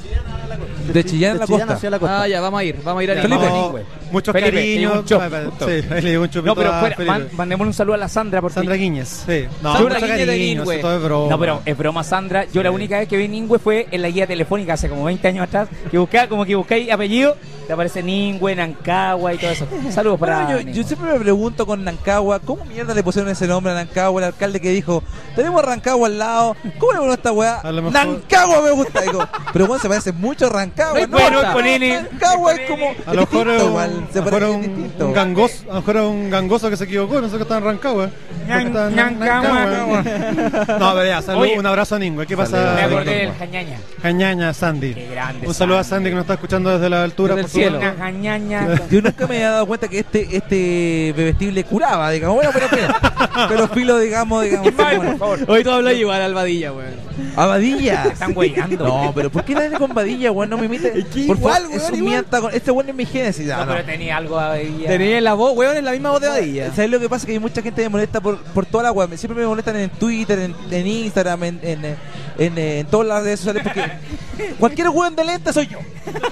De Chillán a la costa. hacia la costa. Ah, ya, vamos a ir. Vamos a ir a Felipe. Ningüe. No, Ningüe. muchos Felipe, te llegó cariños. un chop, Ah, pa- justo. Sí, ahí le llegó un chopito No, pero a fuera, Felipe. man- mandémosle un saludo a la Sandra. Porque Sandra Guiñez, sí. No, Sandra mucho Guiñez de cariño, Ningüe. eso todo es broma. No, pero es broma, Sandra. Yo la única vez que vi Ningüe fue en la guía telefónica hace como veinte años atrás. Que buscaba, como que buscáis apellido, te aparece Ningüe, Nancagua y todo eso. Saludos para. Bueno, yo, yo Ningüe. siempre me pregunto con Nancagua, ¿cómo mierda le pusieron ese nombre a Nancagua? El alcalde que dijo, tenemos Rancagua al lado, ¿cómo le ponemos esta weá? A lo mejor- Nancagua me gusta. Digo, pero bueno, se parece mucho a Rancagua. No, bueno, importa. con N. Nancagua es como. A lo mejor distinto, es un, igual, se a lo mejor parece es un, distinto. un gangoso, a lo mejor es un gangoso que se equivocó, no sé qué está en Rancagua. Porque está en Nancagua. Nancagua. No, pero ya, salud, Oye. un abrazo a Ningüe. ¿Qué Me pasa? acordé del Jañaña. Jañaña, Sandy. Qué grande. Un saludo a Sandy que nos está escuchando desde la altura. Del por favor. cielo. Una Jañaña. Yo nunca me había dado cuenta que este este bebestible curaba, digamos. Bueno, pero, pero, pero filo, digamos, digamos. Ismael, bueno. por favor. Hoy tú hablas igual al Badilla, weón. A Badilla. Te están hueveando. No, pero ¿por qué nadie con Badilla, weón? No me imite. Por igual, favor, weón, es un igual. mienta con. Este weón es mi génesis. No, ah, no. pero tenía algo ahí. ya. Tenía la voz, weón, es la misma voz de Badilla. ¿Sabes lo que pasa? Que hay mucha gente que me molesta por, por toda la web. Siempre me molestan en Twitter, en, en Instagram, en, en, en, en, en todas las redes sociales. Porque cualquier weón de lente soy yo.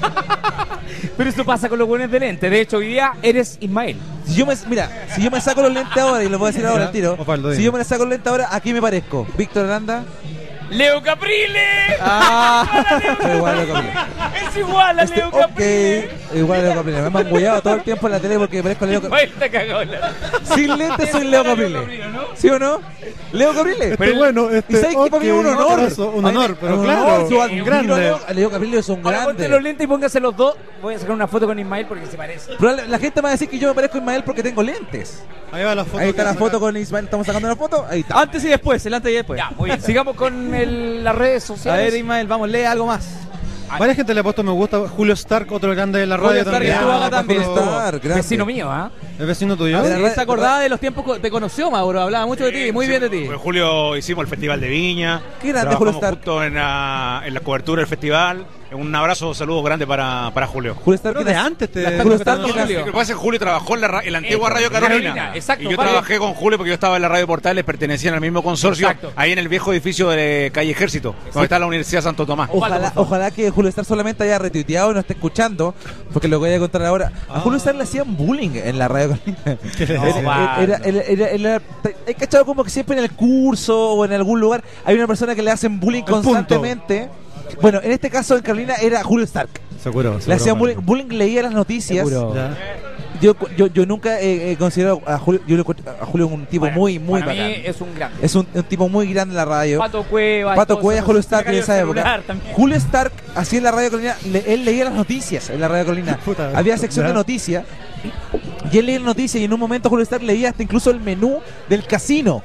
Pero eso pasa con los buenos de lente. De hecho, hoy día eres Ismael. Si yo me, mira, si yo me saco los lentes ahora, y lo voy a decir ahora al tiro. Osvaldo, Si dime. yo me saco los lentes ahora, ¿a quién me parezco? ¿Víctor Aranda? ¡Leo Caprile! Ah, pero igual lo cambié. ¡Es igual a Este, Leo ok, Caprile! igual a Leo Caprile. Me han mangullado todo el tiempo en la tele porque parezco Leo Caprile. Sin lentes soy Leo Caprile. ¿Sí o no? Leo Caprile. Este, pero bueno, este, ¿y sabes okay, qué? Para mí es un honor. Eso, un honor, pero un claro, honor, su un grande. Leo, Leo Caprile es un Ahora grande. ponte los lentes y póngase los dos. Voy a sacar una foto con Ismael porque se parece. Pero la, la gente me va a decir que yo me parezco a Ismael porque tengo lentes. Ahí va la foto. Ahí está la sacar. foto con Ismael. Estamos sacando una foto. Ahí está. Antes y después, el antes y después. Ya, muy bien. Sigamos con el, las redes A sociales. ver, Ismael, vamos, lee algo más. Varias gente le ha puesto me gusta. Julio Stark, otro grande de la radio Julio Stark también. estuvo acá también. Julio Stark, grande. Vecino mío, ¿ah? ¿Es vecino tuyo? A ver, Sí, se acordaba de los tiempos que te conoció, Mauro. Hablaba mucho de ti, muy bien de ti. En julio hicimos el Festival de Viña. Qué grande Trabajamos Julio Stark. junto en la, en la cobertura del festival. Un abrazo, saludo grande para, para Julio. Julio Stark Pero que de nace- antes te- la- te Julio está Stark que conociendo. nace- Lo que pasa es que Julio trabajó en la, ra- en la antigua Radio Carolina. Carolina, exacto, Y yo vale. trabajé con Julio porque yo estaba en la Radio Portales, pertenecían al mismo consorcio. Exacto. Ahí en el viejo edificio de Calle Ejército, donde está la Universidad Santo Tomás. Ojalá, ojalá que Julio Stark solamente haya retuiteado y no esté escuchando, porque lo que voy a contar ahora. A Julio Stark le hacían bullying en la radio. Era, era, era, era, era- he cachado como que siempre en el curso o en algún lugar hay una persona que le hacen bullying El punto. constantemente. Bueno, en este caso en Carolina era Julio Stark. Seguro. Le hacían bullying, bullying, leía las noticias. Ya. Yo, yo, yo nunca he, he considerado a Julio, yo lo encuentro a Julio un tipo Bueno, muy, muy para mí bacán. es un grande. Es un, un tipo muy grande en la radio. Pato Cueva. Pato Cueva, Julio Stark en esa época. También. Julio Stark hacía en la Radio Colina, le- él leía las noticias en la Radio Colina. Puta, Había sección ya. de noticias y él leía las noticias y en un momento Julio Stark leía hasta incluso el menú del casino.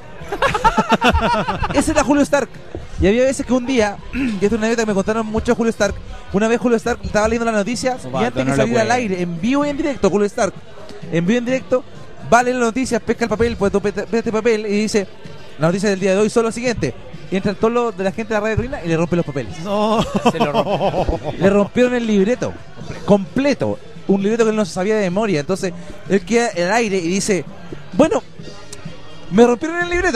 Ese era Julio Stark. Y había veces que un día, y esta es una anécdota que me contaron mucho Julio Stark, una vez Julio Stark estaba leyendo las noticias y antes de no salir lo al puede. aire, en vivo y en directo, Julio Stark, en vivo y en directo, va a leer las noticias, pesca el papel, pues ve este papel y dice, la noticia del día de hoy son lo siguiente. Y entran todos los de la gente de la Radio Colina y le rompen los papeles. No. Se lo rompe. Le rompieron el libreto completo, un libreto que él no se sabía de memoria. Entonces él queda en el aire y dice, bueno, me rompieron el libreto.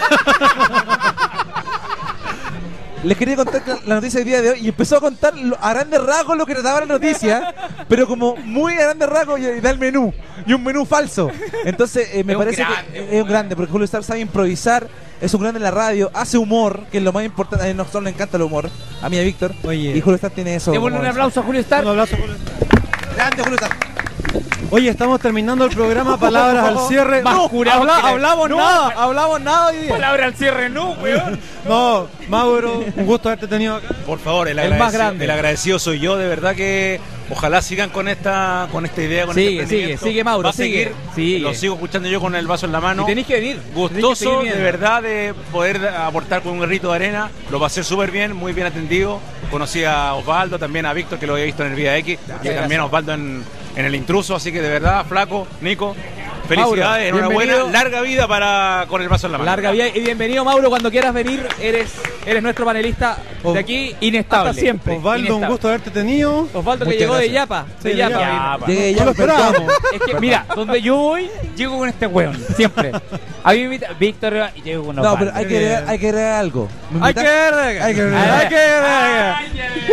Les quería contar la noticia del día de hoy y empezó a contar lo- a grandes rasgos lo que trataba la noticia, pero como muy a grandes rasgos y, y da el menú, y un menú falso. Entonces eh, me Es un parece grande, que es un grande, porque Julio Stark sabe improvisar, es un grande en la radio, hace humor, que es lo más importante. A nosotros nos encanta el humor, a mí y a Víctor. Oye. Y Julio Stark tiene eso. Démosle como un aplauso a Julio Un Stark. abrazo, Julio. grande, Julio Stark. Oye, estamos terminando el programa. Palabras al cierre. Más No, jurado Habla- que la- hablamos No, nada, hablamos nada hoy día. Palabra al cierre, no, weón. no, Mauro, un gusto haberte tenido acá. Por favor, el, El agradecido, más grande. el agradecido soy yo, de verdad que ojalá sigan con esta con esta idea, con Sigue, este emprendimiento. sigue, sigue, Mauro, Va a sigue, seguir, sigue. lo sigo escuchando yo con el vaso en la Y mano. tenéis que venir. Tenéis que Gustoso, seguir de viendo. verdad, de poder aportar con un grito de arena. Lo pasé súper bien, muy bien atendido. Conocí a Osvaldo, también a Víctor, que lo había visto en el Vía X, y también a Osvaldo en, en el intruso. Así que de verdad, flaco, Nico, felicidades, Mauro, enhorabuena, bienvenido. larga vida para con el vaso en la mano. Larga vida y bienvenido, Mauro. Cuando quieras venir, eres, eres nuestro panelista de aquí Inestable. hasta siempre. Osvaldo, un Inestable. gusto haberte tenido. Osvaldo que Muchas llegó de gracias. Yapa. Sí, De de Yapa. Yapa. vino. Llegué No ya lo esperábamos. Es que, mira, donde yo voy, llego con este weón. Siempre. A mí me invita Víctor y llego con No, Osvaldo. pero hay que agregar, hay que agregar algo. ¿Me Hay que invitas? ver. Hay que ver. Hay que ver. Ay,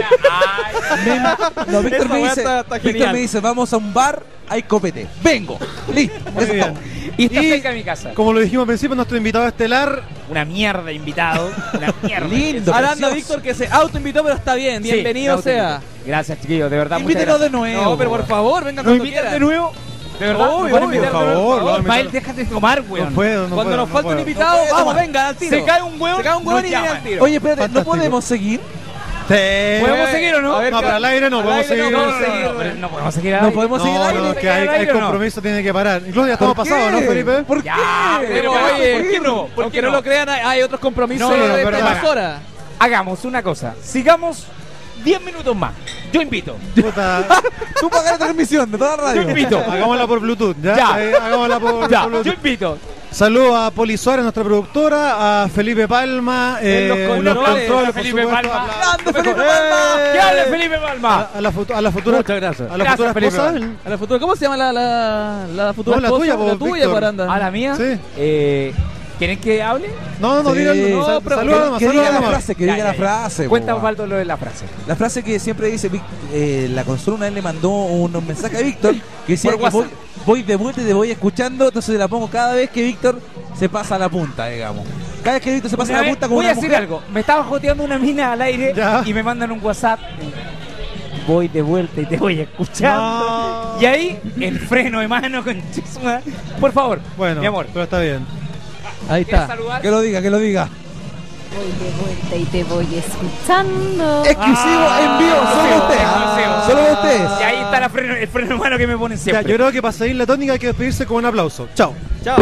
ay, Me invi- No, Víctor Esa me weá dice, está- está Víctor genial. me dice, vamos a un bar, hay copete. Vengo. Listo. Eso es bien. todo. Y está Y- cerca de mi casa. Como lo dijimos al principio, nuestro invitado estelar. Una mierda invitado. Una mierda. Lindo. Aranda precioso. Víctor que se autoinvitó, pero está bien. Sí, Bienvenido me sea. autoinvito. Gracias, chiquillos, de verdad. muchas Invítenos de gracias. nuevo. No, pero por favor, venga ¿Nos cuando invitan quieran. de nuevo? De verdad, Obvio, ¿me pueden obvio, invitar por de nuevo? favor, lo vamos a Ismael, invitar. déjate de tomar, weón. No puedo, no Cuando puedo, nos no falta un puedo. invitado, No puede vamos, tomar. venga, al tiro. Se cae un hueón, Se cae un hueón nos y viene llaman. al tiro. Oye, espérate, ¿no Fantástico. podemos seguir? Sí. ¿Podemos seguir o no? A ver, No, pero al aire no, al podemos aire seguir. no, No, no, no, no, pero no podemos seguir al No aire. podemos seguir No, al aire. no, es que hay, hay ¿o no? compromiso, tiene que parar. Incluso ya estamos ¿Por pasados, ¿no, qué? Felipe? ¿Por Ya, qué? Pero Pero, oye, ¿por qué no? ¿Por aunque qué no no? lo crean, hay, hay otros compromisos No, no, no, de verdad. más horas. Hagamos una cosa. Sigamos diez minutos más. Yo invito. Puta, Tú pagas la transmisión de toda la radio. Yo invito. hagámosla por Bluetooth, ¿ya? Ya. Eh, hagámosla por, Ya, por Bluetooth. yo invito. Saludos a Poli Suárez, nuestra productora, a Felipe Palma, eh, En los controles, por Felipe supuesto, Palma. a- ¡Grande, Felipe ¡Eh! Palma! ¡Que hable Felipe Palma! a, a la, futu- a la futura, Muchas gracias. a la Gracias, futura Felipe esposa. Palma. A la futura, ¿cómo se llama la, la, la futura No, la esposa? tuya, La vos, tuya, Víctor. Guaranda. ¿A la mía? Sí. Eh, ¿Quieren que hable? No, no, Sí. digan, No, sal- pero- saluda nomás, Que saluda diga la nomás. frase, que Ya, diga ya, la ya. frase. Cuenta po. Osvaldo lo de la frase. La frase que siempre dice Vic- eh, la consola una vez le mandó un mensaje a Víctor que decía Por que voy, WhatsApp. voy de vuelta y te voy escuchando, entonces la pongo cada vez que Víctor se pasa a la punta, digamos. Cada vez que Víctor se pasa Una a la vez- punta con voy una a decir mujer. algo. Me estaba joteando una mina al aire Ya. y me mandan un WhatsApp. voy de vuelta y te voy escuchando. Y ahí, el freno de mano con chisma. Por favor, bueno, mi amor. Pero está bien. Ahí está. Que lo diga, que lo diga. Voy de vuelta y te voy escuchando. Exclusivo en vivo, solo usted. ¿ah? Solo ustedes. Y ahí está la freno, el freno de mano que me ponen siempre. Ya, yo creo que para seguir la tónica hay que despedirse con un aplauso. Chao. Chao.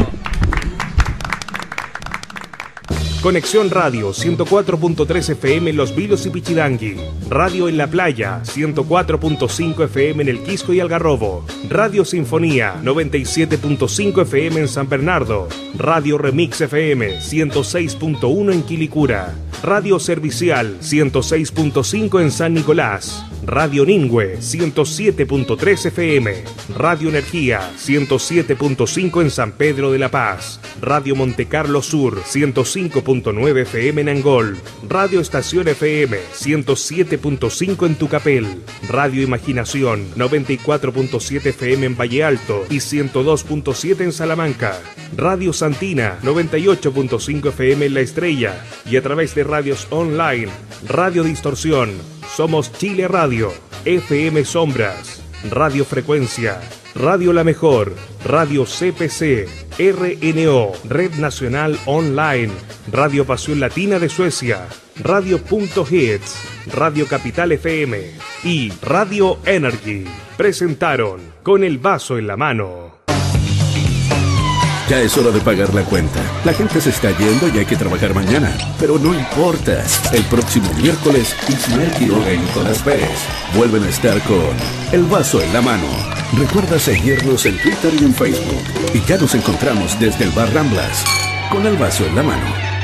Conexión Radio ciento cuatro punto tres F M en Los Vilos y Pichidangui. Radio en la Playa ciento cuatro punto cinco F M en El Quisco y Algarrobo. Radio Sinfonía noventa y siete punto cinco F M en San Bernardo. Radio Remix F M ciento seis punto uno en Quilicura. Radio Servicial ciento seis punto cinco en San Nicolás. Radio Ningüe ciento siete punto tres F M. Radio Energía ciento siete punto cinco en San Pedro de la Paz. Radio Montecarlo Sur ciento cinco punto nueve F M en Angol. Radio Estación F M ciento siete punto cinco en Tucapel. Radio Imaginación noventa y cuatro punto siete F M en Valle Alto y ciento dos punto siete en Salamanca. Radio Santina noventa y ocho punto cinco F M en La Estrella y a través de radios online. Radio Distorsión, Somos Chile Radio, F M Sombras, Radio Frecuencia, Radio La Mejor, Radio C P C, R N O, Red Nacional Online, Radio Pasión Latina de Suecia, Radio Punto Hits, Radio Capital F M y Radio Energy presentaron Con el Vaso en la Mano. Ya es hora de pagar la cuenta. La gente se está yendo y hay que trabajar mañana. Pero no importa. El próximo miércoles, Ismael Quiroga y Nicolás Pérez vuelven a estar con El Vaso en la Mano. Recuerda seguirnos en Twitter y en Facebook. Y ya nos encontramos desde el Bar Ramblas con El Vaso en la Mano.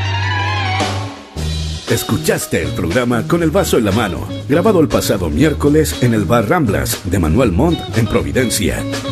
Escuchaste el programa Con el Vaso en la Mano, grabado el pasado miércoles en el Bar Ramblas de Manuel Montt en Providencia.